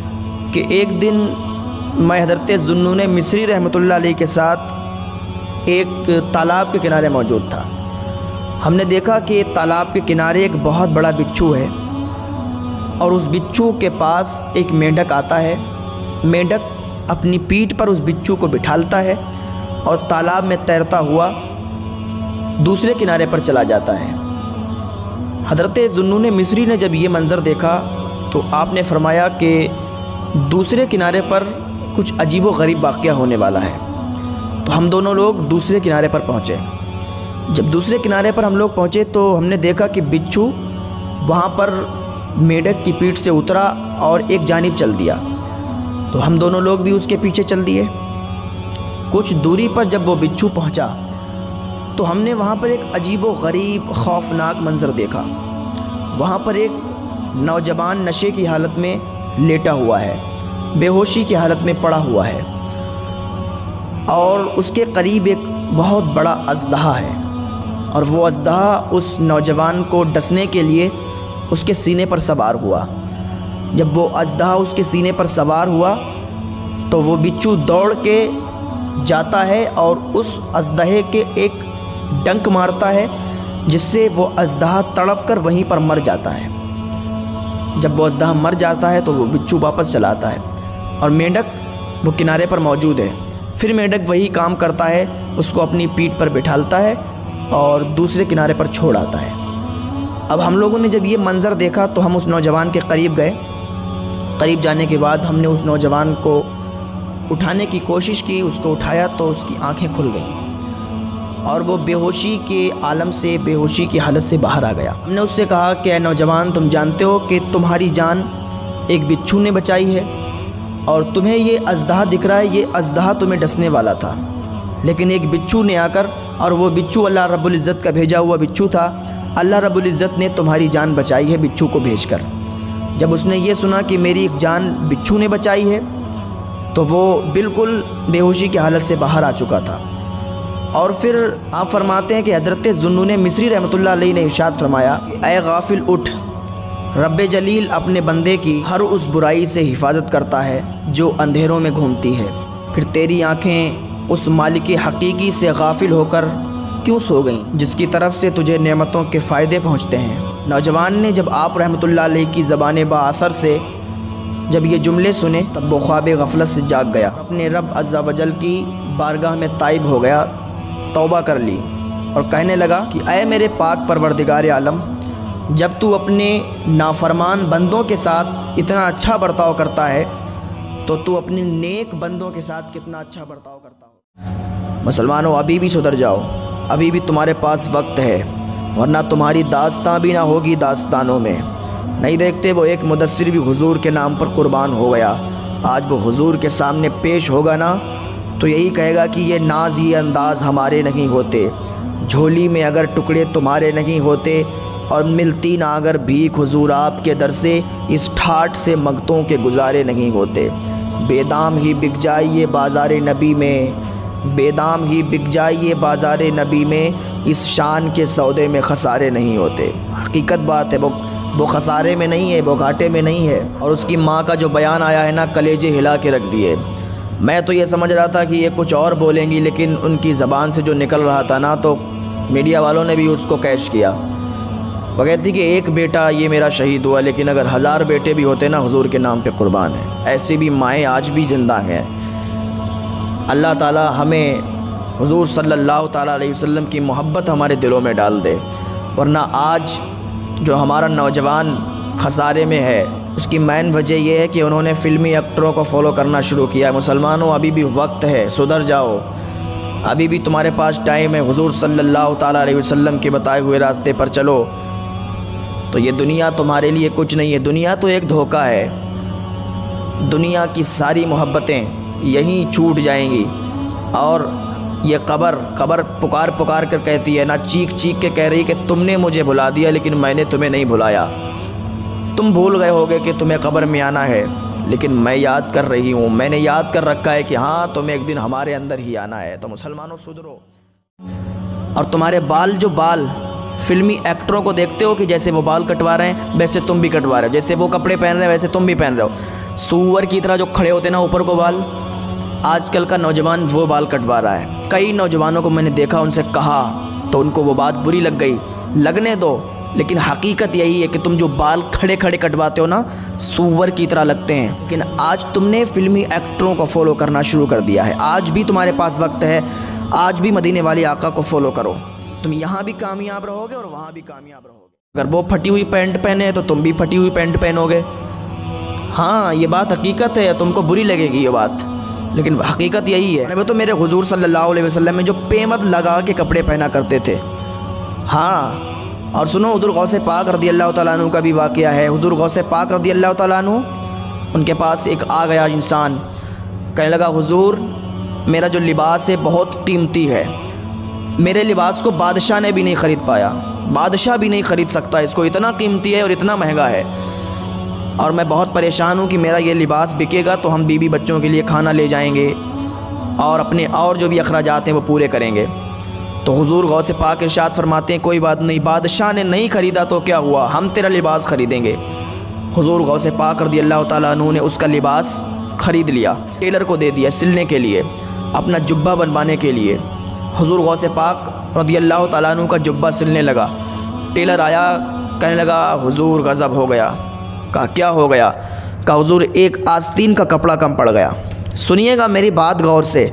کہ ایک دن میں حضرت ذوالنون مصری رحمۃ اللہ علیہ کے ساتھ ایک تالاب کے کنارے موجود تھا۔ ہم نے دیکھا کہ تالاب کے کنارے ایک بہت بڑا بچھو ہے اور اس بچھو کے پاس ایک مینڈک آتا ہے۔ مینڈک اپنی پیٹھ پر اس بچھو کو بٹھالتا ہے اور تالاب میں تیرتا ہوا دوسرے کنارے پر چلا جاتا ہے۔ حضرت ذوالنون مصری نے جب یہ منظر دیکھا تو آپ نے فرمایا کہ دوسرے کنارے پر کچھ عجیب و غریب واقعہ ہونے والا ہے۔ تو ہم دونوں لوگ دوسرے کنارے پر پہنچے۔ جب دوسرے کنارے پر ہم لوگ پہنچے تو ہم نے دیکھا کہ بچھو وہاں پر مینڈک کی پیٹھ سے اترا اور ایک جانب چل دیا۔ تو ہم دونوں لوگ بھی اس کے پیچھے چل دیے۔ کچھ دوری پر جب وہ بچھو پہنچا تو ہم نے وہاں پر ایک عجیب و غریب خوفناک منظر دیکھا۔ وہاں پر ایک نوجوان نشے کی حالت میں لیٹا ہوا ہے، بے ہوشی کی حالت میں پڑا ہوا ہے، اور اس کے قریب ایک بہت بڑا اژدہا ہے، اور وہ اژدہا اس نوجوان کو ڈسنے کے لیے اس کے سینے پر سوار ہوا۔ جب وہ اژدہا اس کے سینے پر سوار ہوا تو وہ بچھو دوڑ کے جاتا ہے اور اس اژدہے کے ایک ڈنک مارتا ہے، جس سے وہ اژدہا تڑپ کر وہیں پر مر جاتا ہے۔ جب وہ اژدہا مر جاتا ہے تو وہ بچھو واپس چلا آتا ہے اور مینڈک وہ کنارے پر موجود ہے۔ پھر مینڈک وہی کام کرتا ہے، اس کو اپنی پیٹھ پر بٹھالتا ہے اور دوسرے کنارے پر چھوڑ آتا ہے۔ اب ہم لوگوں نے جب یہ منظر دیکھا تو ہم اس نوجوان کے قریب گئے۔ قریب جانے کے بعد ہم نے اس نوجوان کو اٹھانے کی کوشش کی، اس کو اٹھایا تو اس کی آنکھیں کھل گئیں اور وہ بے ہوشی کے عالم سے، بے ہوشی کی حالت سے باہر آ گیا۔ ہم نے اس سے کہا کہ اے نوجوان، تم جانتے ہو کہ تمہاری جان ایک بچھو نے بچائی ہے اور تمہیں یہ اژدہا دکھ رہا ہے، یہ اژدہا تمہیں ڈسنے والا تھا، لیکن ایک بچھو نے آ کر، اور وہ بچھو اللہ رب العزت کا بھیجا ہوا بچھو تھا، اللہ رب العزت نے تمہاری جان بچائی ہے بچھو کو بھیج کر۔ جب اس نے یہ سنا کہ میری ایک جان بچھو نے بچائی ہے تو وہ بالکل بے ہوشی کی حالت سے باہر آ چکا تھا۔ اور پھر آپ فرماتے ہیں کہ حضرت ذوالنون مصری رحمۃ اللہ علیہ نے ارشاد فرمایا کہ اے غافل اٹھ، رب جلیل اپنے بندے کی ہر اس برائی سے حفاظت کرتا ہے جو اندھیروں میں گھومتی ہے۔ پھر تیری آنکھیں اس مالک حقیقی سے غافل ہو کر کیوں سو گئیں جس کی طرف سے تجھے نعمتوں کے فائدے پہنچتے ہیں۔ نوجوان نے جب آپ رحمۃ اللہ علیہ کی زبان با اثر سے جب یہ جملے سنے تب وہ خواب غفلت سے جاگ گیا، اپنے رب عز و جل کی بارگاہ میں تائب ہو گیا، توبہ کر لی اور کہنے لگا کہ اے میرے پاک پروردگار عالم، جب تو اپنے نافرمان بندوں کے ساتھ اتنا اچھا برتاؤ کرتا ہے تو تو اپنے نیک بندوں کے ساتھ کتنا اچھا برتاؤ کرتا ہو۔ مسلمانوں، ابھی بھی سدھر جاؤ، ابھی بھی تمہارے پاس وقت ہے، ورنہ تمہاری داستان بھی نہ ہوگی داستانوں میں۔ نہیں دیکھتے وہ ایک مدثر بھی حضور کے نام پر قربان ہو گیا، آج وہ حضور کے سامنے پیش ہوگا نا تو یہی کہے گا کہ یہ ناز یہ انداز ہمارے نہیں ہوتے، جھولی میں اگر ٹکڑے تمہارے نہیں ہوتے، اور ملتی نہ اگر بھیک حضور آپ کے در سے، اس ٹھاٹ سے منگتوں کے گزارے نہیں ہوتے۔ بے دام ہی بک جائیے بازار نبی میں، بے دام ہی بک جائیے بازار نبی میں، اس شان کے سودے میں خسارے نہیں ہوتے۔ حقیقت بات ہے، وہ وہ خسارے میں نہیں ہے، وہ گھاٹے میں نہیں ہے۔ اور اس کی ماں کا جو بیان آیا ہے نا، کلیجے ہلا کے رکھ دیے۔ میں تو یہ سمجھ رہا تھا کہ یہ کچھ اور بولیں گی، لیکن ان کی زبان سے جو نکل رہا تھا نا تو میڈیا والوں نے بھی اس کو کیچ کیا۔ وہ کہتی کہ ایک بیٹا یہ میرا شہید ہوا، لیکن اگر ہزار بیٹے بھی ہوتے نا حضور کے نام پہ قربان ہیں۔ ایسی بھی مائیں آج بھی زندہ ہیں۔ اللہ تعالی ہمیں حضور صلی اللہ تعالیٰ علیہ وسلم کی محبت ہمارے دلوں میں ڈال دے، ورنہ آج جو ہمارا نوجوان خسارے میں ہے اس کی مین وجہ یہ ہے کہ انہوں نے فلمی ایکٹروں کو فالو کرنا شروع کیا ہے۔ مسلمانوں، ابھی بھی وقت ہے، سدھر جاؤ، ابھی بھی تمہارے پاس ٹائم ہے، حضور صلی اللہ تعالیٰ علیہ وسلم کے بتائے ہوئے راستے پر چلو، تو یہ دنیا تمہارے لیے کچھ نہیں ہے۔ دنیا تو ایک دھوکہ ہے، دنیا کی ساری محبتیں یہیں چھوٹ جائیں گی، اور یہ قبر قبر پکار پکار کر کہتی ہے نا، چیخ چیخ کے کہہ رہی کہ تم نے مجھے بھلا دیا لیکن میں نے تمہیں نہیں بھلایا۔ تم بھول گئے ہوگے کہ تمہیں قبر میں آنا ہے، لیکن میں یاد کر رہی ہوں، میں نے یاد کر رکھا ہے کہ ہاں تمہیں ایک دن ہمارے اندر ہی آنا ہے۔ تو مسلمانوں سدھرو۔ اور تمہارے بال جو بال فلمی ایکٹروں کو دیکھتے ہو کہ جیسے وہ بال کٹوا رہے ہیں ویسے تم بھی کٹوا رہے ہو، جیسے وہ کپڑے پہن رہے ہیں ویسے تم بھی پہن رہے ہو۔ سور کی طرح جو کھڑے ہوتے نا اوپر کو بال، آج کل کا نوجوان وہ بال کٹوا رہا ہے۔ کئی نوجوانوں کو میں نے دیکھا، ان سے کہا تو ان کو وہ بات بری لگ گئی۔ لگنے دو، لیکن حقیقت یہی ہے کہ تم جو بال کھڑے کھڑے کٹواتے ہو نا، سور کی طرح لگتے ہیں۔ لیکن آج تم نے فلمی ایکٹروں کو فالو کرنا شروع کر دیا ہے۔ آج بھی تمہارے پاس وقت ہے، آج بھی مدینے والے آقا کو فالو کرو، تم یہاں بھی کامیاب رہو گے اور وہاں بھی کامیاب رہو گے۔ اگر وہ پھٹی ہوئی پینٹ پہنے تو تم بھی پھٹی ہوئی پینٹ پہنو گے۔ ہاں یہ بات حقیقت ہے، تم کو بری لگے گی یہ بات، لیکن حقیقت یہی ہے۔ وہ تو میرے حضور صلی اللہ علیہ وسلم میں جو پیمد لگا کے کپڑے پہنا کرتے تھے۔ ہاں، اور سنو، حضور غوث پاک رضی اللہ تعالیٰ عنہ کا بھی واقعہ ہے۔ حضور غوث پاک رضی اللہ تعالیٰ عنہ، ان کے پاس ایک آ گیا انسان، کہنے لگا حضور میرا جو لباس ہے بہت قیمتی ہے، میرے لباس کو بادشاہ نے بھی نہیں خرید پایا، بادشاہ بھی نہیں خرید سکتا، اس کو اتنا قیمتی ہے اور اتنا مہنگا ہے، اور میں بہت پریشان ہوں کہ میرا یہ لباس بکے گا تو ہم بیوی بچوں کے لیے کھانا لے جائیں گے اور اپنے اور جو بھی اخراجات ہیں وہ پورے کریں گے۔ تو حضور غوث پاک ارشاد فرماتے ہیں کوئی بات نہیں، بادشاہ نے نہیں خریدا تو کیا ہوا، ہم تیرا لباس خریدیں گے۔ حضور غوث پاک رضی اللہ تعالیٰ عنہ نے اس کا لباس خرید لیا، ٹیلر کو دے دیا سلنے کے لیے، اپنا جبہ بنوانے کے لیے۔ حضور غوث پاک رضی اللہ تعالیٰ عنہ کا جبہ سلنے لگا، ٹیلر آیا، کہنے لگا حضور غضب ہو گیا۔ کہا کیا ہو گیا؟ کہا حضور ایک آستین کا کپڑا کم پڑ گیا۔ سنیے گا میری بات غور سے،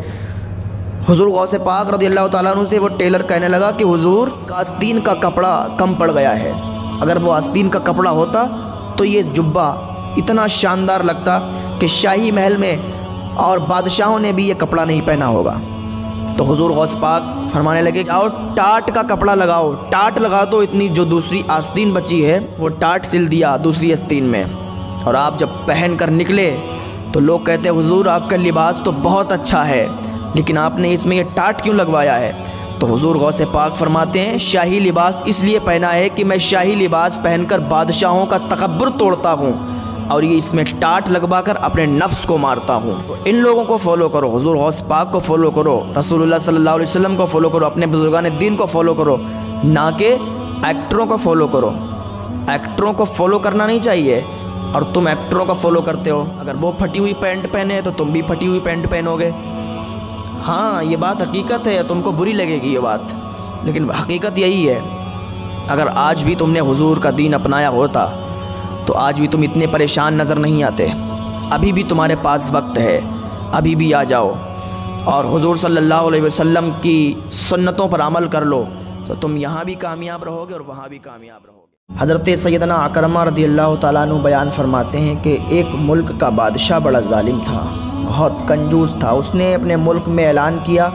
حضور غوث پاک رضی اللہ تعالیٰ عنہ سے وہ ٹیلر کہنے لگا کہ حضور آستین کا کپڑا کم پڑ گیا ہے، اگر وہ آستین کا کپڑا ہوتا تو یہ جبہ اتنا شاندار لگتا کہ شاہی محل میں اور بادشاہوں نے بھی یہ کپڑا نہیں پہنا ہوگا۔ تو حضور غوث پاک فرمانے لگے آؤ ٹاٹ کا کپڑا لگاؤ، ٹاٹ لگا دو، اتنی جو دوسری آستین بچی ہے وہ ٹاٹ سل دیا دوسری آستین میں، اور آپ جب پہن کر نکلے تو لوگ کہتے ہیں حضور آپ کا لباس تو بہت اچھا ہے، لیکن آپ نے اس میں یہ ٹاٹ کیوں لگوایا ہے؟ تو حضور غوث پاک فرماتے ہیں شاہی لباس اس لیے پہنا ہے کہ میں شاہی لباس پہن کر بادشاہوں کا تکبر توڑتا ہوں، اور یہ اس میں ٹاٹ لگوا کر اپنے نفس کو مارتا ہوں۔ تو ان لوگوں کو فالو کرو، حضور غوث پاک کو فالو کرو، رسول اللہ صلی اللہ علیہ وسلم کو فالو کرو، اپنے بزرگان دین کو فالو کرو، نہ کہ ایکٹروں کو فالو کرو۔ ایکٹروں کو فالو کرنا نہیں چاہیے، اور تم ایکٹروں کو فالو کرتے ہو۔ اگر وہ پھٹی ہوئی پینٹ پہنے تو تم بھی پھٹی ہوئی پینٹ پہنو گے۔ ہاں یہ بات حقیقت ہے، تم کو بری لگے گی یہ بات، لیکن حقیقت یہی ہے۔ اگر آج بھی تم نے حضور کا دین اپنایا ہوتا تو آج بھی تم اتنے پریشان نظر نہیں آتے۔ ابھی بھی تمہارے پاس وقت ہے، ابھی بھی آ جاؤ اور حضور صلی اللہ علیہ وسلم کی سنتوں پر عمل کر لو، تو تم یہاں بھی کامیاب رہو گے اور وہاں بھی کامیاب رہو گے۔ حضرت سیدنا اکرمہ رضی اللہ تعالیٰ عنہ بیان فرماتے ہیں کہ ایک ملک کا بادشاہ بڑا ظالم تھا، بہت کنجوس تھا۔ اس نے اپنے ملک میں اعلان کیا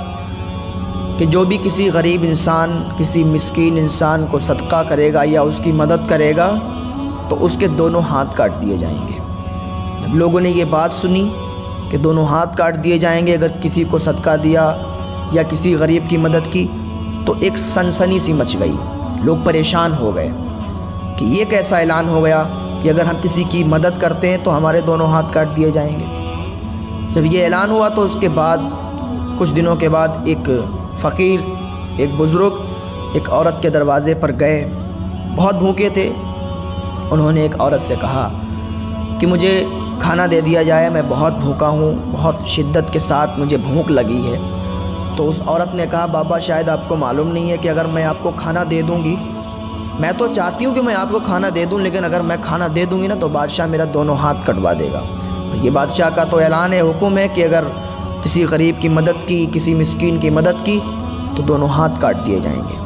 کہ جو بھی کسی غریب انسان، کسی مسکین انسان کو صدقہ کرے گا یا اس کی مدد کرے گا تو اس کے دونوں ہاتھ کاٹ دیے جائیں گے۔ جب لوگوں نے یہ بات سنی کہ دونوں ہاتھ کاٹ دیے جائیں گے اگر کسی کو صدقہ دیا یا کسی غریب کی مدد کی، تو ایک سنسنی سی مچ گئی، لوگ پریشان ہو گئے کہ یہ کیسا اعلان ہو گیا کہ اگر ہم کسی کی مدد کرتے ہیں تو ہمارے دونوں ہاتھ کاٹ دیے جائیں گے۔ جب یہ اعلان ہوا تو اس کے بعد کچھ دنوں کے بعد ایک فقیر، ایک بزرگ ایک عورت کے دروازے پر گئے، بہت بھوکے تھے۔ انہوں نے ایک عورت سے کہا کہ مجھے کھانا دے دیا جائے، میں بہت بھوکا ہوں، بہت شدت کے ساتھ مجھے بھوک لگی ہے۔ تو اس عورت نے کہا بابا شاید آپ کو معلوم نہیں ہے کہ اگر میں آپ کو کھانا دے دوں گی، میں تو چاہتی ہوں کہ میں آپ کو کھانا دے دوں، لیکن اگر میں کھانا دے دوں گی نا تو بادشاہ میرا دونوں ہاتھ کٹوا دے گا۔ یہ بادشاہ کا تو اعلان ہے، حکم ہے کہ اگر کسی غریب کی مدد کی، کسی مسکین کی مدد کی تو دونوں ہاتھ کاٹ دیے جائیں گے۔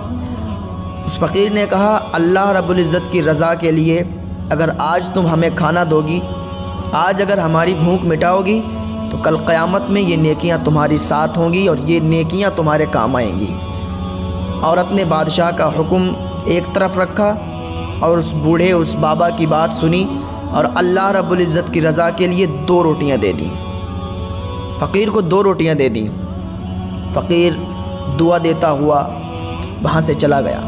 اس فقیر نے کہا اللہ رب العزت کی رضا کے لیے اگر آج تم ہمیں کھانا دو گی، آج اگر ہماری بھوک مٹاؤ گی تو کل قیامت میں یہ نیکیاں تمہاری ساتھ ہوں گی اور یہ نیکیاں تمہارے کام آئیں گی۔ عورت نے بادشاہ کا حکم ایک طرف رکھا اور اس بوڑھے اس بابا کی بات سنی اور اللہ رب العزت کی رضا کے لیے دو روٹیاں دے دیں، فقیر کو دو روٹیاں دے دیں۔ فقیر دعا دیتا ہوا وہاں سے چلا گیا۔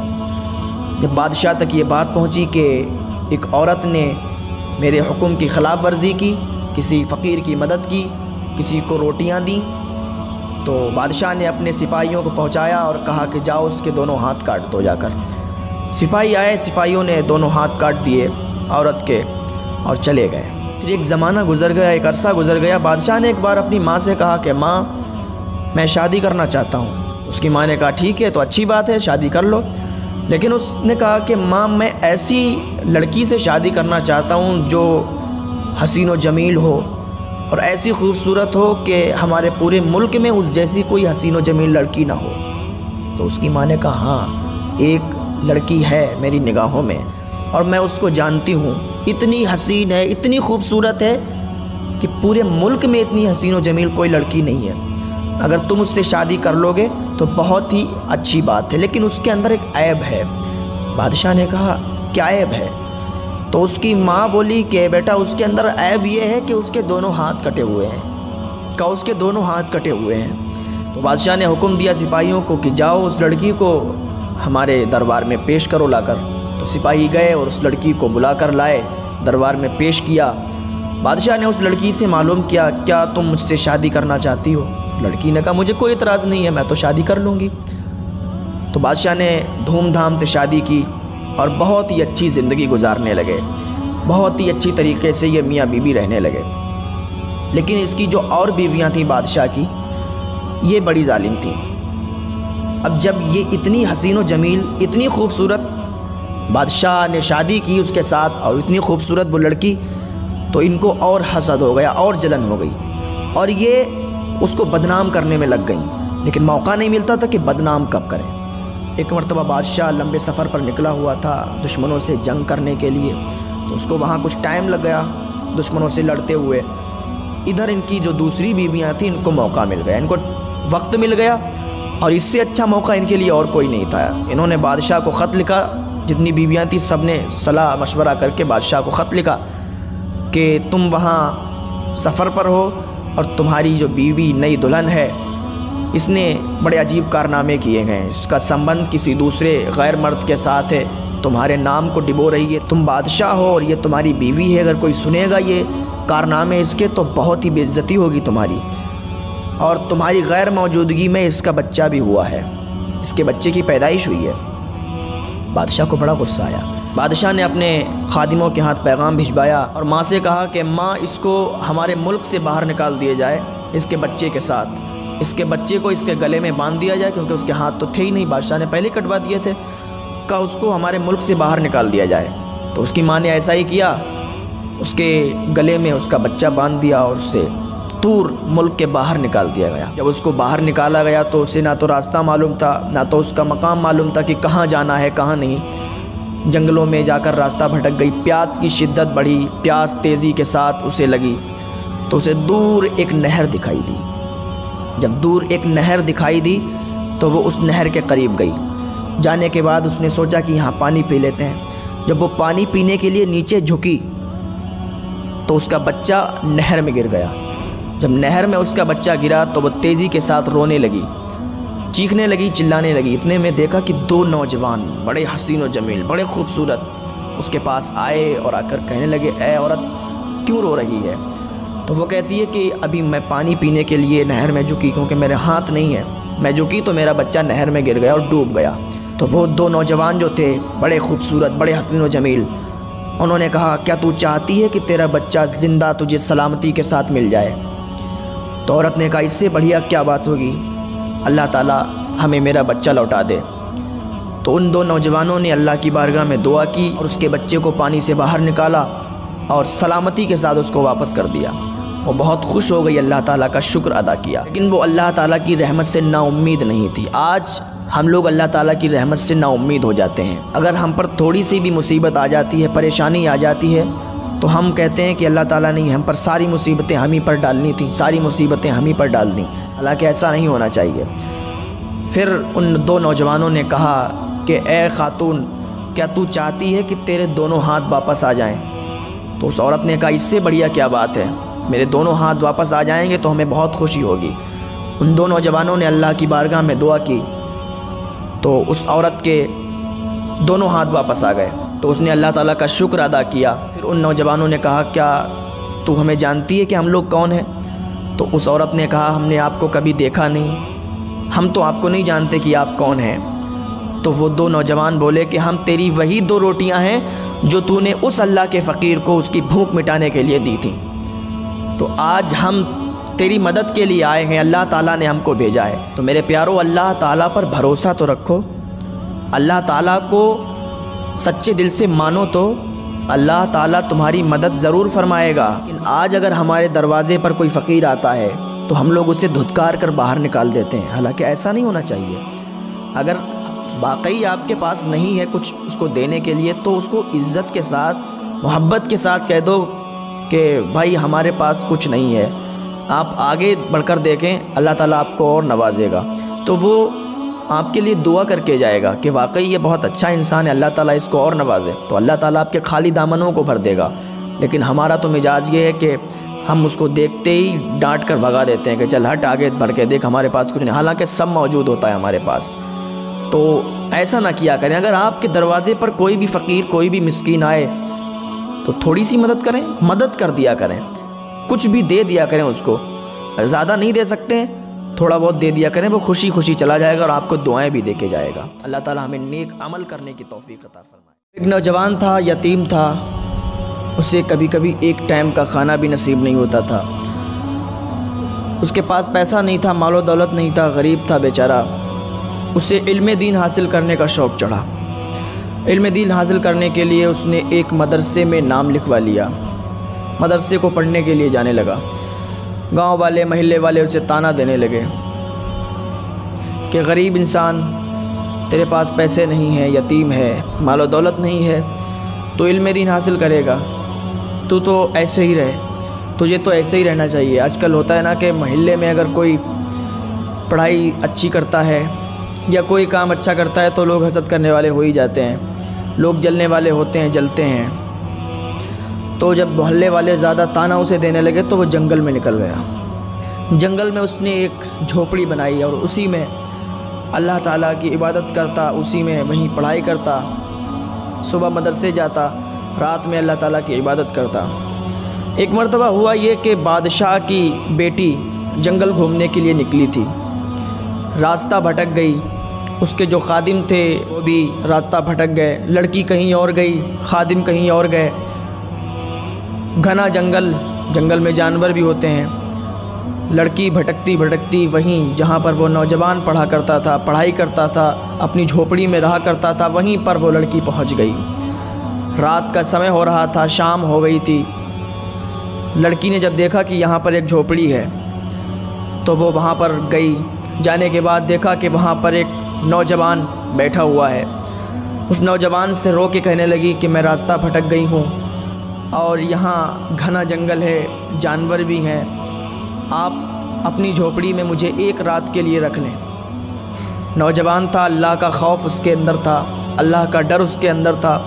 جب بادشاہ تک یہ بات پہنچی کہ ایک عورت نے میرے حکم کی خلاف ورزی کی، کسی فقیر کی مدد کی، کسی کو روٹیاں دیں، تو بادشاہ نے اپنے سپاہیوں کو پہنچایا اور کہا کہ جاؤ اس کے دونوں ہاتھ کاٹ دو جا کر۔ سپاہی آئے، سپاہیوں نے دونوں ہاتھ کاٹ دیے عورت کے اور چلے گئے۔ پھر ایک زمانہ گزر گیا، ایک عرصہ گزر گیا۔ بادشاہ نے ایک بار اپنی ماں سے کہا کہ ماں میں شادی کرنا چاہتا ہوں۔ اس کی ماں نے کہا ٹھیک ہے تو اچھی بات ہے، شادی کر لو۔ لیکن اس نے کہا کہ ماں میں ایسی لڑکی سے شادی کرنا چاہتا ہوں جو حسین و جمیل ہو اور ایسی خوبصورت ہو کہ ہمارے پورے ملک میں اس جیسی کوئی حسین و جمیل لڑکی نہ ہو۔ تو اس کی ماں نے کہا ہاں ایک لڑکی ہے میری نگاہوں میں اور میں اس کو جانتی ہوں، اتنی حسین ہے، اتنی خوبصورت ہے کہ پورے ملک میں اتنی حسین و جمیل کوئی لڑکی نہیں ہے۔ اگر تم اس سے شادی کر لو گے تو بہت ہی اچھی بات ہے، لیکن اس کے اندر ایک عیب ہے۔ بادشاہ نے کہا کیا عیب ہے؟ تو اس کی ماں بولی کہ بیٹا اس کے اندر عیب یہ ہے کہ اس کے دونوں ہاتھ کٹے ہوئے ہیں۔ کہا اس کے دونوں ہاتھ کٹے ہوئے ہیں۔ تو بادشاہ نے حکم دیا سپاہیوں کو کہ جاؤ اس لڑکی کو ہمارے دربار میں پیش کرو لا کر۔ تو سپاہی گئے اور اس لڑکی کو بلا کر لائے، دربار میں پیش کیا۔ بادشاہ نے اس لڑکی سے معلوم کیا کیا تم مجھ سے شادی کرنا چاہتی ہو؟ لڑکی نے کہا مجھے کوئی اعتراض نہیں ہے، میں تو شادی کر لوں گی۔ تو بادشاہ نے دھوم دھام سے شادی کی اور بہت ہی اچھی زندگی گزارنے لگے، بہت ہی اچھی طریقے سے یہ میاں بیوی رہنے لگے۔ لیکن اس کی جو اور بیویاں تھیں بادشاہ کی، یہ بڑی ظالم تھیں۔ اب جب یہ اتنی حسین و جمیل، اتنی خوبصورت بادشاہ نے شادی کی اس کے ساتھ اور اتنی خوبصورت وہ لڑکی، تو ان کو اور حسد ہو گیا اور جلن ہو گئی اور یہ اس کو بدنام کرنے میں لگ گئیں، لیکن موقع نہیں ملتا تھا کہ بدنام کب کریں۔ ایک مرتبہ بادشاہ لمبے سفر پر نکلا ہوا تھا دشمنوں سے جنگ کرنے کے لیے، تو اس کو وہاں کچھ ٹائم لگ گیا دشمنوں سے لڑتے ہوئے۔ ادھر ان کی جو دوسری بیویاں تھیں ان کو موقع مل گیا، ان کو وقت مل گیا، اور اس سے اچھا موقع ان کے لیے اور کوئی نہیں تھا۔ انہوں نے بادشاہ کو خط لکھا، جتنی بیویاں تھیں سب نے صلاح مشورہ کر کے بادشاہ کو خط لکھا کہ تم وہاں سفر پر ہو اور تمہاری جو بیوی نئی دلہن ہے اس نے بڑے عجیب کارنامے کیے گئے، اس کا سنبندھ کسی دوسرے غیر مرد کے ساتھ ہے، تمہارے نام کو ڈبو رہی ہے، تم بادشاہ ہو اور یہ تمہاری بیوی ہے، اگر کوئی سنے گا یہ کارنامے اس کے تو بہت ہی بے عزتی ہوگی تمہاری، اور تمہاری غیر موجودگی میں اس کا بچہ بھی ہوا ہے، اس کے بچے کی پیدائش ہوئی ہے۔ بادشاہ کو بڑا غصہ آیا۔ بادشاہ نے اپنے خادموں کے ہاتھ پیغام بھجوایا اور ماں سے کہا کہ ماں اس کو ہمارے ملک سے باہر نکال دیا جائے اس کے بچے کے ساتھ، اس کے بچے کو اس کے گلے میں باندھ دیا جائے، کیونکہ اس کے ہاتھ تو تھے ہی نہیں، بادشاہ نے پہلے کٹوا دیے تھے، کہا اس کو ہمارے ملک سے باہر نکال دیا جائے۔ تو اس کی ماں نے ایسا ہی کیا، اس کے گلے میں اس کا بچہ باندھ دیا اور اسے دور ملک کے باہر نکال دیا گیا۔ جب اس کو باہر نکالا گیا تو اسے نہ تو راستہ معلوم تھا، نہ تو اس کا مقام معلوم تھا کہ کہاں جانا ہے کہاں نہیں۔ جنگلوں میں جا کر راستہ بھٹک گئی، پیاس کی شدت بڑھی، پیاس تیزی کے ساتھ اسے لگی، تو اسے دور ایک نہر دکھائی دی۔ جب دور ایک نہر دکھائی دی تو وہ اس نہر کے قریب گئی۔ جانے کے بعد اس نے سوچا کہ یہاں پانی پی لیتے ہیں۔ جب وہ پانی پینے کے لیے نیچے جھکی تو اس کا بچہ نہر میں گر گیا۔ جب نہر میں اس کا بچہ گرا تو وہ تیزی کے ساتھ رونے لگی، چیخنے لگی، چلانے لگی۔ اتنے میں دیکھا کہ دو نوجوان بڑے حسین و جمیل، بڑے خوبصورت اس کے پاس آئے اور آ کر کہنے لگے اے عورت کیوں رو رہی ہے؟ تو وہ کہتی ہے کہ ابھی میں پانی پینے کے لیے نہر میں جھکی کیونکہ میرے ہاتھ نہیں ہے، میں جھکی تو میرا بچہ نہر میں گر گیا اور ڈوب گیا۔ تو وہ دو نوجوان جو تھے بڑے خوبصورت، بڑے حسین و جمیل، انہوں نے کہا کیا تو چاہتی ہے کہ تیرا بچہ زندہ تجھے سلامتی کے ساتھ مل جائے؟ تو عورت نے کہا اس سے بڑھیا کیا بات ہوگی، اللہ تعالیٰ ہمیں میرا بچہ لوٹا دے۔ تو ان دو نوجوانوں نے اللہ کی بارگاہ میں دعا کی اور اس کے بچے کو پانی سے باہر نکالا اور سلامتی کے ساتھ اس کو واپس کر دیا۔ وہ بہت خوش ہو گئی، اللہ تعالیٰ کا شکر ادا کیا، لیکن وہ اللہ تعالیٰ کی رحمت سے نا امید نہیں تھی۔ آج ہم لوگ اللہ تعالیٰ کی رحمت سے نا امید ہو جاتے ہیں۔ اگر ہم پر تھوڑی سی بھی مصیبت آ جاتی ہے، پریشانی آ جاتی ہے، تو ہم کہتے ہیں کہ اللہ تعالیٰ نے ہم پر ساری مصیبتیں ہم ہی پر ڈالنی تھیں، ساری مصیبتیں ہم ہی پر ڈال دیں، حالانکہ ایسا نہیں ہونا چاہیے۔ پھر ان دو نوجوانوں نے کہا کہ اے خاتون کیا تو چاہتی ہے کہ تیرے دونوں ہاتھ واپس آ جائیں؟ تو اس عورت نے کہا اس سے بڑھیا کیا بات ہے، میرے دونوں ہاتھ واپس آ جائیں گے تو ہمیں بہت خوشی ہوگی۔ ان دو نوجوانوں نے اللہ کی بارگاہ میں دعا کی تو اس عورت کے دونوں ہاتھ واپس آ گئے، تو اس نے اللہ تعالیٰ کا شکر ادا کیا۔ پھر ان نوجوانوں نے کہا کیا تو ہمیں جانتی ہے کہ ہم لوگ کون ہیں؟ تو اس عورت نے کہا ہم نے آپ کو کبھی دیکھا نہیں، ہم تو آپ کو نہیں جانتے کہ آپ کون ہیں۔ تو وہ دو نوجوان بولے کہ ہم تیری وہی دو روٹیاں ہیں جو تو نے اس اللہ کے فقیر کو اس کی بھوک مٹانے کے لیے دی تھیں، تو آج ہم تیری مدد کے لیے آئے ہیں، اللہ تعالیٰ نے ہم کو بھیجا ہے۔ تو میرے پیارو، اللہ تعالیٰ پر بھروسہ تو رکھو، اللہ تعالیٰ کو سچے دل سے مانو تو اللہ تعالیٰ تمہاری مدد ضرور فرمائے گا۔ لیکن آج اگر ہمارے دروازے پر کوئی فقیر آتا ہے تو ہم لوگ اسے دھتکار کر باہر نکال دیتے ہیں، حالانکہ ایسا نہیں ہونا چاہیے۔ اگر واقعی آپ کے پاس نہیں ہے کچھ اس کو دینے کے لیے تو اس کو عزت کے ساتھ، محبت کے ساتھ کہہ دو کہ بھائی ہمارے پاس کچھ نہیں ہے، آپ آگے بڑھ کر دیکھیں، اللہ تعالیٰ آپ کو اور نوازے گا۔ تو وہ آپ کے لیے دعا کر کے جائے گا کہ واقعی یہ بہت اچھا انسان ہے، اللہ تعالیٰ اس کو اور نوازے، تو اللہ تعالیٰ آپ کے خالی دامنوں کو بھر دے گا۔ لیکن ہمارا تو مزاج یہ ہے کہ ہم اس کو دیکھتے ہی ڈانٹ کر بھگا دیتے ہیں کہ چل ہٹ، آگے بڑھ کے دیکھ، ہمارے پاس کچھ نہیں، حالانکہ سب موجود ہوتا ہے ہمارے پاس۔ تو ایسا نہ کیا کریں۔ اگر آپ کے دروازے پر کوئی بھی فقیر، کوئی بھی مسکین آئے تو تھوڑی سی مدد کریں، مدد کر دیا کریں، کچھ بھی دے دیا کریں اس کو۔ زیادہ نہیں دے سکتے، تھوڑا بہت دے دیا کریں، وہ خوشی خوشی چلا جائے گا اور آپ کو دعائیں بھی دے کے جائے گا۔ اللہ تعالیٰ ہمیں نیک عمل کرنے کی توفیق عطا فرمائے۔ ایک نوجوان تھا، یتیم تھا، اسے کبھی کبھی ایک ٹائم کا کھانا بھی نصیب نہیں ہوتا تھا، اس کے پاس پیسہ نہیں تھا، مال و دولت نہیں تھا، غریب تھا بیچارہ۔ اسے علم دین حاصل کرنے کا شوق چڑھا۔ علم دین حاصل کرنے کے لیے اس نے ایک مدرسے میں نام لکھوا لیا، مدرسے کو پڑھنے کے لیے جانے لگا۔ گاؤں والے، محلے والے اسے تانا دینے لگے کہ غریب انسان، تیرے پاس پیسے نہیں ہیں، یتیم ہے، مال و دولت نہیں ہے، تو علم دین حاصل کرے گا، تو تو ایسے ہی رہے، تجھے تو ایسے ہی رہنا چاہیے۔ آج کل ہوتا ہے نا کہ محلے میں اگر کوئی پڑھائی اچھی کرتا ہے یا کوئی کام اچھا کرتا ہے تو لوگ حسد کرنے والے ہو ہی جاتے ہیں، لوگ جلنے والے ہوتے ہیں، جلتے ہیں۔ تو جب محلے والے زیادہ تانا اسے دینے لگے تو وہ جنگل میں نکل گیا۔ جنگل میں اس نے ایک جھوپڑی بنائی اور اسی میں اللہ تعالیٰ کی عبادت کرتا، اسی میں وہیں پڑھائی کرتا، صبح مدرسے جاتا، رات میں اللہ تعالیٰ کی عبادت کرتا۔ ایک مرتبہ ہوا یہ کہ بادشاہ کی بیٹی جنگل گھومنے کے لیے نکلی تھی، راستہ بھٹک گئی، اس کے جو خادم تھے وہ بھی راستہ بھٹک گئے، لڑکی کہیں اور گئی، خادم کہیں اور گئے۔ گھنا جنگل، جنگل میں جانور بھی ہوتے ہیں، لڑکی بھٹکتی بھٹکتی وہیں جہاں پر وہ نوجوان پڑھا کرتا تھا، پڑھائی کرتا تھا، اپنی جھوپڑی میں رہا کرتا تھا، وہیں پر وہ لڑکی پہنچ گئی۔ رات کا سمے ہو رہا تھا، شام ہو گئی تھی۔ لڑکی نے جب دیکھا کہ یہاں پر ایک جھوپڑی ہے تو وہ وہاں پر گئی۔ جانے کے بعد دیکھا کہ وہاں پر ایک نوجوان بیٹھا ہوا ہے۔ اس نوجوان سے رو کے کہنے لگی کہ میں راستہ بھٹک گئی ہوں اور یہاں گھنا جنگل ہے، جانور بھی ہیں، آپ اپنی جھوپڑی میں مجھے ایک رات کے لیے رکھ لیں۔ نوجوان تھا، اللہ کا خوف اس کے اندر تھا، اللہ کا ڈر اس کے اندر تھا۔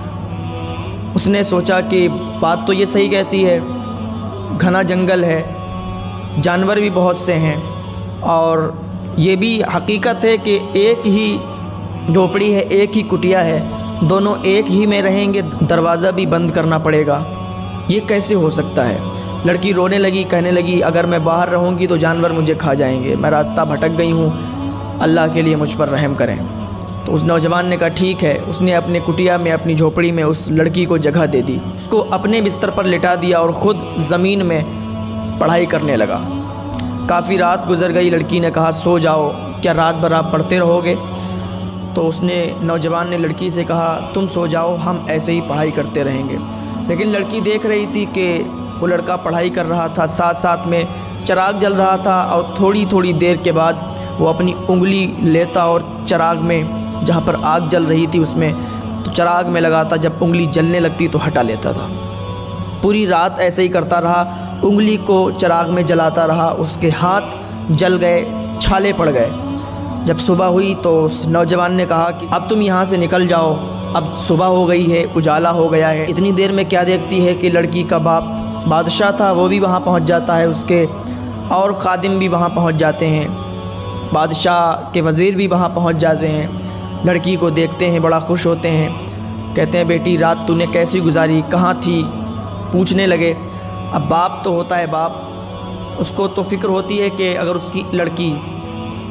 اس نے سوچا کہ بات تو یہ صحیح کہتی ہے، گھنا جنگل ہے، جانور بھی بہت سے ہیں، اور یہ بھی حقیقت ہے کہ ایک ہی جھوپڑی ہے، ایک ہی کٹیا ہے، دونوں ایک ہی میں رہیں گے، دروازہ بھی بند کرنا پڑے گا، یہ کیسے ہو سکتا ہے؟ لڑکی رونے لگی، کہنے لگی اگر میں باہر رہوں گی تو جانور مجھے کھا جائیں گے، میں راستہ بھٹک گئی ہوں، اللہ کے لیے مجھ پر رحم کریں۔ تو اس نوجوان نے کہا ٹھیک ہے۔ اس نے اپنے کٹیا میں، اپنی جھوپڑی میں اس لڑکی کو جگہ دے دی، اس کو اپنے بستر پر لٹا دیا اور خود زمین میں پڑھائی کرنے لگا۔ کافی رات گزر گئی، لڑکی نے کہا سو جاؤ، کیا رات بھر آپ پڑھتے رہو گے؟ تو اس نے نوجوان نے لڑکی سے کہا تم سو جاؤ، ہم ایسے ہی پڑھائی کرتے رہیں گے۔ لیکن لڑکی دیکھ رہی تھی کہ وہ لڑکا پڑھائی کر رہا تھا، ساتھ ساتھ میں چراغ جل رہا تھا، اور تھوڑی تھوڑی دیر کے بعد وہ اپنی انگلی لیتا اور چراغ میں جہاں پر آگ جل رہی تھی اس میں تو چراغ میں لگاتا، جب انگلی جلنے لگتی تو ہٹا لیتا تھا۔ پوری رات ایسے ہی کرتا رہا، انگلی کو چراغ میں جلاتا رہا، اس کے ہاتھ جل گئے، چھالے پڑ گئے۔ جب صبح ہوئی تو اس نوجوان نے کہا کہ اب تم یہاں سے نکل جاؤ، اب صبح ہو گئی ہے، اجالا ہو گیا ہے۔ اتنی دیر میں کیا دیکھتی ہے کہ لڑکی کا باپ بادشاہ تھا، وہ بھی وہاں پہنچ جاتا ہے، اس کے اور خادم بھی وہاں پہنچ جاتے ہیں، بادشاہ کے وزیر بھی وہاں پہنچ جاتے ہیں۔ لڑکی کو دیکھتے ہیں، بڑا خوش ہوتے ہیں، کہتے ہیں بیٹی رات تو نے کیسی گزاری، کہاں تھی؟ پوچھنے لگے۔ اب باپ تو ہوتا ہے باپ، اس کو تو فکر ہوتی ہے کہ اگر اس کی لڑکی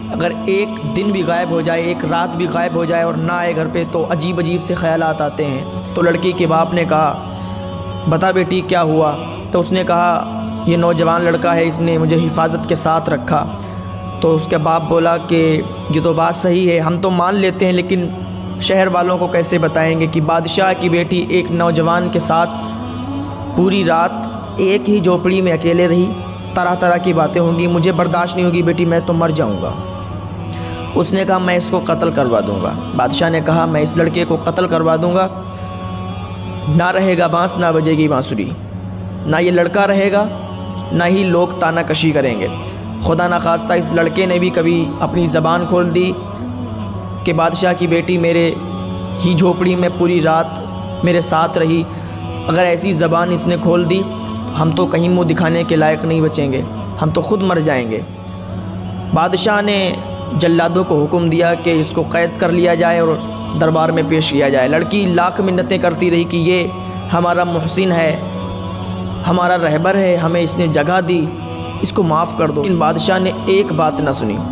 اگر ایک دن بھی غائب ہو جائے، ایک رات بھی غائب ہو جائے اور نہ آئے گھر پہ تو عجیب عجیب سے خیالات آتے ہیں۔ تو لڑکی کے باپ نے کہا بتا بیٹی کیا ہوا؟ تو اس نے کہا یہ نوجوان لڑکا ہے، اس نے مجھے حفاظت کے ساتھ رکھا۔ تو اس کے باپ بولا کہ یہ تو بات صحیح ہے، ہم تو مان لیتے ہیں، لیکن شہر والوں کو کیسے بتائیں گے کہ بادشاہ کی بیٹی ایک نوجوان کے ساتھ پوری رات ایک ہی جھوپڑی میں اکیلے رہی، طرح طرح کی باتیں ہوں گی، مجھے برداشت نہیں ہوگی بیٹی، میں تو مر جاؤں گا۔ اس نے کہا میں اس کو قتل کروا دوں گا۔ بادشاہ نے کہا میں اس لڑکے کو قتل کروا دوں گا، نہ رہے گا بانس نہ بجے گی بانسری، نہ یہ لڑکا رہے گا نہ ہی لوگ تانا کشی کریں گے۔ خدا نخواستہ اس لڑکے نے بھی کبھی اپنی زبان کھول دی کہ بادشاہ کی بیٹی میرے ہی جھوپڑی میں پوری رات میرے ساتھ رہی، اگر ایسی زبان اس نے کھول دی تو ہم تو کہیں منہ دکھانے کے لائق نہیں بچیں گے، ہم تو خود مر جائیں گے۔ بادشاہ نے جلادوں کو حکم دیا کہ اس کو قید کر لیا جائے اور دربار میں پیش کیا جائے۔ لڑکی لاکھ منتیں کرتی رہی کہ یہ ہمارا محسن ہے، ہمارا رہبر ہے، ہمیں اس نے جگہ دی، اس کو معاف کر دو، لیکن بادشاہ نے ایک بات نہ سنی۔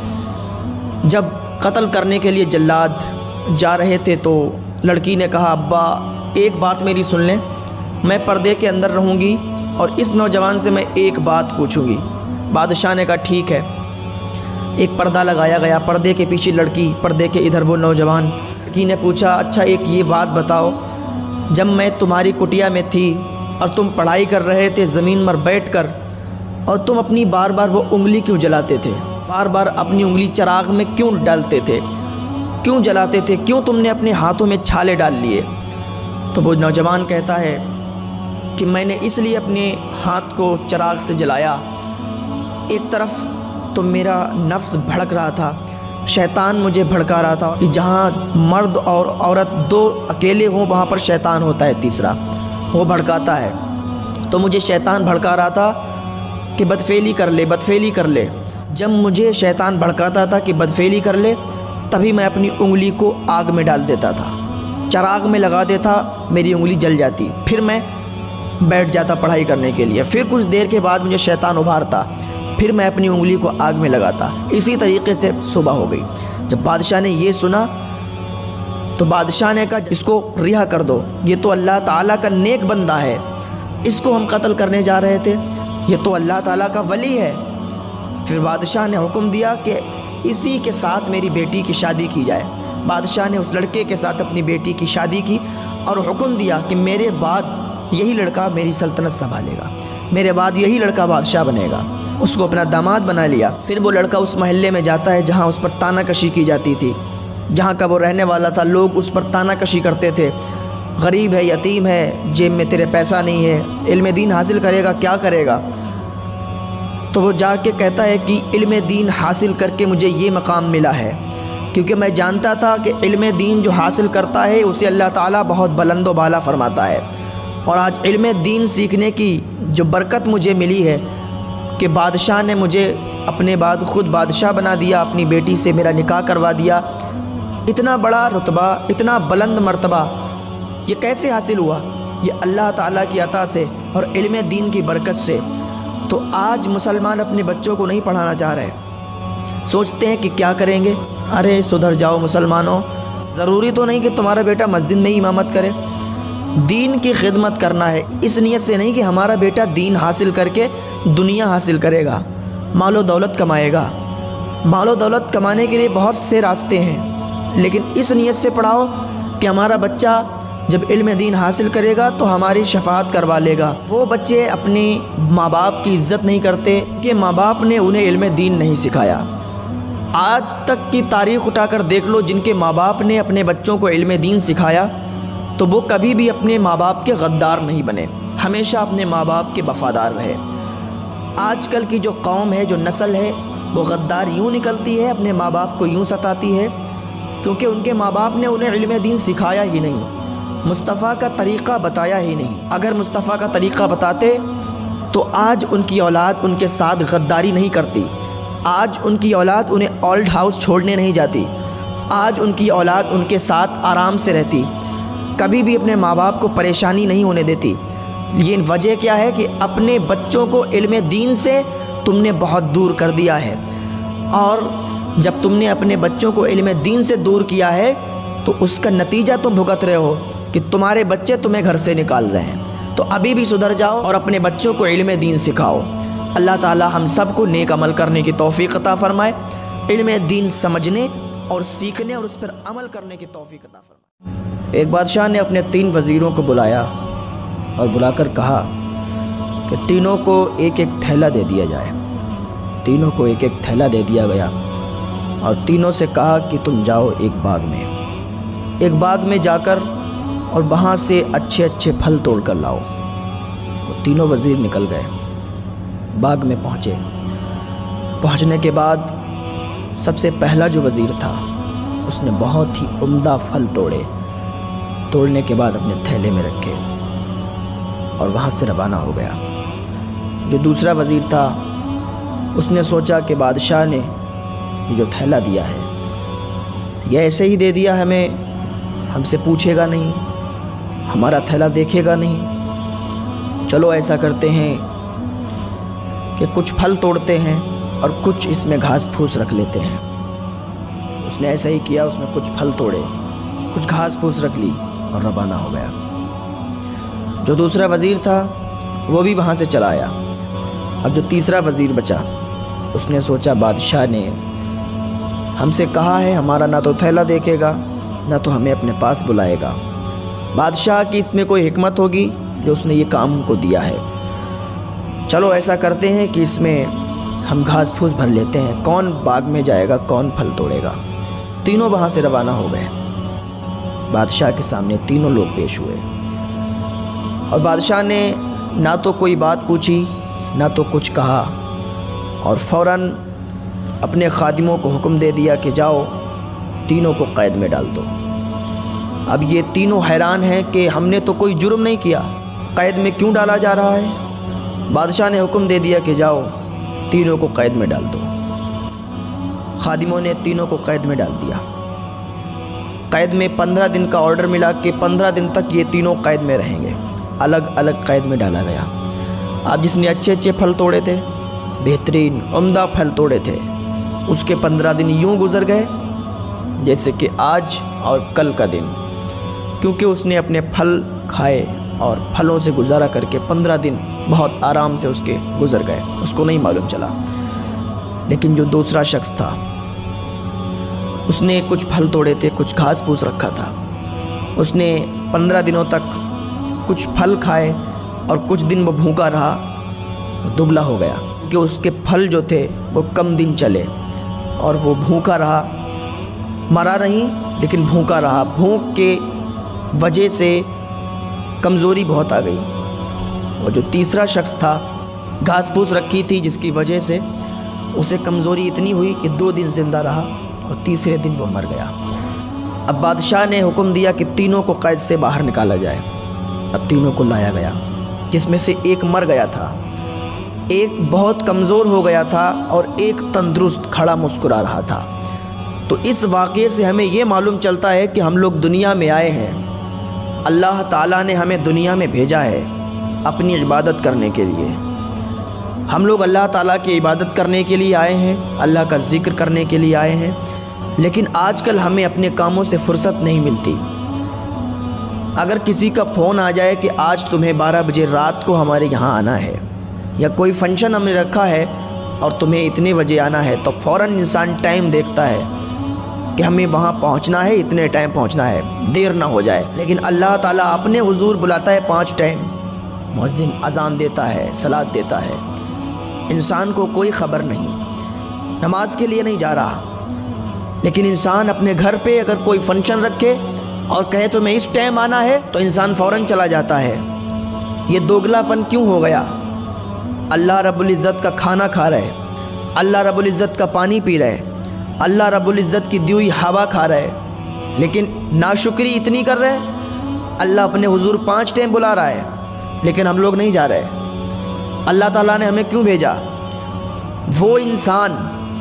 جب قتل کرنے کے لیے جلاد جا رہے تھے تو لڑکی نے کہا ابا ایک بات میری سن لیں، میں پردے کے اندر رہوں گی اور اس نوجوان سے میں ایک بات پوچھوں گی۔ بادشاہ نے کہا ٹھیک ہے۔ ایک پردہ لگایا گیا، پردے کے پیچھے لڑکی، پردے کے ادھر وہ نوجوان۔ لڑکی نے پوچھا اچھا ایک یہ بات بتاؤ، جب میں تمہاری کٹیا میں تھی اور تم پڑھائی کر رہے تھے زمین پر بیٹھ کر، اور تم اپنی بار بار وہ انگلی کیوں جلاتے تھے؟ بار بار اپنی انگلی چراغ میں کیوں ڈالتے تھے؟ کیوں جلاتے تھے؟ کیوں تم نے اپنے ہاتھوں میں چھالے ڈال لیے؟ تو وہ نوجوان کہتا ہے کہ میں نے اس لیے اپنے ہاتھ کو چراغ سے جلایا، ایک طرف تو میرا نفس بھڑک رہا تھا، شیطان مجھے بھڑکا رہا تھا کہ جہاں مرد اور عورت دو اکیلے ہوں وہاں پر شیطان ہوتا ہے تیسرا، وہ بھڑکاتا ہے۔ تو مجھے شیطان بھڑکا رہا تھا کہ بدفعلی کر لے بدفعلی کر لے۔ جب مجھے شیطان بھڑکاتا تھا کہ بدفعلی کر لے تبھی میں اپنی انگلی کو آگ میں ڈال دیتا تھا، چراغ میں لگا دیتا، میری انگلی جل جاتی، پھر میں بیٹھ جاتا پڑھائی کرنے کے لیے، پھر کچھ دیر کے بعد مجھے شیطان ابھارتا، پھر میں اپنی انگلی کو آگ میں لگاتا۔ اسی طریقے سے صبح ہو گئی۔ جب بادشاہ نے یہ سنا تو بادشاہ نے کہا اس کو رہا کر دو، یہ تو اللہ تعالیٰ کا نیک بندہ ہے، اس کو ہم قتل کرنے جا رہے تھے، یہ تو اللہ تعالیٰ کا ولی ہے۔ پھر بادشاہ نے حکم دیا کہ اسی کے ساتھ میری بیٹی کی شادی کی جائے۔ بادشاہ نے اس لڑکے کے ساتھ اپنی بیٹی کی شادی کی اور حکم دیا کہ میرے بعد یہی لڑکا میری سلطنت سنبھالے گا، میرے بعد یہی لڑکا بادشاہ بنے گا۔ اس کو اپنا داماد بنا لیا۔ پھر وہ لڑکا اس محلے میں جاتا ہے جہاں اس پر تانا کشی کی جاتی تھی، جہاں کا وہ رہنے والا تھا، لوگ اس پر تانا کشی کرتے تھے، غریب ہے، یتیم ہے، جیب میں تیرے پیسہ نہیں ہے، علم دین حاصل کرے گا کیا کرے گا؟ تو وہ جا کے کہتا ہے کہ علم دین حاصل کر کے مجھے یہ مقام ملا ہے، کیونکہ میں جانتا تھا کہ علم دین جو حاصل کرتا ہے اسے اللہ تعالیٰ بہت بلند و بالا فرماتا ہے، اور آج علم دین سیکھنے کی جو برکت مجھے ملی ہے کہ بادشاہ نے مجھے اپنے بعد خود بادشاہ بنا دیا، اپنی بیٹی سے میرا نکاح کروا دیا، اتنا بڑا رتبہ، اتنا بلند مرتبہ یہ کیسے حاصل ہوا؟ یہ اللہ تعالیٰ کی عطا سے اور علم دین کی برکت سے۔ تو آج مسلمان اپنے بچوں کو نہیں پڑھانا چاہ رہے، سوچتے ہیں کہ کیا کریں گے۔ ارے سدھر جاؤ مسلمانوں، ضروری تو نہیں کہ تمہارا بیٹا مسجد میں ہی امامت کرے، دین کی خدمت کرنا ہے، اس نیت سے نہیں کہ ہمارا بیٹا دین حاصل کر کے دنیا حاصل کرے گا، مال و دولت کمائے گا۔ مال و دولت کمانے کے لیے بہت سے راستے ہیں، لیکن اس نیت سے پڑھاؤ کہ ہمارا بچہ جب علم دین حاصل کرے گا تو ہماری شفاعت کروا لے گا۔ وہ بچے اپنے ماں باپ کی عزت نہیں کرتے کہ ماں باپ نے انہیں علم دین نہیں سکھایا۔ آج تک کی تاریخ اٹھا کر دیکھ لو، جن کے ماں باپ نے اپنے بچوں کو علم دین سکھایا تو وہ کبھی بھی اپنے ماں باپ کے غدار نہیں بنے، ہمیشہ اپنے ماں باپ کے وفادار رہے۔ آج کل کی جو قوم ہے، جو نسل ہے، وہ غدار یوں نکلتی ہے، اپنے ماں باپ کو یوں ستاتی ہے کیونکہ ان کے ماں باپ نے انہیں علم دین سکھایا ہی نہیں، مصطفیٰ کا طریقہ بتایا ہی نہیں۔ اگر مصطفیٰ کا طریقہ بتاتے تو آج ان کی اولاد ان کے ساتھ غداری نہیں کرتی، آج ان کی اولاد انہیں اولڈ ہاؤس چھوڑنے نہیں جاتی، آج ان کی اولاد ان کے ساتھ آرام سے رہتی، کبھی بھی اپنے ماں باپ کو پریشانی نہیں ہونے دیتی۔ یہ وجہ کیا ہے کہ اپنے بچوں کو علم دین سے تم نے بہت دور کر دیا ہے، اور جب تم نے اپنے بچوں کو علم دین سے دور کیا ہے تو اس کا نتیجہ تم بھگت رہے ہو کہ تمہارے بچے تمہیں گھر سے نکال رہے ہیں۔ تو ابھی بھی سدھر جاؤ اور اپنے بچوں کو علم دین سکھاؤ۔ اللہ تعالی ہم سب کو نیک عمل کرنے کی توفیق عطا فرمائے، علم دین سمجھنے اور سیکھنے اور اس پر عمل کرنے کی توفیق عطا فرمائے۔ ایک بادشاہ نے اپنے تین وزیروں کو بلایا اور بلا کر کہا کہ تینوں کو ایک ایک تھیلا دے دیا جائے۔ تینوں کو ایک ایک تھیلا دے دیا گیا اور تینوں سے کہا کہ تم جاؤ ایک باغ میں، ایک باغ میں جا کر اور وہاں سے اچھے اچھے پھل توڑ کر لاؤ۔ وہ تینوں وزیر نکل گئے، باغ میں پہنچے۔ پہنچنے کے بعد سب سے پہلا جو وزیر تھا اس نے بہت ہی عمدہ پھل توڑے، توڑنے کے بعد اپنے تھیلے میں رکھے اور وہاں سے روانہ ہو گیا۔ جو دوسرا وزیر تھا اس نے سوچا کہ بادشاہ نے یہ جو تھیلا دیا ہے یہ ایسے ہی دے دیا ہمیں، ہم سے پوچھے گا نہیں، ہمارا تھیلا دیکھے گا نہیں، چلو ایسا کرتے ہیں کہ کچھ پھل توڑتے ہیں اور کچھ اس میں گھاس پھوس رکھ لیتے ہیں۔ اس نے ایسا ہی کیا، اس نے کچھ پھل توڑے، کچھ گھاس پھوس رکھ لی اور روانہ ہو گیا۔ جو دوسرا وزیر تھا وہ بھی وہاں سے چلا آیا۔ اب جو تیسرا وزیر بچا اس نے سوچا بادشاہ نے ہم سے کہا ہے، ہمارا نہ تو تھیلا دیکھے گا نہ تو ہمیں اپنے پاس بلائے گا، بادشاہ کی اس میں کوئی حکمت ہوگی جو اس نے یہ کام ہم کو دیا ہے، چلو ایسا کرتے ہیں کہ اس میں ہم گھاس پھوس بھر لیتے ہیں، کون باغ میں جائے گا، کون پھل توڑے گا۔ تینوں وہاں سے روانہ ہو گئے۔ بادشاہ کے سامنے تینوں لوگ پیش ہوئے اور بادشاہ نے نہ تو کوئی بات پوچھی نہ تو کچھ کہا اور فوراً اپنے خادموں کو حکم دے دیا کہ جاؤ تینوں کو قید میں ڈال دو۔ اب یہ تینوں حیران ہیں کہ ہم نے تو کوئی جرم نہیں کیا، قید میں کیوں ڈالا جا رہا ہے؟ بادشاہ نے حکم دے دیا کہ جاؤ تینوں کو قید میں ڈال دو۔ خادموں نے تینوں کو قید میں ڈال دیا۔ قید میں پندرہ دن کا آرڈر ملا کہ پندرہ دن تک یہ تینوں قید میں رہیں گے، الگ الگ قید میں ڈالا گیا۔ اب جس نے اچھے اچھے پھل توڑے تھے، بہترین عمدہ پھل توڑے تھے، اس کے پندرہ دن یوں گزر گئے جیسے کہ آج اور کل کا دن، کیونکہ اس نے اپنے پھل کھائے اور پھلوں سے گزارا کر کے پندرہ دن بہت آرام سے اس کے گزر گئے، اس کو نہیں معلوم چلا۔ لیکن جو دوسرا شخص تھا اس نے کچھ پھل توڑے تھے، کچھ گھاس پھوس رکھا تھا، اس نے پندرہ دنوں تک کچھ پھل کھائے اور کچھ دن وہ بھوکا رہا، دبلا ہو گیا کہ اس کے پھل جو تھے وہ کم دن چلے اور وہ بھوکا رہا، مرا نہیں لیکن بھوکا رہا۔ بھوک کے وجہ سے کمزوری بہت آ گئی۔ اور جو تیسرا شخص تھا گھاس پھوس رکھی تھی جس کی وجہ سے اسے کمزوری اتنی ہوئی کہ دو دن زندہ رہا اور تیسرے دن وہ مر گیا۔ اب بادشاہ نے حکم دیا کہ تینوں کو قید سے باہر نکالا جائے۔ اب تینوں کو لایا گیا، جس میں سے ایک مر گیا تھا، ایک بہت کمزور ہو گیا تھا اور ایک تندرست کھڑا مسکرا رہا تھا۔ تو اس واقعے سے ہمیں یہ معلوم چلتا ہے کہ ہم لوگ دنیا میں آئے ہیں، اللہ تعالیٰ نے ہمیں دنیا میں بھیجا ہے اپنی عبادت کرنے کے لیے۔ ہم لوگ اللہ تعالیٰ کی عبادت کرنے کے لیے آئے ہیں، اللہ کا ذکر کرنے کے لیے آئے ہیں، لیکن آج کل ہمیں اپنے کاموں سے فرصت نہیں ملتی۔ اگر کسی کا فون آ جائے کہ آج تمہیں بارہ بجے رات کو ہمارے یہاں آنا ہے، یا کوئی فنکشن ہم نے رکھا ہے اور تمہیں اتنے بجے آنا ہے، تو فوراً انسان ٹائم دیکھتا ہے کہ ہمیں وہاں پہنچنا ہے، اتنے ٹائم پہنچنا ہے، دیر نہ ہو جائے۔ لیکن اللہ تعالیٰ اپنے حضور بلاتا ہے پانچ ٹائم، مؤذن اذان دیتا ہے، صلاۃ دیتا ہے، انسان کو کوئی خبر نہیں، نماز کے لیے نہیں جا رہا، لیکن انسان اپنے گھر پہ اگر کوئی فنکشن رکھے اور کہے تو میں اس ٹائم آنا ہے تو انسان فوراً چلا جاتا ہے۔ یہ دوگلا پن کیوں ہو گیا؟ اللہ رب العزت کا کھانا کھا رہے، اللہ رب العزت کا پانی پی رہے، اللہ رب العزت کی دی ہوئی ہوا کھا رہے، لیکن ناشکری اتنی کر رہے۔ اللہ اپنے حضور پانچ ٹائم بلا رہا ہے لیکن ہم لوگ نہیں جا رہے۔ اللہ تعالیٰ نے ہمیں کیوں بھیجا؟ وہ انسان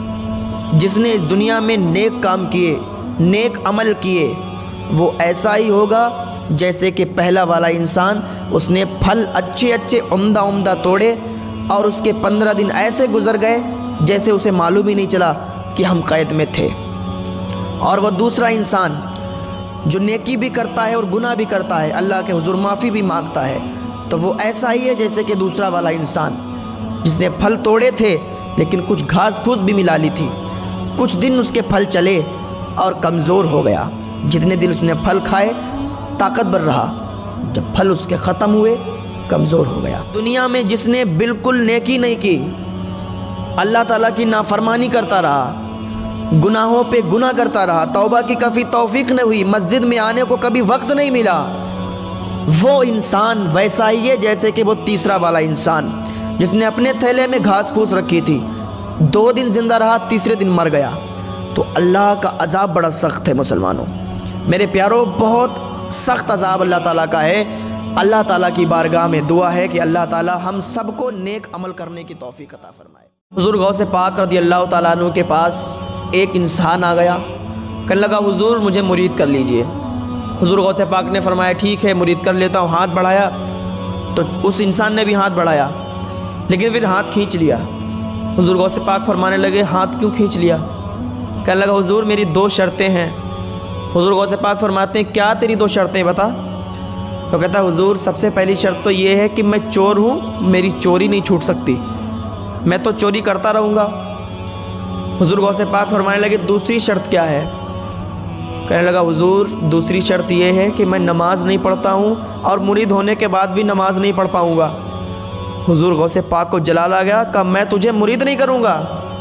جس نے اس دنیا میں نیک کام کیے، نیک عمل کیے، وہ ایسا ہی ہوگا جیسے کہ پہلا والا انسان، اس نے پھل اچھے اچھے عمدہ عمدہ توڑے اور اس کے پندرہ دن ایسے گزر گئے جیسے اسے معلوم ہی نہیں چلا کہ ہم قید میں تھے۔ اور وہ دوسرا انسان جو نیکی بھی کرتا ہے اور گناہ بھی کرتا ہے، اللہ کے حضور معافی بھی مانگتا ہے، تو وہ ایسا ہی ہے جیسے کہ دوسرا والا انسان جس نے پھل توڑے تھے لیکن کچھ گھاس پھوس بھی ملا لی تھی۔ کچھ دن اس کے پھل چلے اور کمزور ہو گیا، جتنے دن اس نے پھل کھائے طاقتور رہا، جب پھل اس کے ختم ہوئے کمزور ہو گیا۔ دنیا میں جس نے بالکل نیکی نہیں کی، اللہ تعالیٰ کی نافرمانی کرتا رہا، گناہوں پہ گناہ کرتا رہا، توبہ کی کبھی توفیق نہیں ہوئی، مسجد میں آنے کو کبھی وقت نہیں ملا، وہ انسان ویسا ہی ہے جیسے کہ وہ تیسرا والا انسان جس نے اپنے تھیلے میں گھاس پھوس رکھی تھی، دو دن زندہ رہا، تیسرے دن مر گیا۔ تو اللہ کا عذاب بڑا سخت ہے مسلمانوں، میرے پیاروں، بہت سخت عذاب اللہ تعالیٰ کا ہے۔ اللہ تعالیٰ کی بارگاہ میں دعا ہے کہ اللہ تعالیٰ ہم سب کو نیک عمل کرنے کی توفیق عطا فرمائے۔ حضور غوث پاک رضی اللہ تعالیٰ عنہ کے پاس ایک انسان آ گیا، کہنے لگا حضور مجھے مرید کر لیجئے۔ حضور غوث پاک نے فرمایا ٹھیک ہے مرید کر لیتا ہوں۔ ہاتھ بڑھایا تو اس انسان نے بھی ہاتھ بڑھایا، لیکن پھر ہاتھ کھینچ لیا۔ حضور غوث پاک فرمانے لگے ہاتھ کیوں کھینچ لیا؟ کہنے لگا حضور میری دو شرطیں ہیں۔ حضور غوث پاک فرماتے ہیں کیا تیری دو شرطیں بتا؟ تو کہتا ہے حضور سب سے پہلی شرط تو یہ ہے کہ میں چور ہوں، میری چوری نہیں چھوٹ سکتی، میں تو چوری کرتا رہوں گا۔ حضور غوث پاک فرمانے لگے دوسری شرط کیا ہے؟ کہنے لگا حضور دوسری شرط یہ ہے کہ میں نماز نہیں پڑھتا ہوں اور مرید ہونے کے بعد بھی نماز نہیں پڑھ پاؤں گا۔ حضور غوث پاک کو جلال آ گیا، کہا میں تجھے مرید نہیں کروں گا،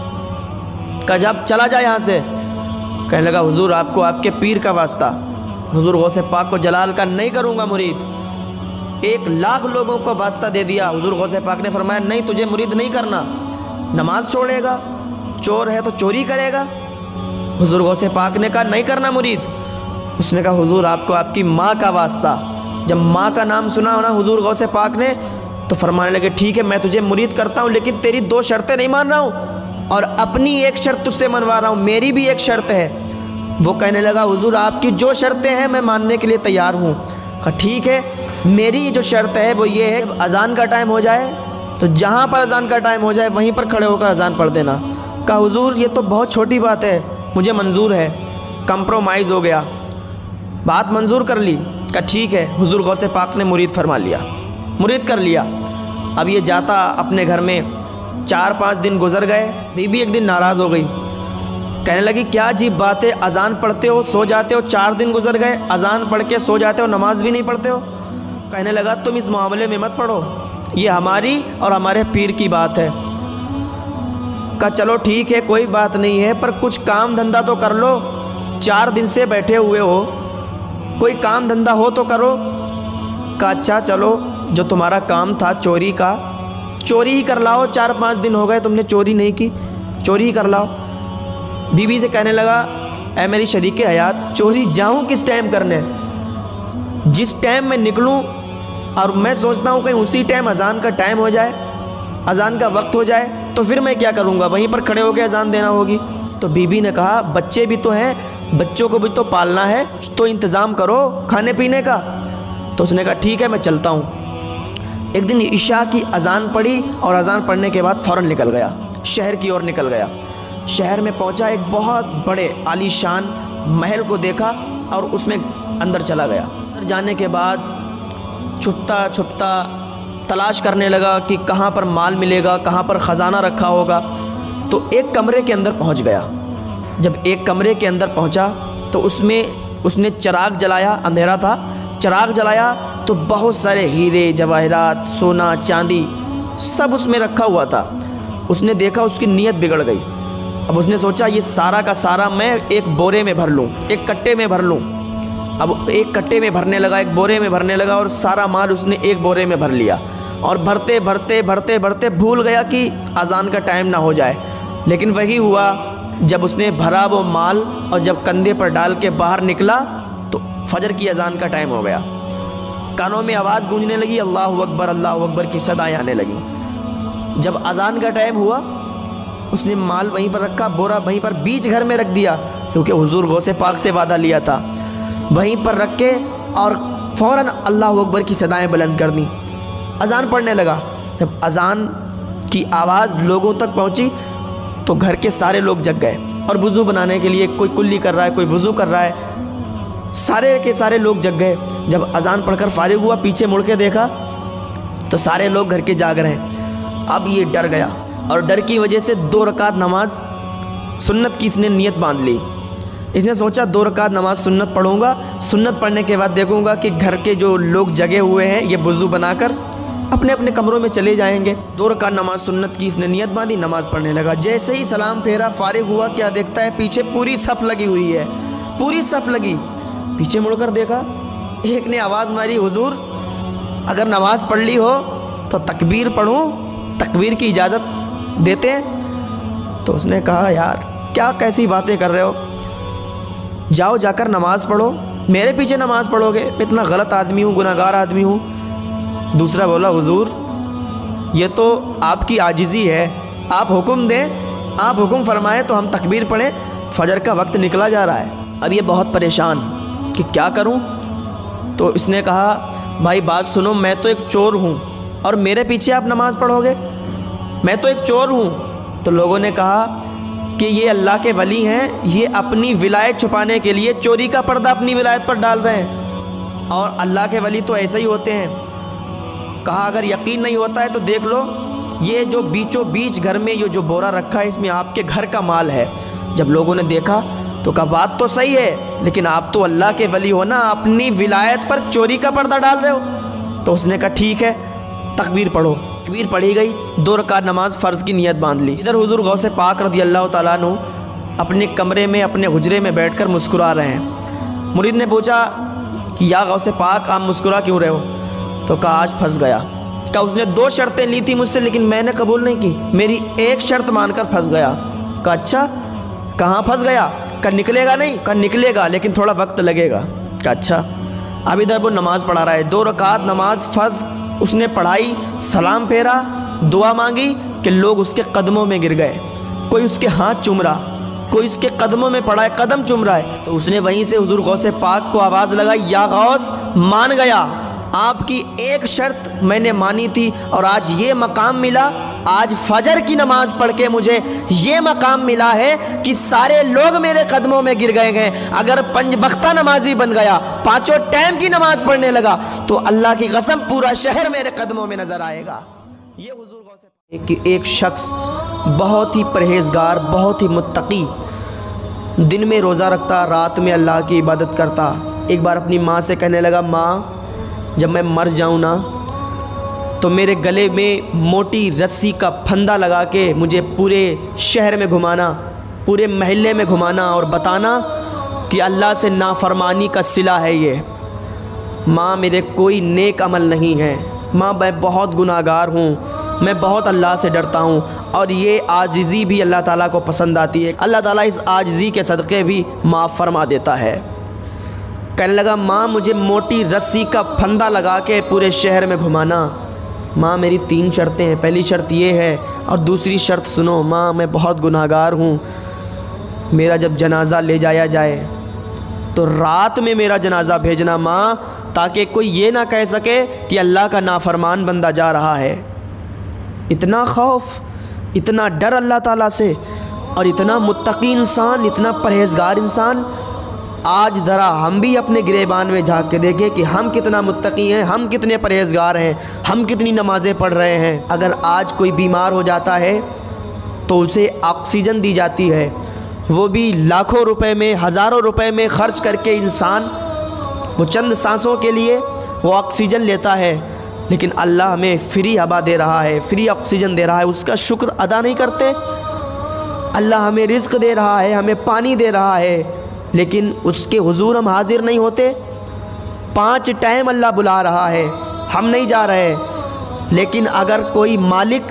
کہا جب چلا جا یہاں سے۔ کہنے لگا حضور آپ کو آپ کے پیر کا واسطہ۔ حضور غوث پاک کو جلال کا نہیں کروں گا مرید، ایک لاکھ لوگوں کو واسطہ دے دیا۔ حضور غوث پاک نے فرمایا نہیں تجھے مرید نہیں کرنا، نماز چھوڑے گا، چور ہے تو چوری کرے گا۔ حضور غوث پاک نے کہا نہیں کرنا مرید۔ اس نے کہا حضور آپ کو آپ کی ماں کا واسطہ۔ جب ماں کا نام سنا ہونا حضور غوث پاک نے تو فرمانے لگے ٹھیک ہے میں تجھے مرید کرتا ہوں، لیکن تیری دو شرطیں نہیں مان رہا ہوں اور اپنی ایک شرط تجھ سے منوا رہا ہوں، میری بھی ایک شرط ہے۔ وہ کہنے لگا حضور آپ کی جو شرطیں ہیں میں ماننے کے لیے تیار ہوں۔ کہا ٹھیک ہے میری جو شرط ہے وہ یہ ہے کہ اذان کا ٹائم ہو جائے تو جہاں پر اذان کا ٹائم ہو جائے وہیں پر کھڑے ہو کر اذان پڑھ دینا۔ کہا حضور یہ تو بہت چھوٹی بات ہے، مجھے منظور ہے۔ کمپرومائز ہو گیا، بات منظور کر لی۔ کہا ٹھیک ہے۔ حضور غوث پاک نے مرید فرما لیا، مرید کر لیا۔ اب یہ جاتا اپنے گھر میں، چار پانچ دن گزر گئے، بی بی ایک دن ناراض ہو گئی، کہنے لگی کیا عجیب بات ہے، اذان پڑھتے ہو سو جاتے ہو، چار دن گزر گئے اذان پڑھ کے سو جاتے ہو، نماز بھی نہیں پڑھتے ہو۔ کہنے لگا تم اس معاملے میں مت پڑھو، یہ ہماری اور ہمارے پیر کی بات ہے۔ کہا چلو ٹھیک ہے کوئی بات نہیں ہے، پر کچھ کام دھندہ تو کر لو، چار دن سے بیٹھے ہوئے ہو، کوئی کام دھندہ ہو تو کرو۔ کہا اچھا چلو جو تمہارا کام تھا چوری کا، چوری ہی کر لاؤ، چار پانچ دن ہو گئے تم نے چوری نہیں کی، چوری ہی کر لاؤ۔ بی بی سے کہنے لگا اے میری شریک حیات، چوری جاؤں کس ٹائم کرنے؟ جس ٹائم میں نکلوں اور میں سوچتا ہوں کہ اسی ٹائم اذان کا ٹائم ہو جائے، اذان کا وقت ہو جائے تو پھر میں کیا کروں گا، وہیں پر کھڑے ہو کے اذان دینا ہوگی۔ تو بی بی نے کہا بچے بھی تو ہیں، بچوں کو بھی تو پالنا ہے، تو انتظام کرو کھانے پینے کا۔ تو اس نے کہا ٹھیک ہے میں چلتا ہوں۔ ایک دن عشاء کی اذان پڑھی اور اذان پڑھنے کے بعد فوراً نکل گیا، شہر کی اور نکل گیا۔ شہر میں پہنچا، ایک بہت بڑے عالی شان محل کو دیکھا اور اس میں اندر چلا گیا۔ اندر جانے کے بعد چھپتا چھپتا تلاش کرنے لگا کہ کہاں پر مال ملے گا، کہاں پر خزانہ رکھا ہوگا۔ تو ایک کمرے کے اندر پہنچ گیا۔ جب ایک کمرے کے اندر پہنچا تو اس میں اس نے چراغ جلایا، اندھیرا تھا، چراغ جلایا تو بہت سارے ہیرے جواہرات، سونا چاندی سب اس میں رکھا ہوا تھا۔ اس نے دیکھا، اس کی نیت بگڑ گئی۔ اب اس نے سوچا یہ سارا کا سارا میں ایک بورے میں بھر لوں، ایک کٹے میں بھر لوں۔ اب ایک کٹے میں بھرنے لگا، ایک بورے میں بھرنے لگا اور سارا مال اس نے ایک بورے میں بھر لیا اور بھرتے بھرتے بھرتے بھرتے بھول گیا کہ اذان کا ٹائم نہ ہو جائے۔ لیکن وہی ہوا، جب اس نے بھرا وہ مال اور جب کندھے پر ڈال کے باہر نکلا تو فجر کی اذان کا ٹائم ہو گیا۔ کانوں میں آواز گونجنے لگی، اللہ اکبر اللہ اکبر کی صدائیں آنے لگیں۔ جب اذان کا ٹائم ہوا اس نے مال وہیں پر رکھا، بورا وہیں پر بیچ گھر میں رکھ دیا، کیونکہ حضور غوث پاک سے وعدہ لیا تھا، وہیں پر رکھ کے اور فوراً اللہ اکبر کی صدائیں بلند کر دیں۔ اذان پڑھنے لگا۔ جب اذان کی آواز لوگوں تک پہنچی تو گھر کے سارے لوگ جگ گئے، اور وضو بنانے کے لیے کوئی کلی کر رہا ہے، کوئی وضو کر رہا ہے. سارے کے سارے لوگ جگ گئے. جب اذان پڑھ کر فارغ ہوا، پیچھے مڑ کے دیکھا تو سارے لوگ گھر کے جاگ رہے ہیں. اب یہ ڈر گیا اور ڈر کی وجہ سے دو رکعت نماز سنت کی اس نے نیت باندھ لی. اس نے سوچا دو رکعت نماز سنت پڑھوں گا، سنت پڑھنے کے بعد دیکھوں گا کہ گھر کے جو لوگ جگے ہوئے ہیں یہ وضو بنا کر اپنے اپنے کمروں میں چلے جائیں گے. دو رکعت نماز سنت کی اس نے نیت باندھی، نماز پڑھنے لگا. جیسے ہی سلام پھیرا، فارغ ہوا، کیا دیکھتا ہے پیچھے پوری صف لگی ہوئی ہے، پوری صف لگی. پیچھے مڑ کر دیکھا، ایک نے آواز ماری، حضور اگر نماز پڑھ لی ہو تو تکبیر پڑھوں، تکبیر کی اجازت دیتے ہیں؟ تو اس نے کہا یار کیا کیسی باتیں کر رہے ہو، جاؤ جا کر نماز پڑھو، میرے پیچھے نماز پڑھو گے؟ میں اتنا غلط آدمی ہوں، گناہ گار آدمی ہوں. دوسرا بولا حضور یہ تو آپ کی عاجزی ہے، آپ حکم دیں، آپ حکم فرمائیں تو ہم تکبیر پڑھیں، فجر کا وقت نکلا جا رہا ہے. اب یہ بہت پریشان کہ کیا کروں. تو اس نے کہا بھائی بات سنو، میں تو ایک چور ہوں اور میرے پیچھے آپ نماز پڑھو گے؟ میں تو ایک چور ہوں. تو لوگوں نے کہا کہ یہ اللہ کے ولی ہیں، یہ اپنی ولایت چھپانے کے لیے چوری کا پردہ اپنی ولایت پر ڈال رہے ہیں، اور اللہ کے ولی تو ایسے ہی ہوتے ہیں. کہا اگر یقین نہیں ہوتا ہے تو دیکھ لو، یہ جو بیچوں بیچ گھر میں یہ جو بورا رکھا ہے اس میں آپ کے گھر کا مال ہے. جب لوگوں نے دیکھا تو کہا بات تو صحیح ہے، لیکن آپ تو اللہ کے ولی ہو نا، اپنی ولایت پر چوری کا پردہ ڈال رہے ہو. تو اس نے کہا ٹھیک ہے تکبیر پڑھو. تکبیر پڑھی گئی، دو رکعت نماز فرض کی نیت باندھ لی. ادھر حضور غوث پاک رضی اللہ تعالیٰ عنہ اپنے کمرے میں اپنے حجرے میں بیٹھ کر مسکرا رہے ہیں. مرید نے پوچھا کہ یا غوث پاک آپ مسکرا کیوں رہے ہو؟ تو کہا آج پھنس گیا. کہا اس نے دو شرطیں لی تھی مجھ سے لیکن میں نے قبول نہیں کی، میری ایک شرط مان کر پھنس گیا. کہا اچھا کہاں پھنس گیا؟ کہا نکلے گا نہیں؟ کہا نکلے گا لیکن تھوڑا وقت لگے گا. کہا اچھا. اب ادھر وہ نماز پڑھا رہا ہے، دو رکعت نماز فرض اس نے پڑھائی، سلام پھیرا، دعا مانگی کہ لوگ اس کے قدموں میں گر گئے. کوئی اس کے ہاتھ چوم رہا، کوئی اس کے قدموں میں پڑا ہے، قدم چوم رہا ہے. تو اس نے وہیں سے حضور غوث پاک کو آواز لگائی، یا غوث مان گیا، آپ کی ایک شرط میں نے مانی تھی اور آج یہ مقام ملا. آج فجر کی نماز پڑھ کے مجھے یہ مقام ملا ہے کہ سارے لوگ میرے قدموں میں گر گئے ہیں. اگر پنج بختہ نمازی بن گیا، پانچوں ٹائم کی نماز پڑھنے لگا تو اللہ کی قسم پورا شہر میرے قدموں میں نظر آئے گا. یہ حضور غوث کہ ایک شخص بہت ہی پرہیزگار، بہت ہی متقی، دن میں روزہ رکھتا، رات میں اللہ کی عبادت کرتا. ایک بار اپنی ماں سے کہنے لگا ماں جب میں مر جاؤں نا تو میرے گلے میں موٹی رسی کا پھندا لگا کے مجھے پورے شہر میں گھمانا، پورے محلے میں گھمانا اور بتانا کہ اللہ سے نافرمانی کا صلہ ہے یہ. ماں میرے کوئی نیک عمل نہیں ہے، ماں میں بہت گناہ گار ہوں، میں بہت اللہ سے ڈرتا ہوں، اور یہ عاجزی بھی اللہ تعالیٰ کو پسند آتی ہے. اللہ تعالیٰ اس عاجزی کے صدقے بھی معاف فرما دیتا ہے. کہنے لگا ماں مجھے موٹی رسی کا پھندا لگا کے پورے شہر میں گھمانا. ماں میری تین شرطیں ہیں، پہلی شرط یہ ہے اور دوسری شرط سنو، ماں میں بہت گناہ گار ہوں، میرا جب جنازہ لے جایا جائے تو رات میں میرا جنازہ بھیجنا ماں، تاکہ کوئی یہ نہ کہہ سکے کہ اللہ کا نافرمان بندہ جا رہا ہے. اتنا خوف، اتنا ڈر اللہ تعالیٰ سے، اور اتنا متقی انسان، اتنا پرہیزگار انسان. آج ذرا ہم بھی اپنے گریبان میں جھانک کے دیکھیں کہ ہم کتنا متقی ہیں، ہم کتنے پرہیزگار ہیں، ہم کتنی نمازیں پڑھ رہے ہیں. اگر آج کوئی بیمار ہو جاتا ہے تو اسے آکسیجن دی جاتی ہے، وہ بھی لاکھوں روپے میں، ہزاروں روپے میں خرچ کر کے انسان وہ چند سانسوں کے لیے وہ آکسیجن لیتا ہے، لیکن اللہ ہمیں فری ہوا دے رہا ہے، فری آکسیجن دے رہا ہے، اس کا شکر ادا نہیں کرتے. اللہ ہمیں رزق دے رہا ہے، ہمیں پانی دے رہا ہے، لیکن اس کے حضور ہم حاضر نہیں ہوتے. پانچ ٹائم اللہ بلا رہا ہے، ہم نہیں جا رہے. لیکن اگر کوئی مالک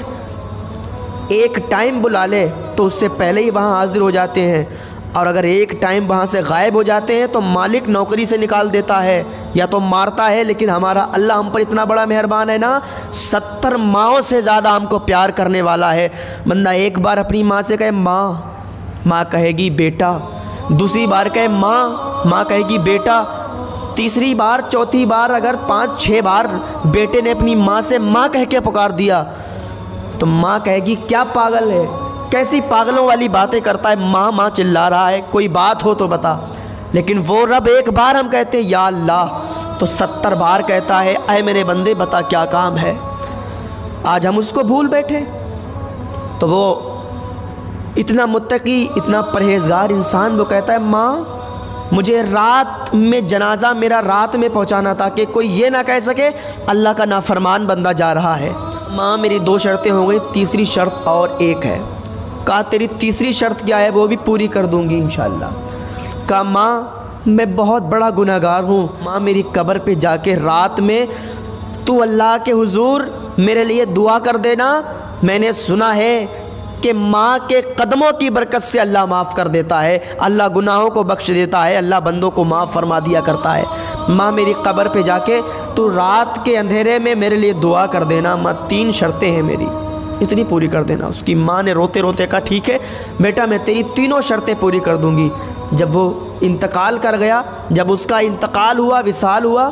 ایک ٹائم بلا لے تو اس سے پہلے ہی وہاں حاضر ہو جاتے ہیں، اور اگر ایک ٹائم وہاں سے غائب ہو جاتے ہیں تو مالک نوکری سے نکال دیتا ہے یا تو مارتا ہے. لیکن ہمارا اللہ ہم پر اتنا بڑا مہربان ہے نا، ستر ماؤں سے زیادہ ہم کو پیار کرنے والا ہے. بندہ ایک بار اپنی ماں سے کہے ماں، ماں کہے گی بیٹا. دوسری بار کہے ماں، ماں کہے گی بیٹا. تیسری بار، چوتھی بار، اگر پانچ چھ بار بیٹے نے اپنی ماں سے ماں کہہ کے پکار دیا تو ماں کہے گی کیا پاگل ہے، کیسی پاگلوں والی باتیں کرتا ہے، ماں ماں چلا رہا ہے، کوئی بات ہو تو بتا۔ لیکن وہ رب ایک بار ہم کہتے ہیں یا اللہ تو ستر بار کہتا ہے اے میرے بندے بتا کیا کام ہے۔ آج ہم اس کو بھول بیٹھے۔ تو وہ اتنا متقی، اتنا پرہیزگار انسان وہ کہتا ہے ماں مجھے رات میں جنازہ میرا رات میں پہنچانا تھا کہ کوئی یہ نہ کہہ سکے اللہ کا نافرمان بندہ جا رہا ہے۔ ماں میری دو شرطیں ہو گئی، تیسری شرط اور ایک ہے۔ کہا تیری تیسری شرط کیا ہے؟ وہ بھی پوری کر دوں گی انشاءاللہ۔ کہا ماں میں بہت بڑا گناہ گار ہوں، ماں میری قبر پہ جا کے رات میں تو اللہ کے حضور میرے لیے دعا کر دینا، میں نے سنا ہے کہ ماں کے قدموں کی برکت سے اللہ معاف کر دیتا ہے، اللہ گناہوں کو بخش دیتا ہے، اللہ بندوں کو معاف فرما دیا کرتا ہے۔ ماں میری قبر پہ جا کے تو رات کے اندھیرے میں میرے لیے دعا کر دینا، ماں تین شرطیں ہیں میری، اتنی پوری کر دینا۔ اس کی ماں نے روتے روتے کہا ٹھیک ہے بیٹا میں تیری تینوں شرطیں پوری کر دوں گی۔ جب وہ انتقال کر گیا، جب اس کا انتقال ہوا، وصال ہوا،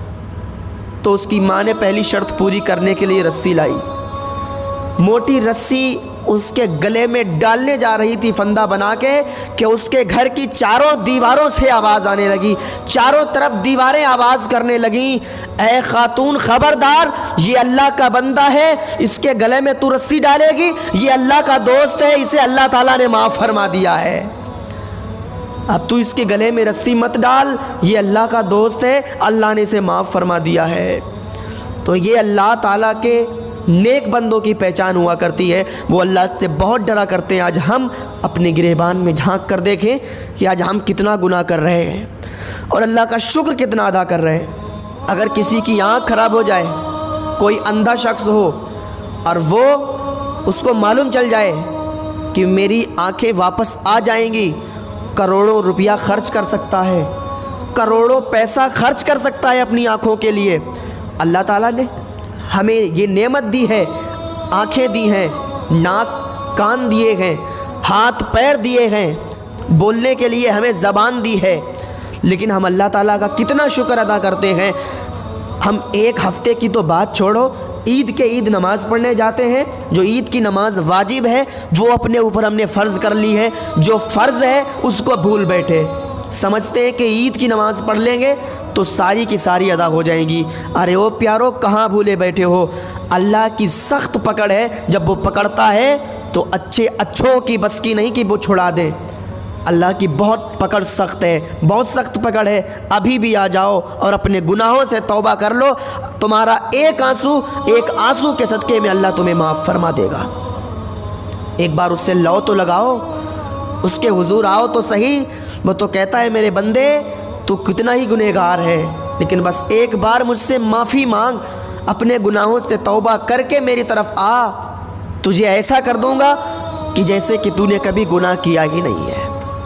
تو اس کی ماں نے پہلی شرط پوری کرنے کے لیے رسی لائی، موٹی رسی اس کے گلے میں ڈالنے جا رہی تھی فندہ بنا کے کہ اس کے گھر کی چاروں دیواروں سے آواز آنے لگی، چاروں طرف دیواریں آواز کرنے لگیں اے خاتون خبردار، یہ اللہ کا بندہ ہے، اس کے گلے میں تو رسی ڈالے گی، یہ اللہ کا دوست ہے، اسے اللہ تعالیٰ نے معاف فرما دیا ہے، اب تو اس کے گلے میں رسی مت ڈال، یہ اللہ کا دوست ہے، اللہ نے اسے معاف فرما دیا ہے۔ تو یہ اللہ تعالیٰ کے نیک بندوں کی پہچان ہوا کرتی ہے، وہ اللہ سے بہت ڈرا کرتے ہیں۔ آج ہم اپنے گریبان میں جھانک کر دیکھیں کہ آج ہم کتنا گناہ کر رہے ہیں اور اللہ کا شکر کتنا ادا کر رہے ہیں۔ اگر کسی کی آنکھ خراب ہو جائے، کوئی اندھا شخص ہو اور وہ اس کو معلوم چل جائے کہ میری آنکھیں واپس آ جائیں گی، کروڑوں روپیہ خرچ کر سکتا ہے، کروڑوں پیسہ خرچ کر سکتا ہے اپنی آنکھوں کے لیے۔ اللہ تعالیٰ نے ہمیں یہ نعمت دی ہے، آنکھیں دی ہیں، ناک کان دیے ہیں، ہاتھ پیر دیے ہیں، بولنے کے لیے ہمیں زبان دی ہے، لیکن ہم اللہ تعالیٰ کا کتنا شکر ادا کرتے ہیں۔ ہم ایک ہفتے کی تو بات چھوڑو، عید کے عید نماز پڑھنے جاتے ہیں، جو عید کی نماز واجب ہے وہ اپنے اوپر ہم نے فرض کر لی ہے، جو فرض ہے اس کو بھول بیٹھے، سمجھتے ہیں کہ عید کی نماز پڑھ لیں گے تو ساری کی ساری ادا ہو جائیں گی۔ ارے او پیارو کہاں بھولے بیٹھے ہو، اللہ کی سخت پکڑ ہے، جب وہ پکڑتا ہے تو اچھے اچھوں کی بس کی نہیں کہ وہ چھڑا دیں، اللہ کی بہت پکڑ سخت ہے، بہت سخت پکڑ ہے۔ ابھی بھی آ جاؤ اور اپنے گناہوں سے توبہ کر لو، تمہارا ایک آنسو ایک آنسو کے صدقے میں اللہ تمہیں معاف فرما دے گا۔ ایک بار اس سے لو تو لگاؤ، اس کے حضور آؤ تو صحیح، وہ تو کہتا ہے میرے بندے تو کتنا ہی گنہگار ہے، لیکن بس ایک بار مجھ سے معافی مانگ، اپنے گناہوں سے توبہ کر کے میری طرف آ، تجھے ایسا کر دوں گا کہ جیسے کہ تو نے کبھی گناہ کیا ہی نہیں ہے۔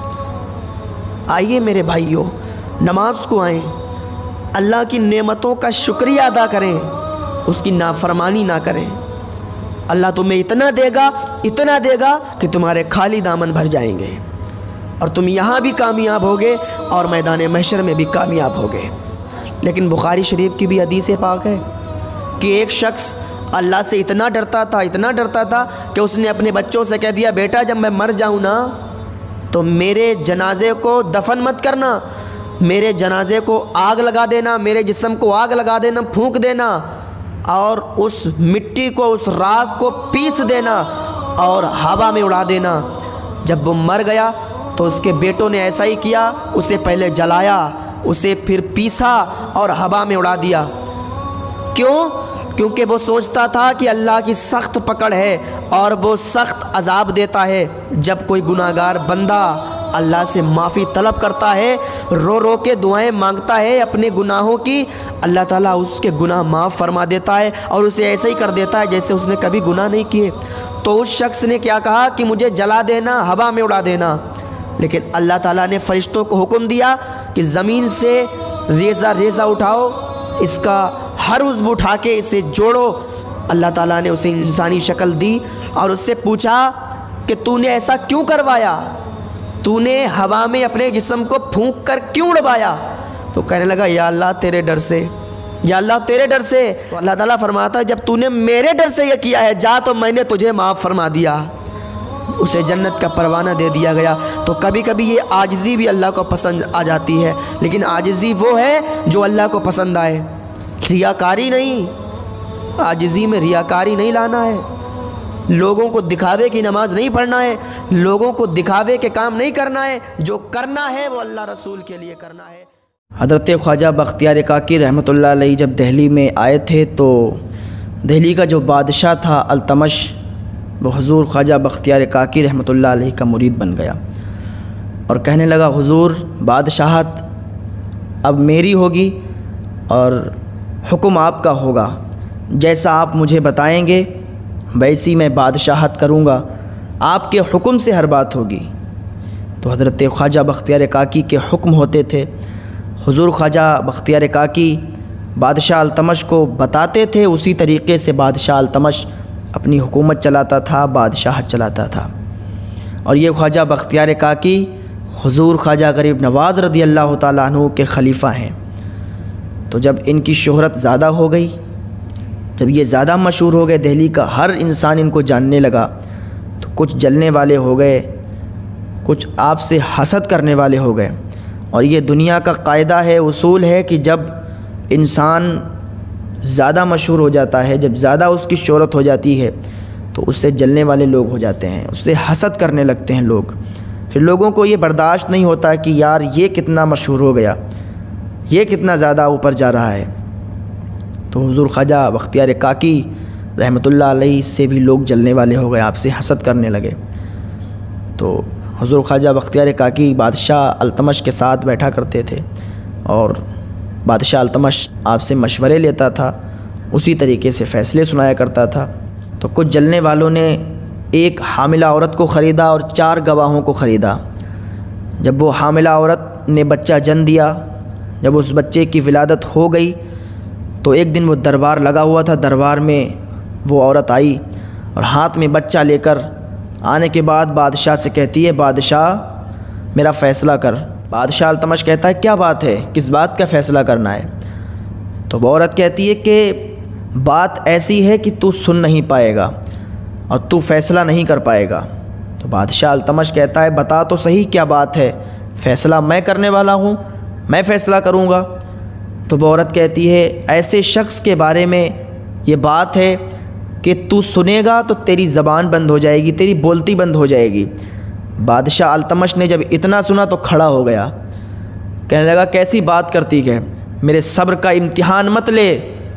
آئیے میرے بھائیوں، نماز کو آئیں، اللہ کی نعمتوں کا شکریہ ادا کریں، اس کی نافرمانی نہ کریں۔ اللہ تمہیں اتنا دے گا، اتنا دے گا کہ تمہارے خالی دامن بھر جائیں گے، اور تم یہاں بھی کامیاب ہوگے اور میدان محشر میں بھی کامیاب ہوگے۔ لیکن بخاری شریف کی بھی حدیث پاک ہے کہ ایک شخص اللہ سے اتنا ڈرتا تھا، اتنا ڈرتا تھا کہ اس نے اپنے بچوں سے کہہ دیا بیٹا جب میں مر جاؤں نا تو میرے جنازے کو دفن مت کرنا، میرے جنازے کو آگ لگا دینا، میرے جسم کو آگ لگا دینا، پھونک دینا، اور اس مٹی کو، اس راکھ کو پیس دینا اور ہوا میں اڑا دینا۔ جب وہ مر گیا تو اس کے بیٹوں نے ایسا ہی کیا، اسے پہلے جلایا، اسے پھر پیسا اور ہوا میں اڑا دیا۔ کیوں؟ کیونکہ وہ سوچتا تھا کہ اللہ کی سخت پکڑ ہے اور وہ سخت عذاب دیتا ہے۔ جب کوئی گناہ گار بندہ اللہ سے معافی طلب کرتا ہے، رو رو کے دعائیں مانگتا ہے اپنے گناہوں کی، اللہ تعالیٰ اس کے گناہ معاف فرما دیتا ہے اور اسے ایسے ہی کر دیتا ہے جیسے اس نے کبھی گناہ نہیں کیے۔ تو اس شخص نے کیا کہا کہ مجھے جلا دینا، ہوا میں اڑا دینا، لیکن اللہ تعالیٰ نے فرشتوں کو حکم دیا کہ زمین سے ریزہ ریزہ اٹھاؤ، اس کا ہر عضو اٹھا کے اسے جوڑو۔ اللہ تعالیٰ نے اسے انسانی شکل دی اور اس سے پوچھا کہ تو نے ایسا کیوں کروایا، تو نے ہوا میں اپنے جسم کو پھونک کر کیوں اڑوایا؟ تو کہنے لگا یا اللہ تیرے ڈر سے، یا اللہ تیرے ڈر سے۔ تو اللہ تعالیٰ فرماتا ہے جب تو نے میرے ڈر سے یہ کیا ہے جا تو میں نے تجھے معاف فرما دیا۔ اسے جنت کا پروانہ دے دیا گیا۔ تو کبھی کبھی یہ عاجزی بھی اللہ کو پسند آ جاتی ہے، لیکن عاجزی وہ ہے جو اللہ کو پسند آئے، ریاکاری نہیں۔ عاجزی میں ریاکاری نہیں لانا ہے، لوگوں کو دکھاوے کی نماز نہیں پڑھنا ہے، لوگوں کو دکھاوے کے کام نہیں کرنا ہے، جو کرنا ہے وہ اللہ رسول کے لیے کرنا ہے۔ حضرت خواجہ بختیار کاکی رحمۃ اللہ علیہ جب دہلی میں آئے تھے تو دہلی کا جو بادشاہ تھا التمش، وہ حضور خواجہ بختیار کاکی رحمۃ اللہ علیہ کا مرید بن گیا اور کہنے لگا حضور بادشاہت اب میری ہوگی اور حکم آپ کا ہوگا، جیسا آپ مجھے بتائیں گے ویسی میں بادشاہت کروں گا، آپ کے حکم سے ہر بات ہوگی۔ تو حضرت خواجہ بختیار کاکی کے حکم ہوتے تھے، حضور خواجہ بختیار کاکی بادشاہ التمش کو بتاتے تھے، اسی طریقے سے بادشاہ التمش اپنی حکومت چلاتا تھا، بادشاہت چلاتا تھا۔ اور یہ خواجہ بختیار کاکی حضور خواجہ غریب نواز رضی اللہ تعالیٰ عنہ کے خلیفہ ہیں۔ تو جب ان کی شہرت زیادہ ہو گئی، جب یہ زیادہ مشہور ہو گئے، دہلی کا ہر انسان ان کو جاننے لگا، تو کچھ جلنے والے ہو گئے، کچھ آپ سے حسد کرنے والے ہو گئے۔ اور یہ دنیا کا قاعدہ ہے، اصول ہے کہ جب انسان زیادہ مشہور ہو جاتا ہے، جب زیادہ اس کی شہرت ہو جاتی ہے، تو اس سے جلنے والے لوگ ہو جاتے ہیں، اس سے حسد کرنے لگتے ہیں لوگ۔ پھر لوگوں کو یہ برداشت نہیں ہوتا کہ یار یہ کتنا مشہور ہو گیا، یہ کتنا زیادہ اوپر جا رہا ہے۔ تو حضور خواجہ بختیار کاکی رحمۃ اللہ علیہ سے بھی لوگ جلنے والے ہو گئے، آپ سے حسد کرنے لگے۔ تو حضور خواجہ بختیار کاکی بادشاہ التمش کے ساتھ بیٹھا کرتے تھے اور بادشاہ التمش آپ سے مشورے لیتا تھا، اسی طریقے سے فیصلے سنایا کرتا تھا۔ تو کچھ جلنے والوں نے ایک حاملہ عورت کو خریدا اور چار گواہوں کو خریدا۔ جب وہ حاملہ عورت نے بچہ جن دیا، جب اس بچے کی ولادت ہو گئی، تو ایک دن وہ دربار لگا ہوا تھا، دربار میں وہ عورت آئی اور ہاتھ میں بچہ لے کر آنے کے بعد بادشاہ سے کہتی ہے بادشاہ میرا فیصلہ کر۔ بادشاہ التمش کہتا ہے کیا بات ہے، کس بات کا فیصلہ کرنا ہے؟ تو وہ عورت کہتی ہے کہ بات ایسی ہے کہ تو سن نہیں پائے گا اور تو فیصلہ نہیں کر پائے گا۔ تو بادشاہ التمش کہتا ہے بتا تو صحیح کیا بات ہے، فیصلہ میں کرنے والا ہوں، میں فیصلہ کروں گا۔ تو وہ عورت کہتی ہے ایسے شخص کے بارے میں یہ بات ہے کہ تو سنے گا تو تیری زبان بند ہو جائے گی، تیری بولتی بند ہو جائے گی۔ بادشاہ التمش نے جب اتنا سنا تو کھڑا ہو گیا، کہنے لگا کیسی بات کرتی ہے، میرے صبر کا امتحان مت لے،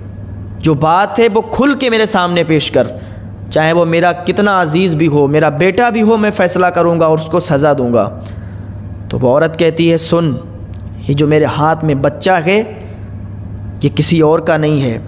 جو بات ہے وہ کھل کے میرے سامنے پیش کر، چاہے وہ میرا کتنا عزیز بھی ہو، میرا بیٹا بھی ہو، میں فیصلہ کروں گا اور اس کو سزا دوں گا۔ تو وہ عورت کہتی ہے سن، یہ جو میرے ہاتھ میں بچہ ہے یہ کسی اور کا نہیں ہے،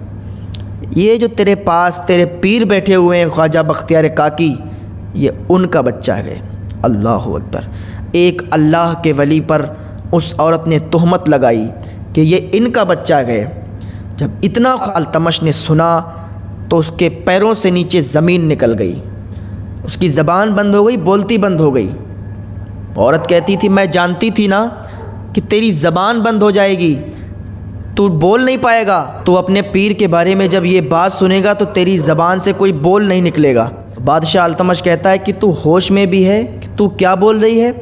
یہ جو تیرے پاس تیرے پیر بیٹھے ہوئے ہیں خواجہ بختیار کاکی، یہ ان کا بچہ ہے۔ اللہ اکبر! ایک اللہ کے ولی پر اس عورت نے تہمت لگائی کہ یہ ان کا بچہ ہے۔ جب اتنا التمش نے سنا تو اس کے پیروں سے نیچے زمین نکل گئی، اس کی زبان بند ہو گئی، بولتی بند ہو گئی۔ عورت کہتی تھی میں جانتی تھی نا کہ تیری زبان بند ہو جائے گی، تو بول نہیں پائے گا، تو اپنے پیر کے بارے میں جب یہ بات سنے گا تو تیری زبان سے کوئی بول نہیں نکلے گا۔ بادشاہ التمش کہتا ہے کہ تو ہوش میں بھی ہے کہ تو کیا بول رہی ہے،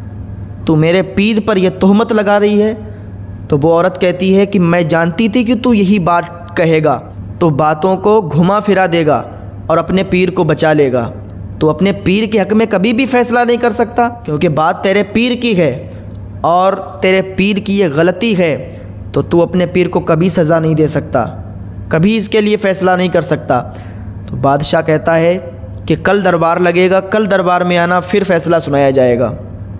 تو میرے پیر پر یہ تہمت لگا رہی ہے؟ تو وہ عورت کہتی ہے کہ میں جانتی تھی کہ تو یہی بات کہے گا، تو باتوں کو گھما پھرا دے گا اور اپنے پیر کو بچا لے گا، تو اپنے پیر کے حق میں کبھی بھی فیصلہ نہیں کر سکتا، کیونکہ بات تیرے پیر کی ہے اور تیرے پیر کی یہ غلطی ہے، تو تو اپنے پیر کو کبھی سزا نہیں دے سکتا، کبھی اس کے لیے فیصلہ نہیں کر سکتا۔ تو بادشاہ کہتا ہے کہ کل دربار لگے گا، کل دربار میں آنا، پھر فیصلہ سنایا جائے گا۔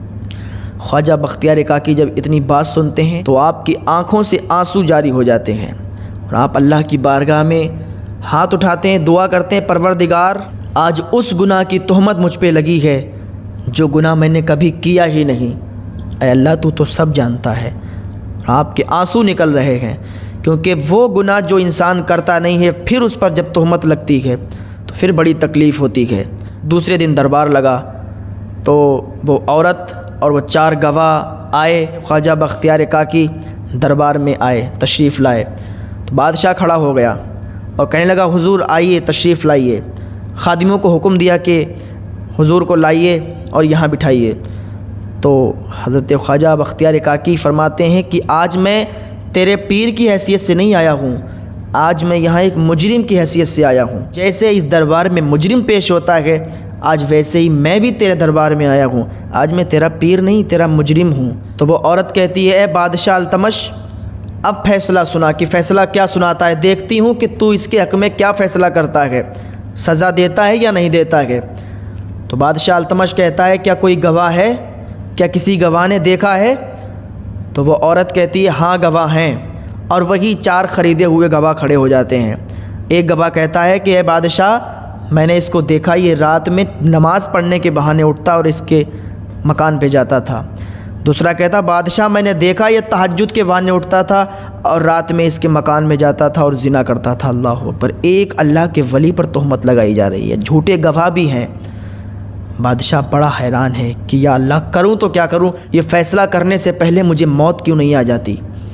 خواجہ بختیار کاکی جب اتنی بات سنتے ہیں تو آپ کی آنکھوں سے آنسو جاری ہو جاتے ہیں اور آپ اللہ کی بارگاہ میں ہاتھ اٹھاتے ہیں، دعا کرتے ہیں پروردگار آج اس گناہ کی تہمت مجھ پہ لگی ہے جو گناہ میں نے کبھی کیا ہی نہیں، اے اللہ تو تو سب جانتا ہے۔ اور آپ کے آنسو نکل رہے ہیں کیونکہ وہ گناہ جو انسان کرتا نہیں ہے، پھر اس پر جب تہمت لگتی ہے تو پھر بڑی تکلیف ہوتی ہے۔ دوسرے دن دربار لگا تو وہ عورت اور وہ چار گواہ آئے، خواجہ بختیار کاکی دربار میں آئے، تشریف لائے۔ تو بادشاہ کھڑا ہو گیا اور کہنے لگا حضور آئیے، تشریف لائیے۔ خادموں کو حکم دیا کہ حضور کو لائیے اور یہاں بٹھائیے۔ تو حضرت خواجہ بختیار کاکی فرماتے ہیں کہ آج میں تیرے پیر کی حیثیت سے نہیں آیا ہوں، آج میں یہاں ایک مجرم کی حیثیت سے آیا ہوں۔ جیسے اس دربار میں مجرم پیش ہوتا ہے آج ویسے ہی میں بھی تیرے دربار میں آیا ہوں، آج میں تیرا پیر نہیں تیرا مجرم ہوں۔ تو وہ عورت کہتی ہے اے بادشاہ التمش، اب فیصلہ سنا کہ فیصلہ کیا سناتا ہے، دیکھتی ہوں کہ تو اس کے حق میں کیا فیصلہ کرتا ہے، سزا دیتا ہے یا نہیں دیتا ہے۔ تو بادشاہ التمش کہتا ہے کیا کوئی گواہ ہے، کیا کسی گواہ نے دیکھا ہے؟ تو وہ عورت کہتی ہے ہاں گواہ ہیں، اور وہی چار خریدے ہوئے گواہ کھڑے ہو جاتے ہیں۔ ایک گواہ کہتا ہے کہ اے بادشاہ میں نے اس کو دیکھا، یہ رات میں نماز پڑھنے کے بہانے اٹھتا اور اس کے مکان پہ جاتا تھا۔ دوسرا کہتا بادشاہ میں نے دیکھا یہ تہجد کے بہانے اٹھتا تھا اور رات میں اس کے مکان میں جاتا تھا اور زنا کرتا تھا۔ اللہ اکبر، ایک اللہ کے ولی پر تہمت لگائی جا رہی ہے، جھوٹے گواہ بھی ہیں۔ بادشاہ بڑا حیران ہے کہ یا اللہ کروں تو کیا کروں، یہ فیصلہ کرنے سے پہلے مجھے موت کیوں نہیں آ جاتی۔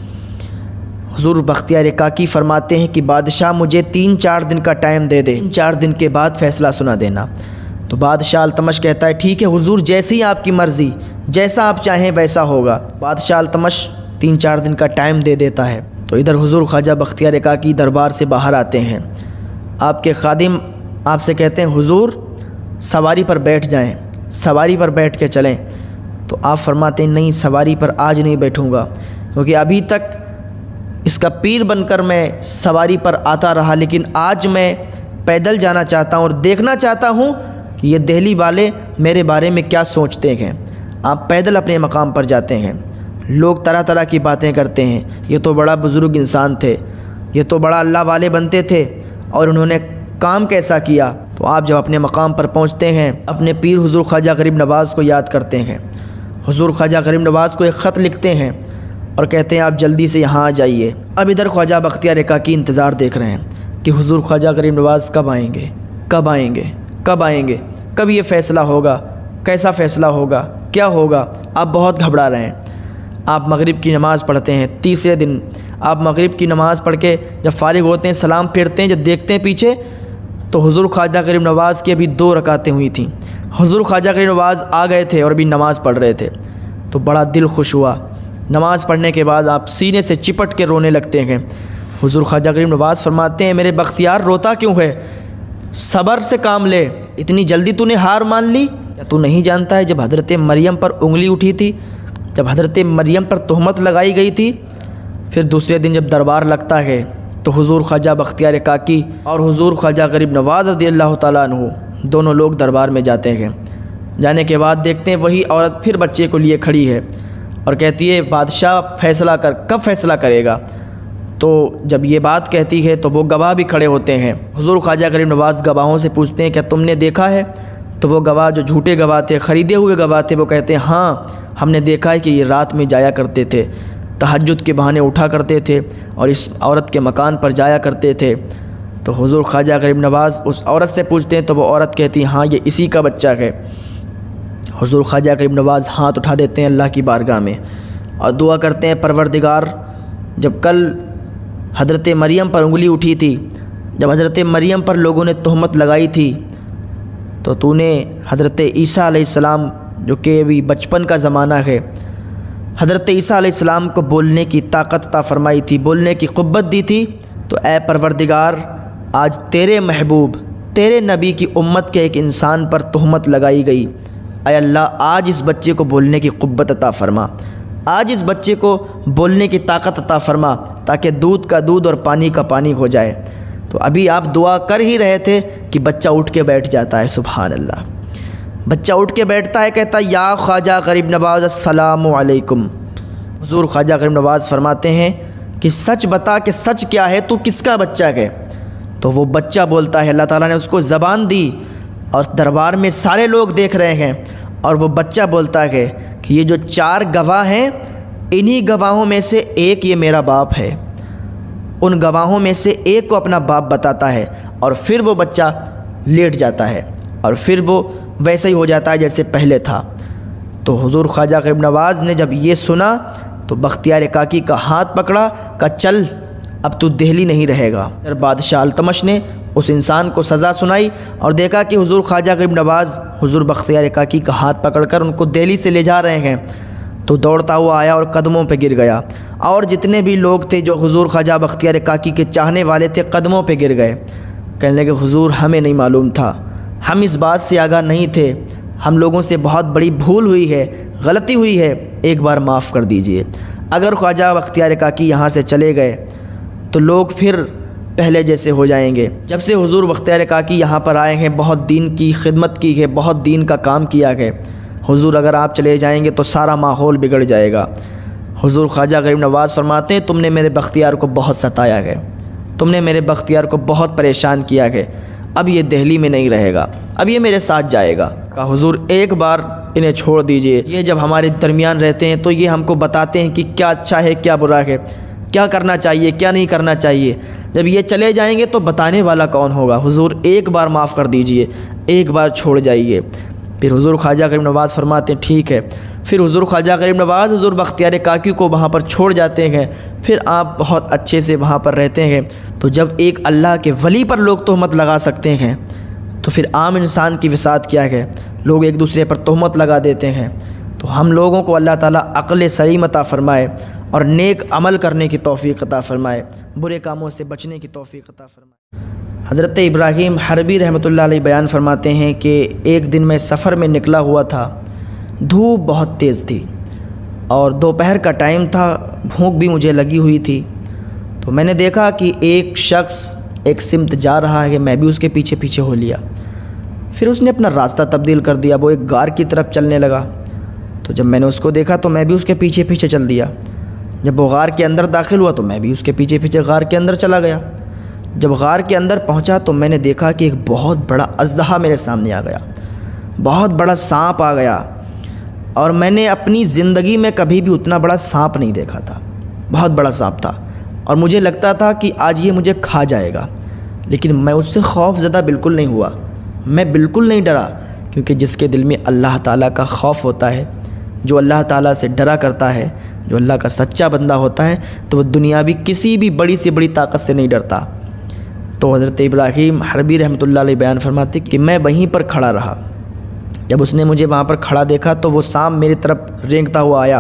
حضور بختیار کاکی فرماتے ہیں کہ بادشاہ مجھے تین چار دن کا ٹائم دے دے، تین چار دن کے بعد فیصلہ سنا دینا۔ تو بادشاہ التمش کہتا ہے ٹھیک ہے حضور، جیسی آپ کی مرضی، جیسا آپ چاہیں ویسا ہوگا۔ بادشاہ التمش تین چار دن کا ٹائم دے دیتا ہے۔ تو ادھر حضور خواجہ بختیار کاکی دربار سے باہر آتے ہیں، آپ کے خادم آپ سے کہتے ہیں حضور سواری پر بیٹھ جائیں، سواری پر بیٹھ کے چلیں۔ تو آپ فرماتے ہیں نہیں، سواری پر آج نہیں بیٹھوں گا، کیونکہ ابھی تک اس کا پیر بن کر میں سواری پر آتا رہا، لیکن آج میں پیدل جانا چاہتا ہوں اور دیکھنا چاہتا ہوں کہ یہ دہلی والے میرے بارے میں کیا سوچتے ہیں۔ آپ پیدل اپنے مقام پر جاتے ہیں، لوگ طرح طرح کی باتیں کرتے ہیں، یہ تو بڑا بزرگ انسان تھے، یہ تو بڑا اللہ والے بنتے تھے اور انہوں نے کام کیسا کیا۔ تو آپ جب اپنے مقام پر پہنچتے ہیں اپنے پیر حضور خواجہ غریب نواز کو یاد کرتے ہیں، حضور خواجہ غریب نواز کو ایک خط لکھتے ہیں اور کہتے ہیں آپ جلدی سے یہاں آ جائیے۔ اب ادھر خواجہ بختیار کاکی انتظار دیکھ رہے ہیں کہ حضور خواجہ غریب نواز کب آئیں گے، کب آئیں گے، کب آئیں گے، کب یہ فیصلہ ہوگا، کیسا فیصلہ ہوگا، کیا ہوگا۔ آپ بہت گھبرا رہے ہیں۔ آپ مغرب کی نماز پڑھتے ہیں، تیسرے دن آپ مغرب کی نماز پڑھ کے جب فارغ ہوتے ہیں سلام پھیرتے ہیں، جب دیکھتے ہیں پیچھے تو حضور خواجہ غریب نواز کی ابھی دو رکعتیں ہوئی تھیں، حضور خواجہ غریب نواز آ گئے تھے اور ابھی نماز پڑھ رہے تھے۔ تو بڑا دل خوش ہوا۔ نماز پڑھنے کے بعد آپ سینے سے چپٹ کے رونے لگتے ہیں۔ حضور خواجہ غریب نواز فرماتے ہیں میرے بختیار روتا کیوں ہے، صبر سے کام لے، اتنی جلدی تو نے ہار مان لی؟ کیا تو نہیں جانتا ہے جب حضرت مریم پر انگلی اٹھی تھی، جب حضرت مریم پر تہمت لگائی گئی تھی، پھر دوسرے دن جب دربار لگتا ہے تو حضور خواجہ بختیار کاکی اور حضور خواجہ غریب نواز رضی اللہ تعالیٰ عنہ دونوں لوگ دربار میں جاتے ہیں۔ جانے کے بعد دیکھتے ہیں وہی عورت پھر بچے کو لیے کھڑی ہے اور کہتی ہے بادشاہ فیصلہ کر، کب فیصلہ کرے گا؟ تو جب یہ بات کہتی ہے تو وہ گواہ بھی کھڑے ہوتے ہیں۔ حضور خواجہ غریب نواز گواہوں سے پوچھتے ہیں کیا تم نے دیکھا ہے؟ تو وہ گواہ جو جھوٹے گواہ تھے، خریدے ہوئے گواہ تھے، وہ کہتے ہیں ہاں ہم نے دیکھا ہے کہ یہ رات میں جایا کرتے تھے، تہجد کے بہانے اٹھا کرتے تھے اور اس عورت کے مکان پر جایا کرتے تھے۔ تو حضور خواجہ غریب نواز اس عورت سے پوچھتے ہیں تو وہ عورت کہتی ہے ہاں یہ اسی کا بچہ ہے۔ حضور خواجہ غریب نواز ہاتھ اٹھا دیتے ہیں اللہ کی بارگاہ میں اور دعا کرتے ہیں پروردگار، جب کل حضرت مریم پر انگلی اٹھی تھی، جب حضرت مریم پر لوگوں نے تہمت لگائی تھی، تو تو نے حضرت عیسیٰ علیہ السلام جو کہ ابھی بچپن کا زمانہ ہے، حضرت عیسیٰ علیہ السلام کو بولنے کی طاقت عطا فرمائی تھی، بولنے کی قوت دی تھی۔ تو اے پروردگار آج تیرے محبوب تیرے نبی کی امت کے ایک انسان پر تہمت لگائی گئی، اے اللہ آج اس بچے کو بولنے کی قوت عطا فرما، آج اس بچے کو بولنے کی طاقت عطا فرما تاکہ دودھ کا دودھ اور پانی کا پانی ہو جائے۔ تو ابھی آپ دعا کر ہی رہے تھے کہ بچہ اٹھ کے بیٹھ جاتا ہے، سبحان اللہ، بچہ اٹھ کے بیٹھتا ہے، کہتا ہے یا خواجہ غریب نواز السلام علیکم۔ حضور خواجہ غریب نواز فرماتے ہیں کہ سچ بتا کہ سچ کیا ہے، تو کس کا بچہ ہے؟ تو وہ بچہ بولتا ہے، اللہ تعالیٰ نے اس کو زبان دی اور دربار میں سارے لوگ دیکھ رہے ہیں، اور وہ بچہ بولتا ہے کہ یہ جو چار گواہ ہیں انہی گواہوں میں سے ایک یہ میرا باپ ہے۔ ان گواہوں میں سے ایک کو اپنا باپ بتاتا ہے اور پھر وہ بچہ لیٹ جاتا ہے اور پھر وہ ویسے ہی ہو جاتا ہے جیسے پہلے تھا۔ تو حضور خواجہ غریب نواز نے جب یہ سنا تو بختیار کاکی کا ہاتھ پکڑا، کہا چل اب تو دہلی نہیں رہے گا۔ پھر بادشاہ التمش نے اس انسان کو سزا سنائی اور دیکھا کہ حضور خواجہ غریب نواز حضور بختیار کاکی کا ہاتھ پکڑ کر ان کو دہلی سے لے جا رہے ہیں، تو دوڑتا ہوا آیا اور قدموں پہ گر گیا، اور جتنے بھی لوگ تھے جو حضور خواجہ بختیار کاکی کے چاہنے والے تھے قدموں پہ گر گئے، کہنے لگے حضور ہمیں نہیں معلوم تھا، ہم اس بات سے آگاہ نہیں تھے، ہم لوگوں سے بہت بڑی بھول ہوئی ہے، غلطی ہوئی ہے، ایک بار معاف کر دیجئے۔ اگر خواجہ بختیار کاکی یہاں سے چلے گئے تو لوگ پھر پہلے جیسے ہو جائیں گے۔ جب سے حضور بختیار کاکی یہاں پر آئے ہیں بہت دین کی خدمت کی ہے، بہت دین کا کام کیا ہے، حضور اگر آپ چلے جائیں گے تو سارا ماحول بگڑ جائے گا۔ حضور خواجہ غریب نواز فرماتے ہیں تم نے میرے بختیار کو بہت ستایا ہے، تم نے میرے بختیار کو بہت پریشان کیا ہے، اب یہ دہلی میں نہیں رہے گا، اب یہ میرے ساتھ جائے گا۔ کہا حضور ایک بار انہیں چھوڑ دیجئے، یہ جب ہمارے درمیان رہتے ہیں تو یہ ہم کو بتاتے ہیں کہ کیا اچھا ہے کیا برا ہے، کیا کرنا چاہیے کیا نہیں کرنا چاہیے، جب یہ چلے جائیں گے تو بتانے والا کون ہوگا؟ حضور ایک بار معاف کر دیجئے، ایک بار چھوڑ جائیے۔ پھر حضور خواجہ غریب نواز فرماتے ہیں ٹھیک ہے۔ پھر حضور خواجہ غریب نواز حضور بختیار کاکی کو وہاں پر چھوڑ جاتے ہیں، پھر آپ بہت اچھے سے وہاں پر رہتے ہیں۔ تو جب ایک اللہ کے ولی پر لوگ تہمت لگا سکتے ہیں تو پھر عام انسان کی وسعت کیا ہے؟ لوگ ایک دوسرے پر تہمت لگا دیتے ہیں۔ تو ہم لوگوں کو اللہ تعالیٰ عقل سلیم عطا فرمائے اور نیک عمل کرنے کی توفیق عطا فرمائے، برے کاموں سے بچنے کی توفیق عطا فرمائے۔ حضرت ابراہیم حربی رحمۃ اللہ علیہ بیان فرماتے ہیں کہ ایک دن میں سفر میں نکلا ہوا تھا، دھوپ بہت تیز تھی اور دوپہر کا ٹائم تھا، بھوک بھی مجھے لگی ہوئی تھی، تو میں نے دیکھا کہ ایک شخص ایک سمت جا رہا ہے، میں بھی اس کے پیچھے پیچھے ہو لیا۔ پھر اس نے اپنا راستہ تبدیل کر دیا، وہ ایک غار کی طرف چلنے لگا، تو جب میں نے اس کو دیکھا تو میں بھی اس کے پیچھے پیچھے چل دیا۔ جب وہ غار کے اندر داخل ہوا تو میں بھی اس کے پیچھے پیچھے غار کے اندر چلا گیا۔ جب غار کے اندر پہنچا تو میں نے دیکھا کہ ایک بہت بڑا اژدہا میرے سامنے آ گیا، بہت بڑا سانپ آ گیا، اور میں نے اپنی زندگی میں کبھی بھی اتنا بڑا سانپ نہیں دیکھا تھا، بہت بڑا سانپ تھا، اور مجھے لگتا تھا کہ آج یہ مجھے کھا جائے گا، لیکن میں اس سے خوف زدہ بالکل نہیں ہوا، میں بالکل نہیں ڈرا، کیونکہ جس کے دل میں اللہ تعالیٰ کا خوف ہوتا ہے، جو اللہ تعالیٰ سے ڈرا کرتا ہے، جو اللہ کا سچا بندہ ہوتا ہے، تو وہ دنیاوی کسی بھی بڑی سے بڑی طاقت سے نہیں ڈرتا۔ تو حضرت ابراہیم حربی رحمۃ اللہ علیہ بیان فرماتے کہ میں وہیں پر کھڑا رہا، جب اس نے مجھے وہاں پر کھڑا دیکھا تو وہ سانپ میری طرف رینگتا ہوا آیا۔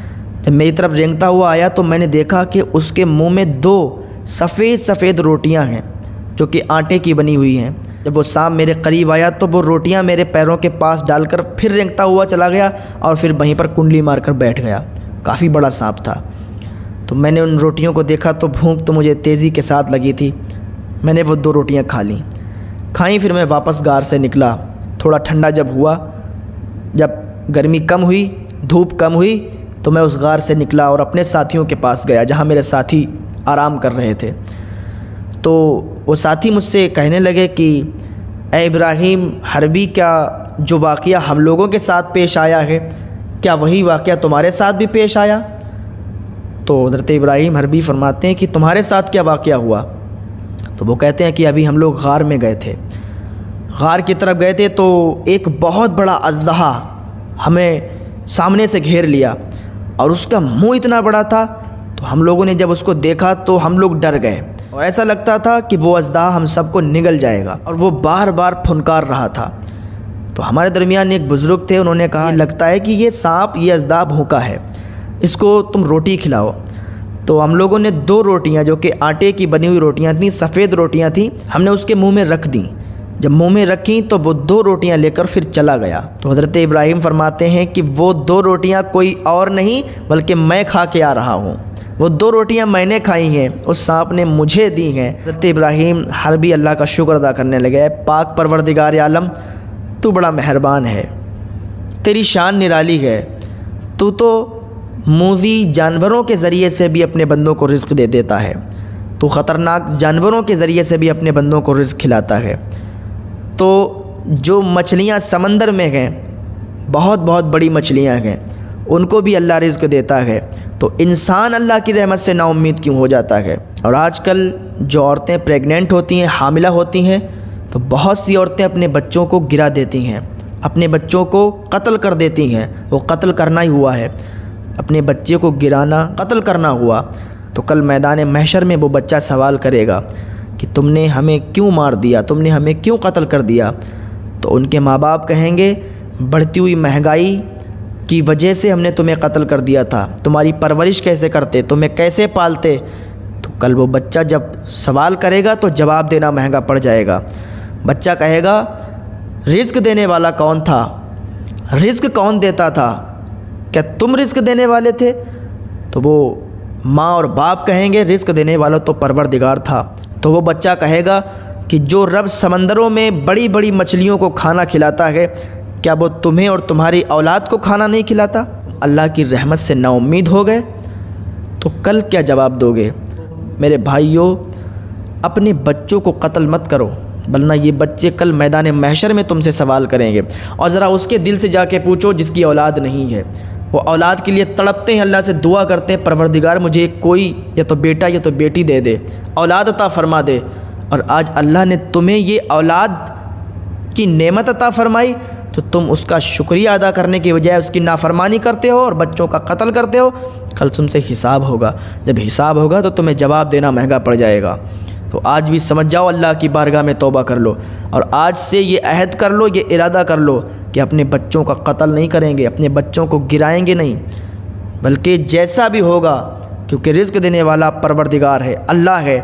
جب میری طرف رینگتا ہوا آیا تو میں نے دیکھا کہ اس کے منہ میں دو سفید سفید روٹیاں ہیں جو کہ آٹے کی بنی ہوئی ہیں۔ جب وہ سانپ میرے قریب آیا تو وہ روٹیاں میرے پیروں کے پاس ڈال کر پھر رینگتا ہوا چلا گیا اور پھر وہیں پر کنڈلی مار کر بیٹھ گیا۔ کافی بڑا سانپ تھا۔ تو میں نے ان روٹیوں کو دیکھا تو بھوک تو مجھے تیزی کے ساتھ لگی تھی، میں نے وہ دو روٹیاں کھا لیں کھائیں پھر میں واپس غار سے نکلا۔ تھوڑا ٹھنڈا جب ہوا، جب گرمی کم ہوئی، دھوپ کم ہوئی، تو میں اس غار سے نکلا اور اپنے ساتھیوں کے پاس گیا جہاں میرے ساتھی آرام کر رہے تھے۔ تو وہ ساتھی مجھ سے کہنے لگے کہ اے ابراہیم حربی، کیا جو واقعہ ہم لوگوں کے ساتھ پیش آیا ہے کیا وہی واقعہ تمہارے ساتھ بھی پیش آیا؟ تو حضرت ابراہیم حربی فرماتے ہیں کہ تمہارے ساتھ کیا واقعہ ہوا؟ تو وہ کہتے ہیں کہ ابھی ہم لوگ غار میں گئے تھے، غار کی طرف گئے تھے تو ایک بہت بڑا اژدہا ہمیں سامنے سے گھیر لیا اور اس کا منہ اتنا بڑا تھا، تو ہم لوگوں نے جب اس کو دیکھا تو ہم لوگ ڈر گئے اور ایسا لگتا تھا کہ وہ اژدہا ہم سب کو نگل جائے گا، اور وہ بار بار پھنکار رہا تھا۔ تو ہمارے درمیان ایک بزرگ تھے، انہوں نے کہا لگتا ہے کہ یہ سانپ یہ اژدہا بھوکا ہے، اس کو تم روٹی کھلاؤ۔ تو ہم لوگوں نے دو روٹیاں جو کہ آٹے کی بنی ہوئی روٹیاں تھیں، سفید روٹیاں تھیں، ہم نے اس کے منہ میں رکھ دیں۔ جب منہ میں رکھیں تو وہ دو روٹیاں لے کر پھر چلا گیا۔ تو حضرت ابراہیم فرماتے ہیں کہ وہ دو روٹیاں کوئی اور نہیں بلکہ میں کھا کے آ رہا ہوں، وہ دو روٹیاں میں نے کھائی ہیں، اس سانپ نے مجھے دی ہیں۔ حضرت ابراہیم حربی اللہ کا شکر ادا کرنے لگے، پاک پروردگار عالم تو بڑا مہربان ہے، تیری شان نرالی ہے، تو تو موذی جانوروں کے ذریعے سے بھی اپنے بندوں کو رزق دے دیتا ہے، تو خطرناک جانوروں کے ذریعے سے بھی اپنے بندوں کو رزق کھلاتا ہے۔ تو جو مچھلیاں سمندر میں ہیں، بہت بہت بڑی مچھلیاں ہیں، ان کو بھی اللہ رزق دیتا ہے، تو انسان اللہ کی رحمت سے نا امید کیوں ہو جاتا ہے؟ اور آج کل جو عورتیں پریگننٹ ہوتی ہیں، حاملہ ہوتی ہیں، تو بہت سی عورتیں اپنے بچوں کو گرا دیتی ہیں، اپنے بچوں کو قتل کر دیتی ہیں، وہ قتل کرنا ہی ہوا ہے، اپنے بچے کو گرانا قتل کرنا ہوا، تو کل میدان محشر میں وہ بچہ سوال کرے گا کہ تم نے ہمیں کیوں مار دیا، تم نے ہمیں کیوں قتل کر دیا؟ تو ان کے ماں باپ کہیں گے بڑھتی ہوئی مہنگائی کی وجہ سے ہم نے تمہیں قتل کر دیا تھا، تمہاری پرورش کیسے کرتے، تمہیں کیسے پالتے؟ تو کل وہ بچہ جب سوال کرے گا تو جواب دینا مہنگا پڑ جائے گا۔ بچہ کہے گا رزق دینے والا کون تھا، رزق کون دیتا تھا، کیا تم رزق دینے والے تھے؟ تو وہ ماں اور باپ کہیں گے رزق دینے والا تو پروردگار تھا۔ تو وہ بچہ کہے گا کہ جو رب سمندروں میں بڑی بڑی مچھلیوں کو کھانا کھلاتا ہے، کیا وہ تمہیں اور تمہاری اولاد کو کھانا نہیں کھلاتا؟ اللہ کی رحمت سے نا امید ہو گئے تو کل کیا جواب دو گے؟ میرے بھائیوں، اپنے بچوں کو قتل مت کرو، ورنہ یہ بچے کل میدان محشر میں تم سے سوال کریں گے۔ اور ذرا اس کے دل سے جا کے پوچھو جس کی اولاد نہیں ہے، وہ اولاد کے لیے تڑپتے ہیں، اللہ سے دعا کرتے ہیں پروردگار مجھے کوئی یا تو بیٹا یا تو بیٹی دے دے، اولاد عطا فرما دے، اور آج اللہ نے تمہیں یہ اولاد کی نعمت عطا فرمائی تو تم اس کا شکریہ ادا کرنے کی بجائے اس کی نافرمانی کرتے ہو اور بچوں کا قتل کرتے ہو۔ کل تم سے حساب ہوگا، جب حساب ہوگا تو تمہیں جواب دینا مہنگا پڑ جائے گا۔ تو آج بھی سمجھ جاؤ، اللہ کی بارگاہ میں توبہ کر لو، اور آج سے یہ عہد کر لو، یہ ارادہ کر لو کہ اپنے بچوں کا قتل نہیں کریں گے، اپنے بچوں کو گرائیں گے نہیں، بلکہ جیسا بھی ہوگا، کیونکہ رزق دینے والا پروردگار ہے، اللہ ہے،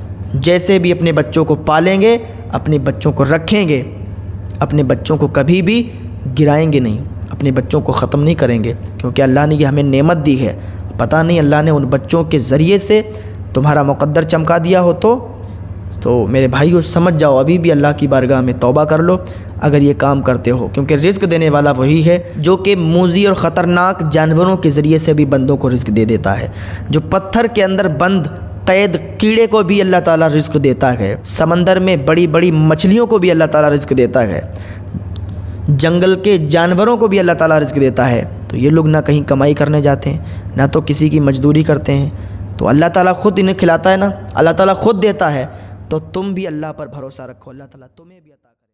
جیسے بھی اپنے بچوں کو پالیں گے، اپنے بچوں کو رکھیں گے، اپنے بچوں کو کبھی بھی گرائیں گے نہیں، اپنے بچوں کو ختم نہیں کریں گے، کیونکہ اللہ نے یہ ہمیں نعمت دی ہے۔ پتہ نہیں اللہ نے ان بچوں کے ذریعے سے تمہارا مقدر چمکا دیا ہو تو تو میرے بھائیو سمجھ جاؤ، ابھی بھی اللہ کی بارگاہ میں توبہ کر لو اگر یہ کام کرتے ہو، کیونکہ رزق دینے والا وہی ہے جو کہ موذی اور خطرناک جانوروں کے ذریعے سے بھی بندوں کو رزق دے دیتا ہے، جو پتھر کے اندر بند قید کیڑے کو بھی اللہ تعالیٰ رزق دیتا ہے، سمندر میں بڑی بڑی مچھلیوں کو بھی اللہ تعالیٰ رزق دیتا ہے، جنگل کے جانوروں کو بھی اللہ تعالیٰ رزق دیتا ہے۔ تو یہ لوگ نہ کہیں کمائی کرنے جاتے ہیں، نہ تو کسی کی مزدوری کرتے ہیں، تو اللہ تعالیٰ خود انہیں کھلاتا ہے نا، اللہ تعالیٰ خود دیتا ہے، تو تم بھی اللہ پر بھروسہ رکھو، اللہ تعالیٰ تمہیں بھی عطا